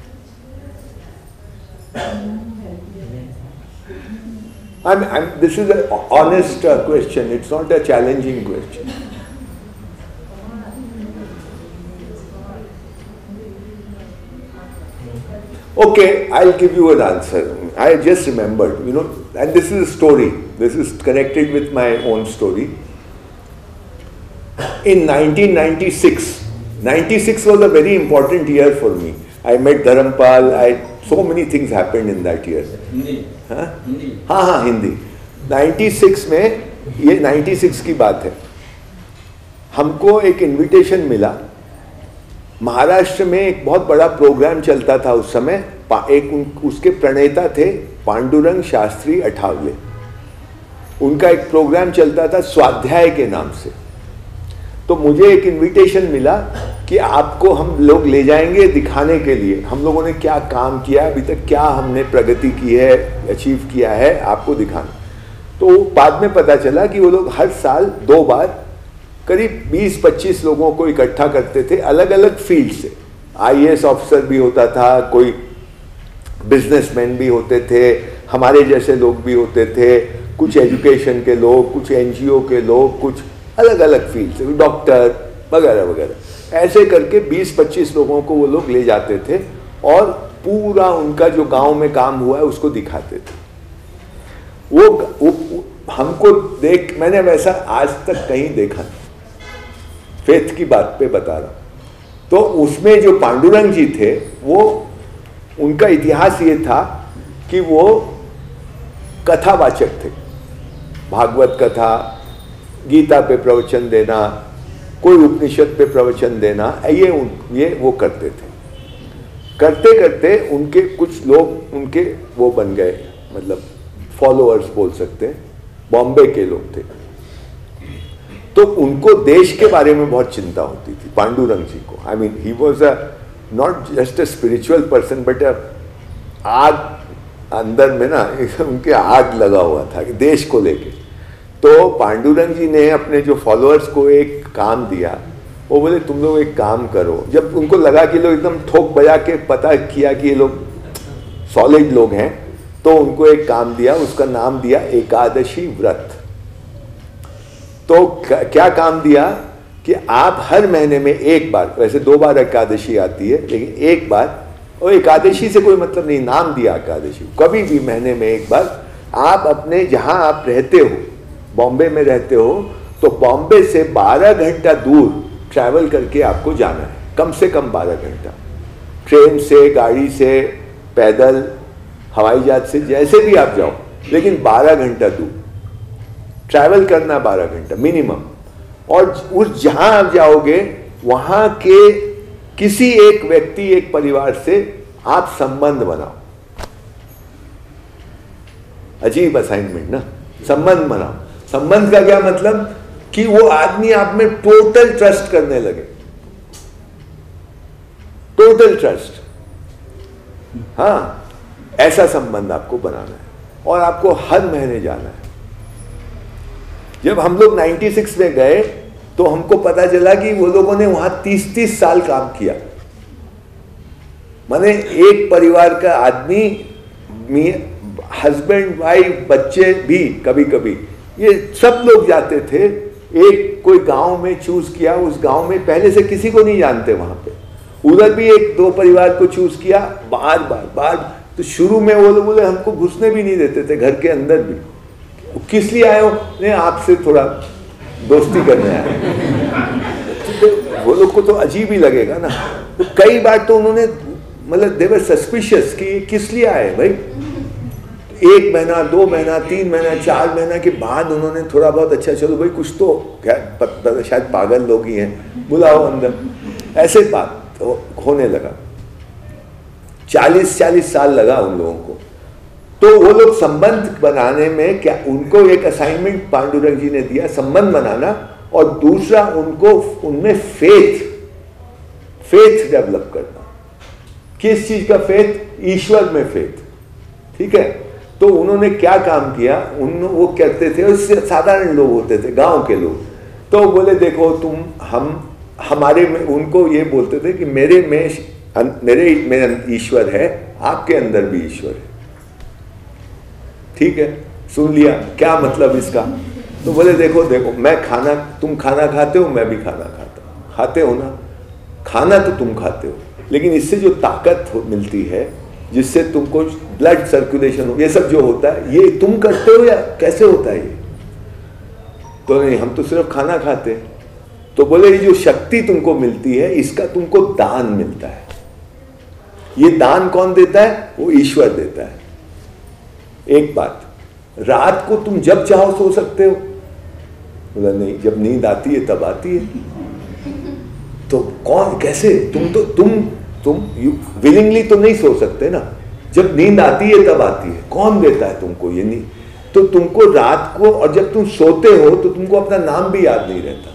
This is an honest question. It's not a challenging question. Okay, I'll give you an answer. I just remembered, and this is a story. This is connected with my own story. In 1996, 96 was a very important year for me. I met Dharampal. So many things happened in that year. Hindi. हाँ Hindi. हाँ हिंदी 96 में, ये 96 की बात है, हमको एक इनविटेशन मिला. महाराष्ट्र में एक बहुत बड़ा प्रोग्राम चलता था उस समय. उसके प्रणेता थे पांडुरंग शास्त्री अठावले. उनका एक प्रोग्राम चलता था स्वाध्याय के नाम से. तो मुझे एक इनविटेशन मिला कि आपको हम लोग ले जाएंगे दिखाने के लिए हम लोगों ने क्या काम किया अभी तक, क्या हमने प्रगति की है, अचीव किया है, आपको दिखाना. तो बाद में पता चला कि वो लोग हर साल 2 बार करीब 20-25 लोगों को इकट्ठा करते थे अलग अलग फील्ड से. IAS ऑफिसर भी होता था, कोई बिजनेसमैन भी होते थे, हमारे जैसे लोग भी होते थे, कुछ एजुकेशन के लोग, कुछ NGO के लोग, कुछ अलग अलग फील्ड से, डॉक्टर वगैरह वगैरह. ऐसे करके 20-25 लोगों को वो लोग ले जाते थे और पूरा उनका जो गांव में काम हुआ है उसको दिखाते थे. वो हमको देख, मैंने वैसा आज तक कहीं देखा नहीं. फेथ की बात पे बता रहा. तो उसमें जो पांडुरंग जी थे, वो उनका इतिहास ये था कि वो कथावाचक थे. भागवत कथा, गीता पे प्रवचन देना, कोई उपनिषद पे प्रवचन देना, ये वो करते थे. करते करते उनके कुछ लोग उनके वो बन गए, मतलब फॉलोअर्स बोल सकते हैं. बॉम्बे के लोग थे. तो उनको देश के बारे में बहुत चिंता होती थी पांडुरंग जी को. I mean he was a not just a spiritual person but आग अंदर में ना उनके आग लगा हुआ था देश को लेके. तो पांडुरंग जी ने अपने जो फॉलोअर्स को एक काम दिया. वो बोले तुम लोग एक काम करो. जब उनको लगा कि लोग एकदम ठोक बजा के पता किया कि ये लोग सॉलिड लोग हैं, तो उनको एक काम दिया. उसका नाम दिया एकादशी व्रत. तो क्या काम दिया कि आप हर महीने में एक बार, वैसे 2 बार एकादशी आती है, लेकिन एक बार, और एकादशी से कोई मतलब नहीं, नाम दिया एकादशी, कभी भी महीने में एक बार आप अपने जहां आप रहते हो, बॉम्बे में रहते हो, तो बॉम्बे से 12 घंटा दूर ट्रैवल करके आपको जाना है. कम से कम 12 घंटा, ट्रेन से, गाड़ी से, पैदल, हवाई जहाज से, जैसे भी आप जाओ, लेकिन 12 घंटा दूर. ट्रैवल करना 12 घंटा मिनिमम, और उस जहां आप जाओगे वहां के किसी एक व्यक्ति, एक परिवार से आप संबंध बनाओ। अजीब असाइनमेंट ना, संबंध बनाओ। संबंध का क्या मतलब कि वो आदमी आप में टोटल ट्रस्ट करने लगे, टोटल ट्रस्ट। हाँ, ऐसा संबंध आपको बनाना है और आपको हर महीने जाना है। जब हम लोग 96 में गए तो हमको पता चला कि वो लोगों ने वहां 30-30 साल काम किया। माने एक परिवार का आदमी, हस्बैंड, वाइफ, बच्चे भी, कभी कभी ये सब लोग जाते थे। एक कोई गांव में चूज किया, उस गांव में पहले से किसी को नहीं जानते, वहां पे उधर भी 1-2 परिवार को चूज किया, बार बार। तो शुरू में वो लोग बोले हमको घुसने भी नहीं देते थे घर के अंदर भी। किस लिए आए हो? नहीं, आपसे थोड़ा दोस्ती करने आए। तो वो लोग को तो अजीब ही लगेगा ना। तो कई बार तो उन्होंने मतलब दे वर सस्पिशियस कि किस लिए आए भाई। 1 महीना, 2 महीना, 3 महीना, 4 महीना के बाद उन्होंने थोड़ा बहुत, अच्छा चलो भाई कुछ तो, क्या शायद पागल लोग ही हैं, बुलाओ अंदर, ऐसे बात तो होने लगा। 40 साल लगा उन लोगों को। तो वो लोग संबंध बनाने में क्या, उनको एक असाइनमेंट पांडुरंग जी ने दिया, संबंध बनाना, और दूसरा उनको उनमें फेथ डेवलप करना। किस चीज का फेथ? ईश्वर में फेथ। ठीक है। तो उन्होंने क्या काम किया, वो कहते थे, उससे साधारण लोग होते थे, गांव के लोग, तो बोले देखो तुम, हम हमारे में, उनको ये बोलते थे कि मेरे में ईश्वर है, आपके अंदर भी ईश्वर है। ठीक है, सुन लिया क्या मतलब इसका? तो बोले देखो मैं खाना, तुम खाना खाते हो, मैं भी खाना खाता हूं, खाते हो ना, खाना तो तुम खाते हो, लेकिन इससे जो ताकत मिलती है, जिससे तुमको ब्लड सर्कुलेशन हो, ये सब जो होता है, ये तुम करते हो या कैसे होता है ये? तो नहीं, हम तो सिर्फ खाना खाते हैं। तो बोले ये जो शक्ति तुमको मिलती है, इसका तुमको दान मिलता है। ये दान कौन देता है? वो ईश्वर देता है। एक बात, रात को तुम जब चाहो सो सकते हो? बोला नहीं, जब नींद आती है तब आती है। तो कौन, कैसे? तुम विलिंगली तो नहीं सो सकते ना, जब नींद आती है तब आती है। कौन देता है तुमको ये नींद? तो तुमको रात को, और जब तुम सोते हो तो तुमको अपना नाम भी याद नहीं रहता,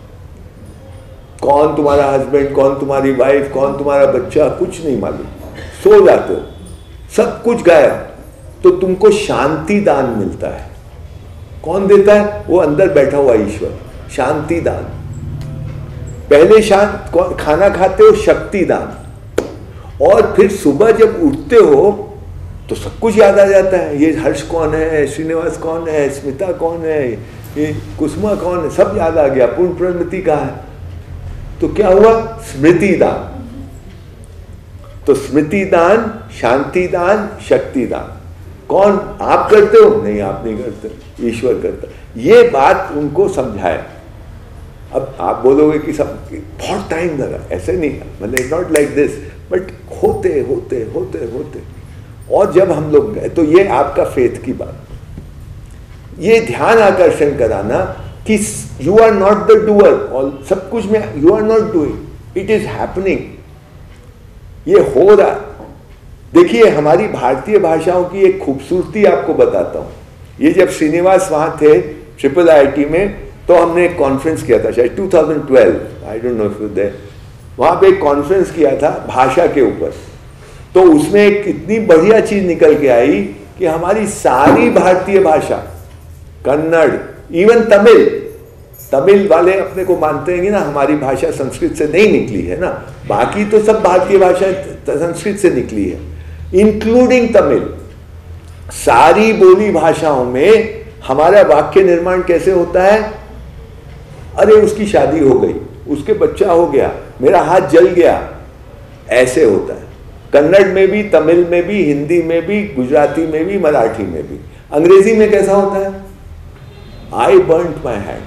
कौन तुम्हारा हस्बैंड, कौन तुम्हारी वाइफ, कौन तुम्हारा बच्चा, कुछ नहीं मालूम, सो जाते हो, सब कुछ गायब। तो तुमको शांति दान मिलता है। कौन देता है? वो अंदर बैठा हुआ ईश्वर, शांति दान। पहले खाना खाते हो, शक्ति दान, और फिर सुबह जब उठते हो तो सब कुछ याद आ जाता है। ये हर्ष कौन है, श्रीनिवास कौन है, स्मिता कौन है, ये कुसुमा कौन है, सब याद आ गया। पूर्ण प्रमिति कहाँ है? तो क्या हुआ? स्मृति दान। तो स्मृति दान, शांति दान, शक्ति दान कौन? आप करते हो? नहीं, आप नहीं करते, ईश्वर करता। ये बात उनको समझाया। अब आप बोलोगे कि सब बहुत टाइम लगा, ऐसे नहीं, मतलब नॉट लाइक दिस, बट होते होते होते होते, और जब हम लोग गए तो ये आपका फेथ की बात, ये ध्यान आकर्षण कराना कि you are not the doer, और सब कुछ में you are not doing, it is happening, ये हो रहा। देखिए, हमारी भारतीय भाषाओं की एक खूबसूरती आपको बताता हूं। ये जब श्रीनिवास वहां थे IIIT में, तो हमने एक कॉन्फ्रेंस किया था, शायद 2012, I don't know if you there. वहां पे एक कॉन्फ्रेंस किया था भाषा के ऊपर। तो उसमें एक इतनी बढ़िया चीज निकल के आई कि हमारी सारी भारतीय भाषा, कन्नड़, इवन तमिल वाले अपने को मानते हैं कि ना हमारी भाषा संस्कृत से नहीं निकली है ना, बाकी तो सब भारतीय भाषा संस्कृत से निकली है, इंक्लूडिंग तमिल। सारी बोली भाषाओं में हमारा वाक्य निर्माण कैसे होता है? अरे उसकी शादी हो गई, उसके बच्चा हो गया, मेरा हाथ जल गया, ऐसे होता है। कन्नड़ में भी, तमिल में भी, हिंदी में भी, गुजराती में भी, मराठी में भी। अंग्रेजी में कैसा होता है? I burnt my hand.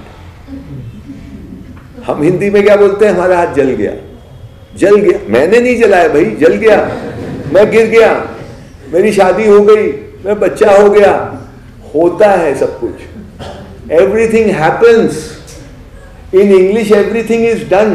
हम हिंदी में क्या बोलते हैं? हमारा हाथ जल गया। जल गया, मैंने नहीं जलाया भाई, जल गया, मैं गिर गया, मेरी शादी हो गई, मैं बच्चा हो गया, होता है सब कुछ। Everything happens. In English everything is done.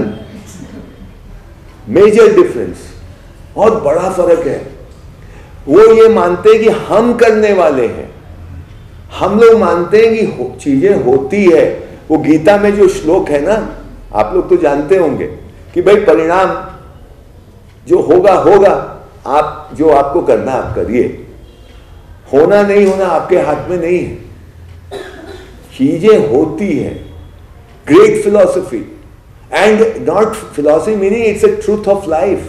Major difference. बहुत बड़ा फर्क है. वो ये मानते हैं कि हम करने वाले हैं, हम लोग मानते हैं कि चीजें होती है. वो गीता में जो श्लोक है ना, आप लोग तो जानते होंगे कि भाई परिणाम जो होगा होगा, आप जो आपको करना आप करिए, होना नहीं होना आपके हाथ में नहीं है. चीजें होती है. Great philosophy, and not philosophy meaning it's a truth of life.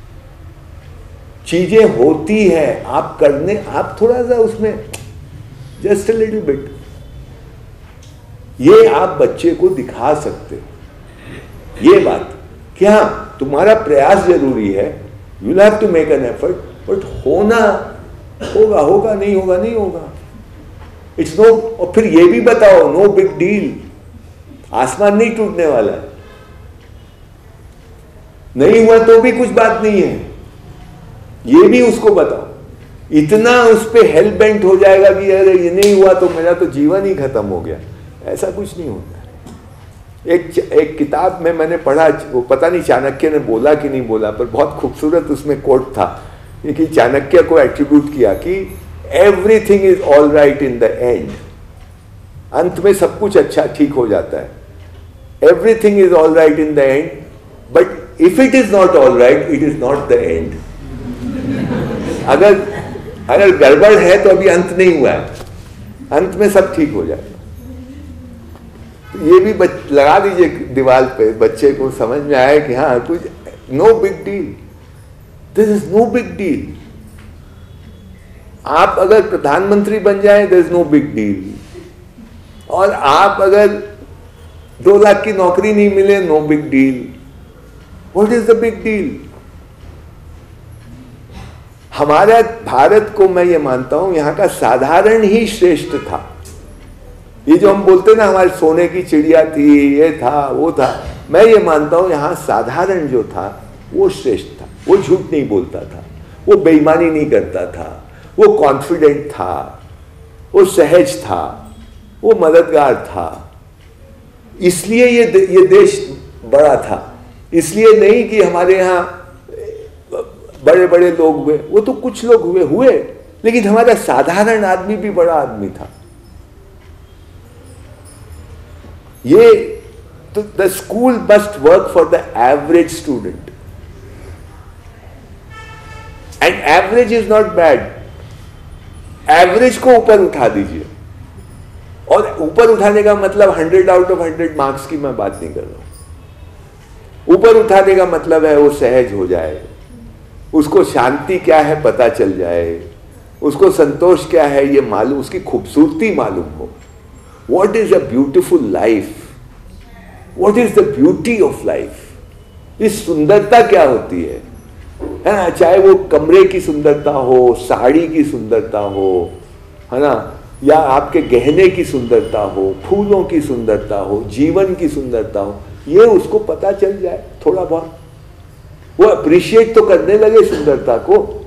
चीजें होती है, आप करने, आप थोड़ा सा उसमें जस्ट अ लिटिल बिट, ये आप बच्चे को दिखा सकते. ये बात कि हाँ तुम्हारा प्रयास जरूरी है, you will have to make an effort, but होना होगा होगा, नहीं होगा नहीं होगा. It's no. और फिर ये भी बताओ, नो बिग डील. आसमान नहीं टूटने वाला है. नहीं हुआ तो भी कुछ बात नहीं है, ये भी उसको बताओ. इतना उस पे हेल बेंट हो जाएगा कि अरे ये नहीं हुआ तो मेरा तो जीवन ही खत्म हो गया, ऐसा कुछ नहीं होता. एक किताब में मैंने पढ़ा, वो पता नहीं चाणक्य ने बोला कि नहीं बोला, पर बहुत खूबसूरत उसमें कोट था कि चाणक्य को एट्रीब्यूट किया कि everything is all right in the end. अंत में सब कुछ अच्छा ठीक हो जाता है. Everything is all right in the end, but if it is not all right, it is not the end. अगर गड़बड़ है तो अभी अंत नहीं हुआ है, अंत में सब ठीक हो जाएगा. तो ये भी लगा दीजिए दीवार पे, बच्चे को समझ में आए कि हाँ कुछ, no big deal, this is no big deal. आप अगर प्रधानमंत्री बन जाए, this is no big deal. और आप अगर 2 लाख की नौकरी नहीं मिले, no big deal. What is the big deal? हमारा भारत को मैं ये मानता हूं यहाँ का साधारण ही श्रेष्ठ था. ये जो हम बोलते ना हमारे सोने की चिड़िया थी, ये था वो था, मैं ये मानता हूं यहाँ साधारण जो था वो श्रेष्ठ था. वो झूठ नहीं बोलता था, वो बेईमानी नहीं करता था, वो कॉन्फिडेंट था, वो सहज था, वो मददगार था. इसलिए ये देश बड़ा था. इसलिए नहीं कि हमारे यहाँ बड़े बड़े लोग हुए, वो तो कुछ लोग हुए, लेकिन हमारा साधारण आदमी भी बड़ा आदमी था. ये तो the school must work for the average student, and average is not bad. Average को ऊपर उठा दीजिए, और ऊपर उठाने का मतलब 100 आउट ऑफ 100 मार्क्स की मैं बात नहीं कर रहा हूं. ऊपर उठाने का मतलब है वो सहज हो जाए, उसको शांति क्या है पता चल जाए, उसको संतोष क्या है ये मालूम, उसकी खूबसूरती मालूम हो. What is a beautiful life? What is the beauty of life? इस सुंदरता क्या होती है ना? चाहे वो कमरे की सुंदरता हो, साड़ी की सुंदरता हो, है ना, या आपके गहने की सुंदरता हो, फूलों की सुंदरता हो, जीवन की सुंदरता हो, ये उसको पता चल जाए थोड़ा बहुत, वो अप्रिशिएट तो करने लगे सुंदरता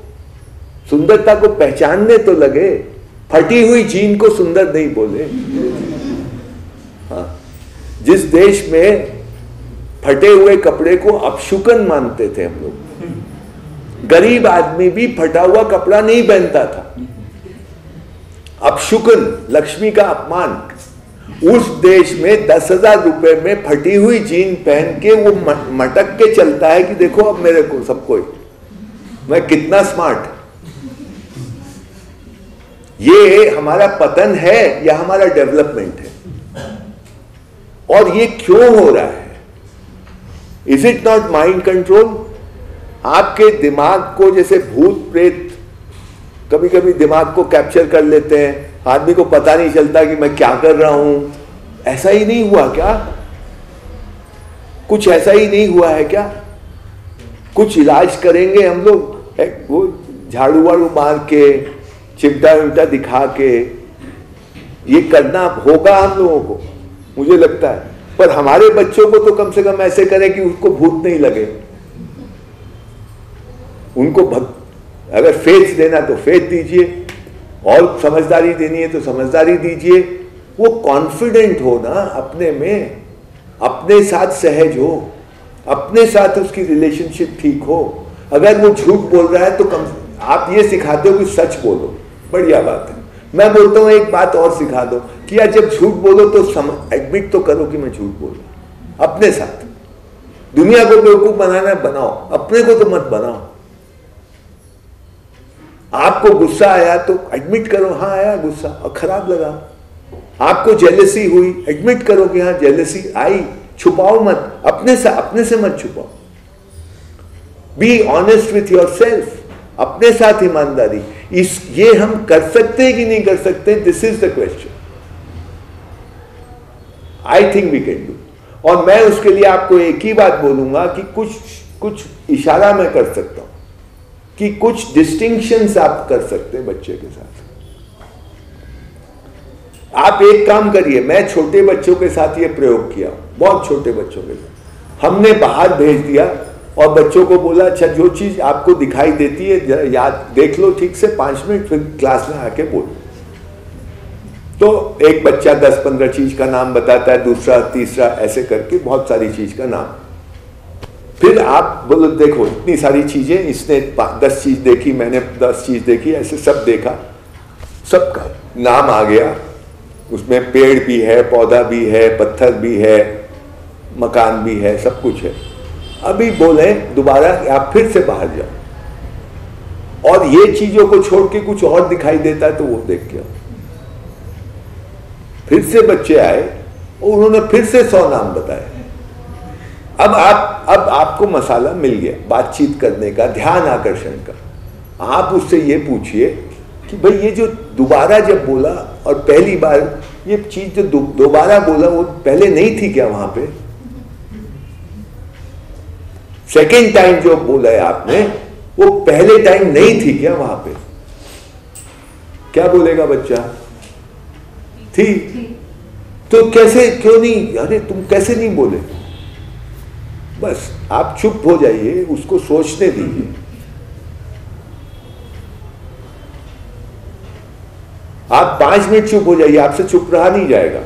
को पहचानने तो लगे. फटी हुई जीन को सुंदर नहीं बोले. हाँ, जिस देश में फटे हुए कपड़े को अपशुकन मानते थे हम लोग, गरीब आदमी भी फटा हुआ कपड़ा नहीं पहनता था. अपशुकन, लक्ष्मी का अपमान. उस देश में 10,000 रुपए में फटी हुई जीन पहन के वो मटक के चलता है कि देखो अब मेरे को सबको मैं कितना स्मार्ट. ये हमारा पतन है या हमारा डेवलपमेंट है? और ये क्यों हो रहा है? Is it not mind control? आपके दिमाग को जैसे भूत प्रेत कभी कभी दिमाग को कैप्चर कर लेते हैं, आदमी को पता नहीं चलता कि मैं क्या कर रहा हूं. ऐसा ही नहीं हुआ क्या? कुछ ऐसा ही नहीं हुआ है क्या? कुछ इलाज करेंगे हम लोग, वो झाड़ू वाड़ू मार के, चिमटा विमटा दिखा के, ये करना होगा हम लोगों को, मुझे लगता है. पर हमारे बच्चों को तो कम से कम ऐसे करें कि उसको भूत नहीं लगे. उनको अगर फेथ देना तो फेथ दीजिए, और समझदारी देनी है तो समझदारी दीजिए, वो कॉन्फिडेंट हो ना अपने में, अपने साथ सहज हो, अपने साथ उसकी रिलेशनशिप ठीक हो। अगर वो झूठ बोल रहा है तो कम आप ये सिखाते हो कि सच बोलो, बढ़िया बात है। मैं बोलता हूँ एक बात और सिखा दो कि यार जब झूठ बोलो तो एडमिट तो करो कि मैं झूठ बोल रहा हूं अपने साथ। दुनिया को बेवकूफ बनाना है बनाओ, अपने को तो मत बनाओ। आपको गुस्सा आया तो एडमिट करो, हाँ आया गुस्सा और खराब लगा। आपको जेलसी हुई, एडमिट करो कि हाँ जेलसी आई, छुपाओ मत, अपने से मत छुपाओ। Be honest with yourself, अपने साथ ईमानदारी। ये हम कर सकते हैं कि नहीं कर सकते, this is the question. I think we can do. और मैं उसके लिए आपको एक ही बात बोलूंगा कि कुछ इशारा मैं कर सकता हूं कि कुछ डिस्टिंक्शंस आप कर सकते हैं बच्चे के साथ। आप एक काम करिए, मैं छोटे बच्चों के साथ ये प्रयोग किया, बहुत छोटे बच्चों के साथ। हमने बाहर भेज दिया और बच्चों को बोला अच्छा जो चीज आपको दिखाई देती है याद देख लो ठीक से 5 मिनट, फिर क्लास में आके बोलो। तो एक बच्चा 10-15 चीज का नाम बताता है, दूसरा तीसरा ऐसे करके बहुत सारी चीज का नाम। फिर आप बोलो देखो इतनी सारी चीजें, इसने 10 चीज देखी, मैंने 10 चीज देखी, ऐसे सब देखा, सबका नाम आ गया। उसमें पेड़ भी है, पौधा भी है, पत्थर भी है, मकान भी है, सब कुछ है। अभी बोले दोबारा आप फिर से बाहर जाओ और ये चीजों को छोड़ के कुछ और दिखाई देता है तो वो देख के आओ। फिर से बच्चे आए और उन्होंने फिर से 100 नाम बताए। अब आपको मसाला मिल गया बातचीत करने का, ध्यान आकर्षण का। आप उससे ये पूछिए कि भाई ये जो दोबारा जब बोला और पहली बार ये चीज जो दोबारा बोला वो पहले नहीं थी क्या वहां पे? सेकेंड टाइम जो बोला है आपने वो पहले टाइम नहीं थी क्या वहां पे? क्या बोलेगा बच्चा? थी। तो कैसे क्यों नहीं, अरे तुम कैसे नहीं बोले? बस आप चुप हो जाइए, उसको सोचने दीजिए। आप 5 मिनट चुप हो जाइए, आपसे चुप रहा नहीं जाएगा।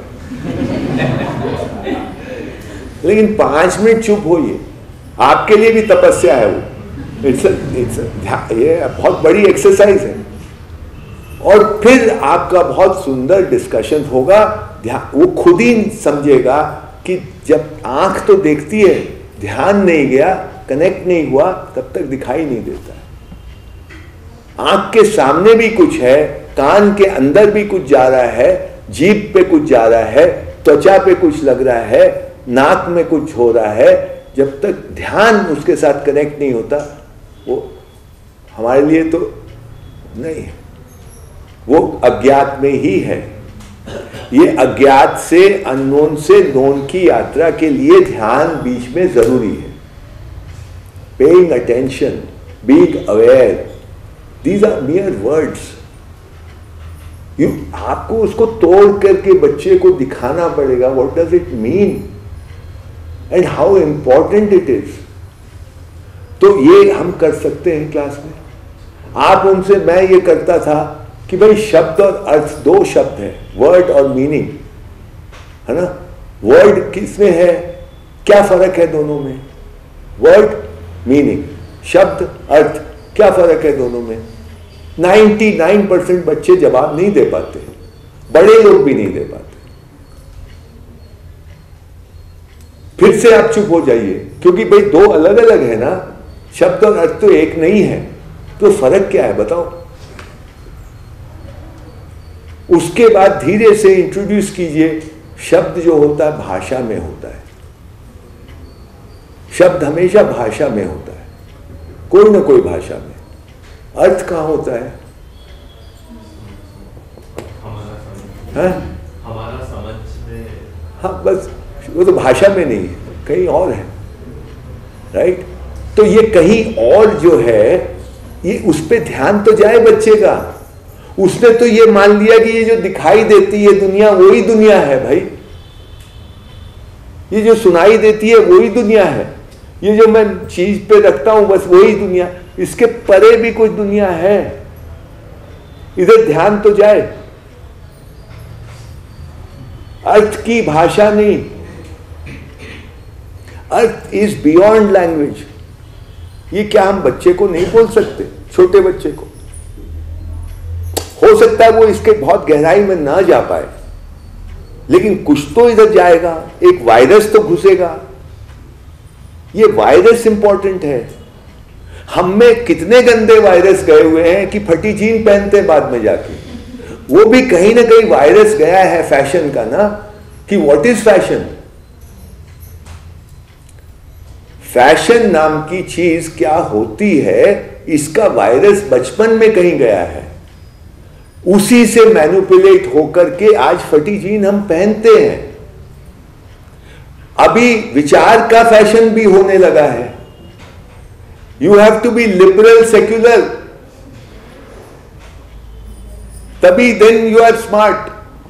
लेकिन 5 मिनट चुप होइए, आपके लिए भी तपस्या है वो। ये बहुत बड़ी एक्सरसाइज है। और फिर आपका बहुत सुंदर डिस्कशन होगा। वो खुद ही समझेगा कि जब आंख तो देखती है, ध्यान नहीं गया, कनेक्ट नहीं हुआ, तब तक दिखाई नहीं देता। आंख के सामने भी कुछ है, कान के अंदर भी कुछ जा रहा है, जीभ पे कुछ जा रहा है, त्वचा पे कुछ लग रहा है, नाक में कुछ हो रहा है। जब तक ध्यान उसके साथ कनेक्ट नहीं होता वो हमारे लिए तो नहीं है, वो अज्ञात में ही है। ये अज्ञात से अननोन से नोन की यात्रा के लिए ध्यान बीच में जरूरी है। Paying attention, being aware, these are mere words. आपको उसको तोड़ करके बच्चे को दिखाना पड़ेगा what does it mean and how important it is. तो ये हम कर सकते हैं क्लास में। आप उनसे, मैं ये करता था कि भाई शब्द और अर्थ 2 शब्द है, वर्ड और मीनिंग, है ना। वर्ड किसमें है, क्या फर्क है दोनों में? वर्ड मीनिंग, शब्द अर्थ, क्या फर्क है दोनों में? 99% बच्चे जवाब नहीं दे पाते, बड़े लोग भी नहीं दे पाते। फिर से आप चुप हो जाइए, क्योंकि भाई 2 अलग अलग है ना, शब्द और अर्थ तो एक नहीं है, तो फर्क क्या है बताओ। उसके बाद धीरे से इंट्रोड्यूस कीजिए। शब्द जो होता है भाषा में होता है, शब्द हमेशा भाषा में होता है, कोई ना कोई भाषा में। अर्थ कहां होता है? हमारा समझ में। हाँ बस, वो तो भाषा में नहीं है, कहीं और है, राइट। तो ये कहीं और जो है, ये उस पे ध्यान तो जाए बच्चे का। उसने तो ये मान लिया कि ये जो दिखाई देती है दुनिया वही दुनिया है भाई, ये जो सुनाई देती है वही दुनिया है, ये जो मैं चीज पे रखता हूं बस वही दुनिया। इसके परे भी कोई दुनिया है, इधर ध्यान तो जाए। अर्थ की भाषा नहीं, अर्थ इज बियॉन्ड लैंग्वेज। ये क्या हम बच्चे को नहीं बोल सकते? छोटे बच्चे को हो सकता है वो इसके बहुत गहराई में ना जा पाए, लेकिन कुछ तो इधर जाएगा, एक वायरस तो घुसेगा। ये वायरस इंपॉर्टेंट है। हम में कितने गंदे वायरस गए हुए हैं कि फटी जीन पहनते हैं बाद में जाके। वो भी कहीं ना कहीं वायरस गया है फैशन का ना, कि व्हाट इज फैशन। फैशन नाम की चीज क्या होती है, इसका वायरस बचपन में कहीं गया है, उसी से मैनिपुलेट होकर के आज फटी जीन हम पहनते हैं। अभी विचार का फैशन भी होने लगा है। You have to be liberal secular, तभी देन यू आर स्मार्ट।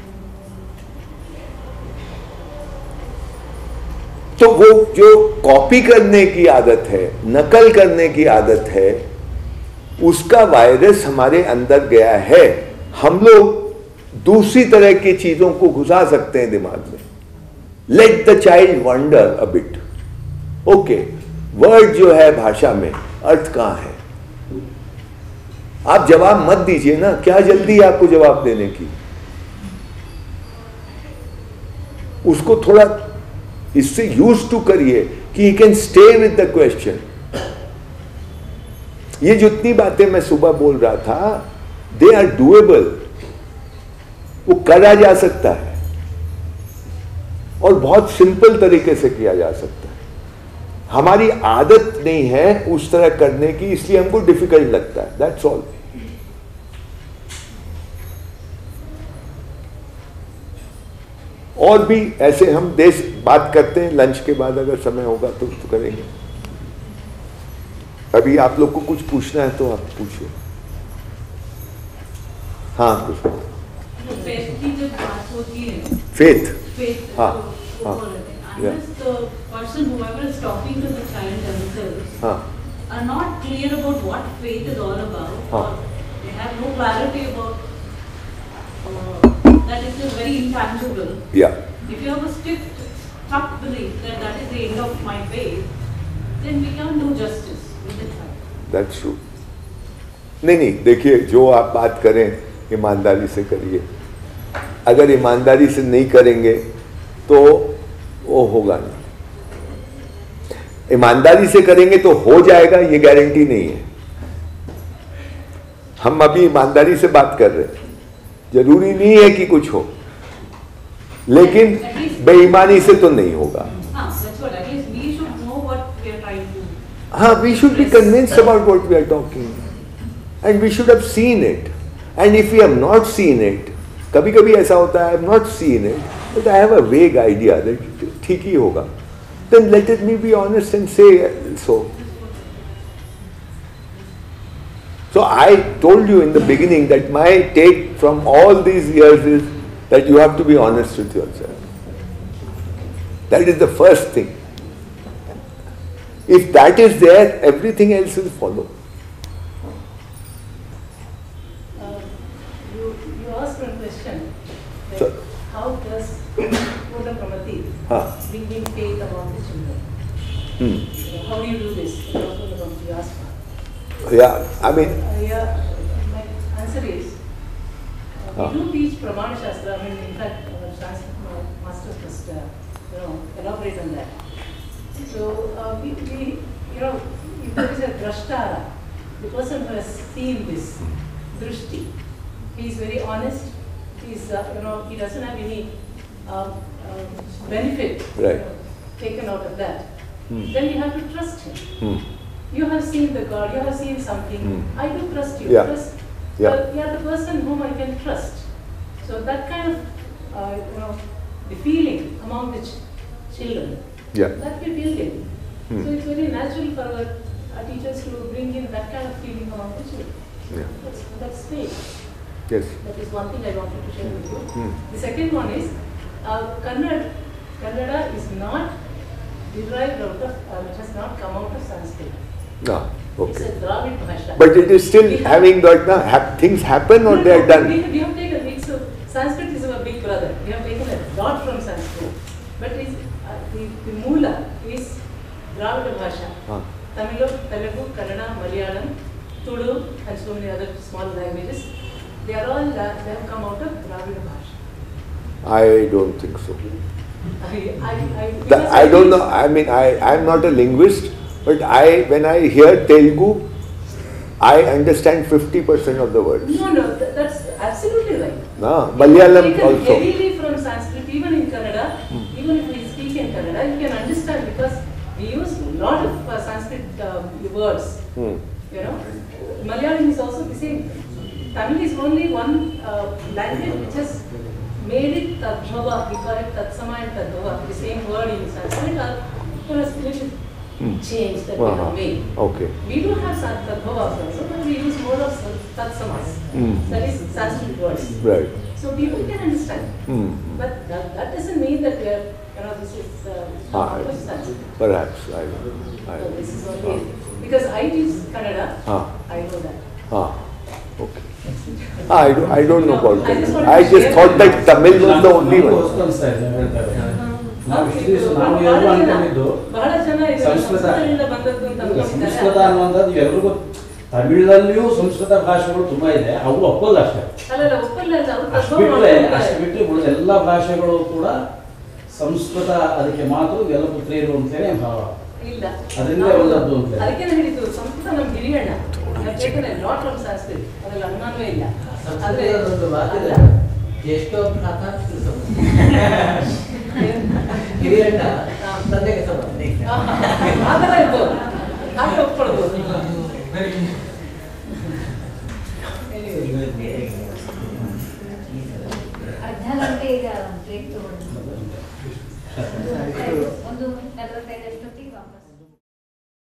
तो वो जो कॉपी करने की आदत है, नकल करने की आदत है, उसका वायरस हमारे अंदर गया है। हम लोग दूसरी तरह की चीजों को घुसा सकते हैं दिमाग में। Let the child wonder a bit. Okay, word जो है भाषा में अर्थ कहां है? आप जवाब मत दीजिए ना, क्या जल्दी है आपको जवाब देने की? उसको थोड़ा इससे यूज टू करिए कि he can stay with the question. ये जितनी बातें मैं सुबह बोल रहा था, दे आर डूएबल, वो करा जा सकता है और बहुत सिंपल तरीके से किया जा सकता है। हमारी आदत नहीं है उस तरह करने की, इसलिए हमको डिफिकल्ट लगता है, दैट्स ऑल। और भी ऐसे हम देश बात करते हैं, लंच के बाद अगर समय होगा तो करेंगे। अभी आप लोग को कुछ पूछना है तो आप पूछिए। हाँ, कुछ फेथ की जब बात होती है, फेथ, हाँ, हाँ, unless the person whoever is talking to the child themselves हाँ, are not clear about what faith is all about, हाँ, or they have no clarity about that it is very intangible. yeah, If you have a stuck belief that that is the end of my faith, then we can't do justice with the child. that's true. नहीं, देखिए, जो आप बात करें ईमानदारी से करिए। अगर ईमानदारी से नहीं करेंगे तो वो होगा नहीं। ईमानदारी से करेंगे तो हो जाएगा, ये गारंटी नहीं है। हम अभी ईमानदारी से बात कर रहे हैं, जरूरी नहीं है कि कुछ हो, लेकिन बेईमानी से तो नहीं होगा। हाँ, we should be convinced about what we are talking, and we should have seen it. And if we have not seen it, कभी कभी ऐसा होता है, I have not seen it, but I have a vague idea that ठीक ही होगा, then let me be honest and say so. So I told you in the beginning that my take from all these years is that you have to be honest with yourself. That is the first thing. If that is there, everything else will follow. You asked one question. So, how does Purna Pramati bring in faith among the children? How do you do this? You asked for. Yeah, I mean. My answer is, we do teach Pramana Shastra. I mean, in fact, our Sanskrit masters must, elaborate on that. So we, if there is a drashtara, the person who has seen this drishti, he is very honest. He is, he doesn't have any benefit taken out of that. Then you have to trust him. You have seen the God, you have seen something. I do trust you. Yeah. Trust, Yeah. you are the person whom I can trust. So that kind of, the feeling among the children, that we build in. So it's very natural for our teachers to bring in that kind of feeling among the children. Yeah. That's faith. Yes. That is one thing I wanted to share with you. The second one is, Kannada is not derived out of, it has not come out of Sanskrit. No. It's a Okay. Dravid Bhasha. But it is still having that things happen or they are done. We have taken it. So Sanskrit is our big brother. We have taken a lot from the moola is Dravida Bhasha. हाँ. Tamil, Telugu, Kannada, Malayalam, Tulu, and so many other small languages. They are all they have come out of Dravida Bhasha. I don't think so. because I don't know. I mean, I'm not a linguist, but when I hear Telugu, I understand 50% of the words. No, that's absolutely right. No, Malayalam Taken also. heavily from Sanskrit, even in Kannada, even if we speak in Kannada, you can understand because we use a lot of Sanskrit words. You know, Malayalam is also the same. Tamil is only one language which has made it Tadbhava, we call it Tatsama and Tadbhava, the same word in Sanskrit, or a little change that we have made. Okay. We do have Tadbhavas also, but we use more of Tatsamas. That is Sanskrit words. Right. So people can understand. But that doesn't mean that we are, this is Sanskrit. Perhaps. So this is only, because I teach Kannada, I know that. Okay. I don't know about I just that. wanted I to just share thought that Tamil was the only one. ನಾವು ಇಷ್ಟು ದಿವಸ ನಾವು ಎಲ್ಲರೂ ಅನ್ಕೊಂಡಿದ್ದು ಸಂಸ್ಕೃತ ಅನ್ನುವಂಥದ್ದು ಎಲ್ರಿಗೂ ತಮಿಳಲ್ಲಿಯೂ ಸಂಸ್ಕೃತ ಭಾಷೆಗಳು ತುಂಬಾ ಇದೆ, ಅವು ಒಪ್ಪಲ್ಲ ಅಷ್ಟೇ. ಅಷ್ಟು ಬಿಟ್ಟರೆ ಉಳಿದ ಎಲ್ಲ ಭಾಷೆಗಳು ಕೂಡ ಸಂಸ್ಕೃತ ಅದಕ್ಕೆ ಮಾತ್ರ ಎಲ್ಲ ಪುತ್ರಿಯರು ಅಂತೇಳಿ ಭಾವ. ಅದರಿಂದ ಒಳ್ಳೆದ್ದು ಅಂತ ಅದಕ್ಕೆ ಹೇಳಿದ್ದು ಸಂಸ್ಕೃತ ನಮ್ಮ ಹಿರಿಯಣ್ಣ ಲಾಟ್ ಫ್ರಮ್ ಸಂಸ್ಕೃತ್, ಅದ್ರಲ್ಲಿ ಅನುಮಾನವೇ ಇಲ್ಲ. ಎಷ್ಟೋ ಹಿರಿಯಣ್ಣ ತಂದೆಗೆ ಸಂಬಂಧಿ ಆ ಥರ ಇರ್ಬೋದು, ಹಾಗೆ ಒಪ್ಕೊಳ್ಬೋದು. ಅರ್ಧ ಗಂಟೆ ಈಗ ಬ್ರೇಕ್ ತಗೊಂಡು 1:45 ಅಷ್ಟೊತ್ತಿಗೆ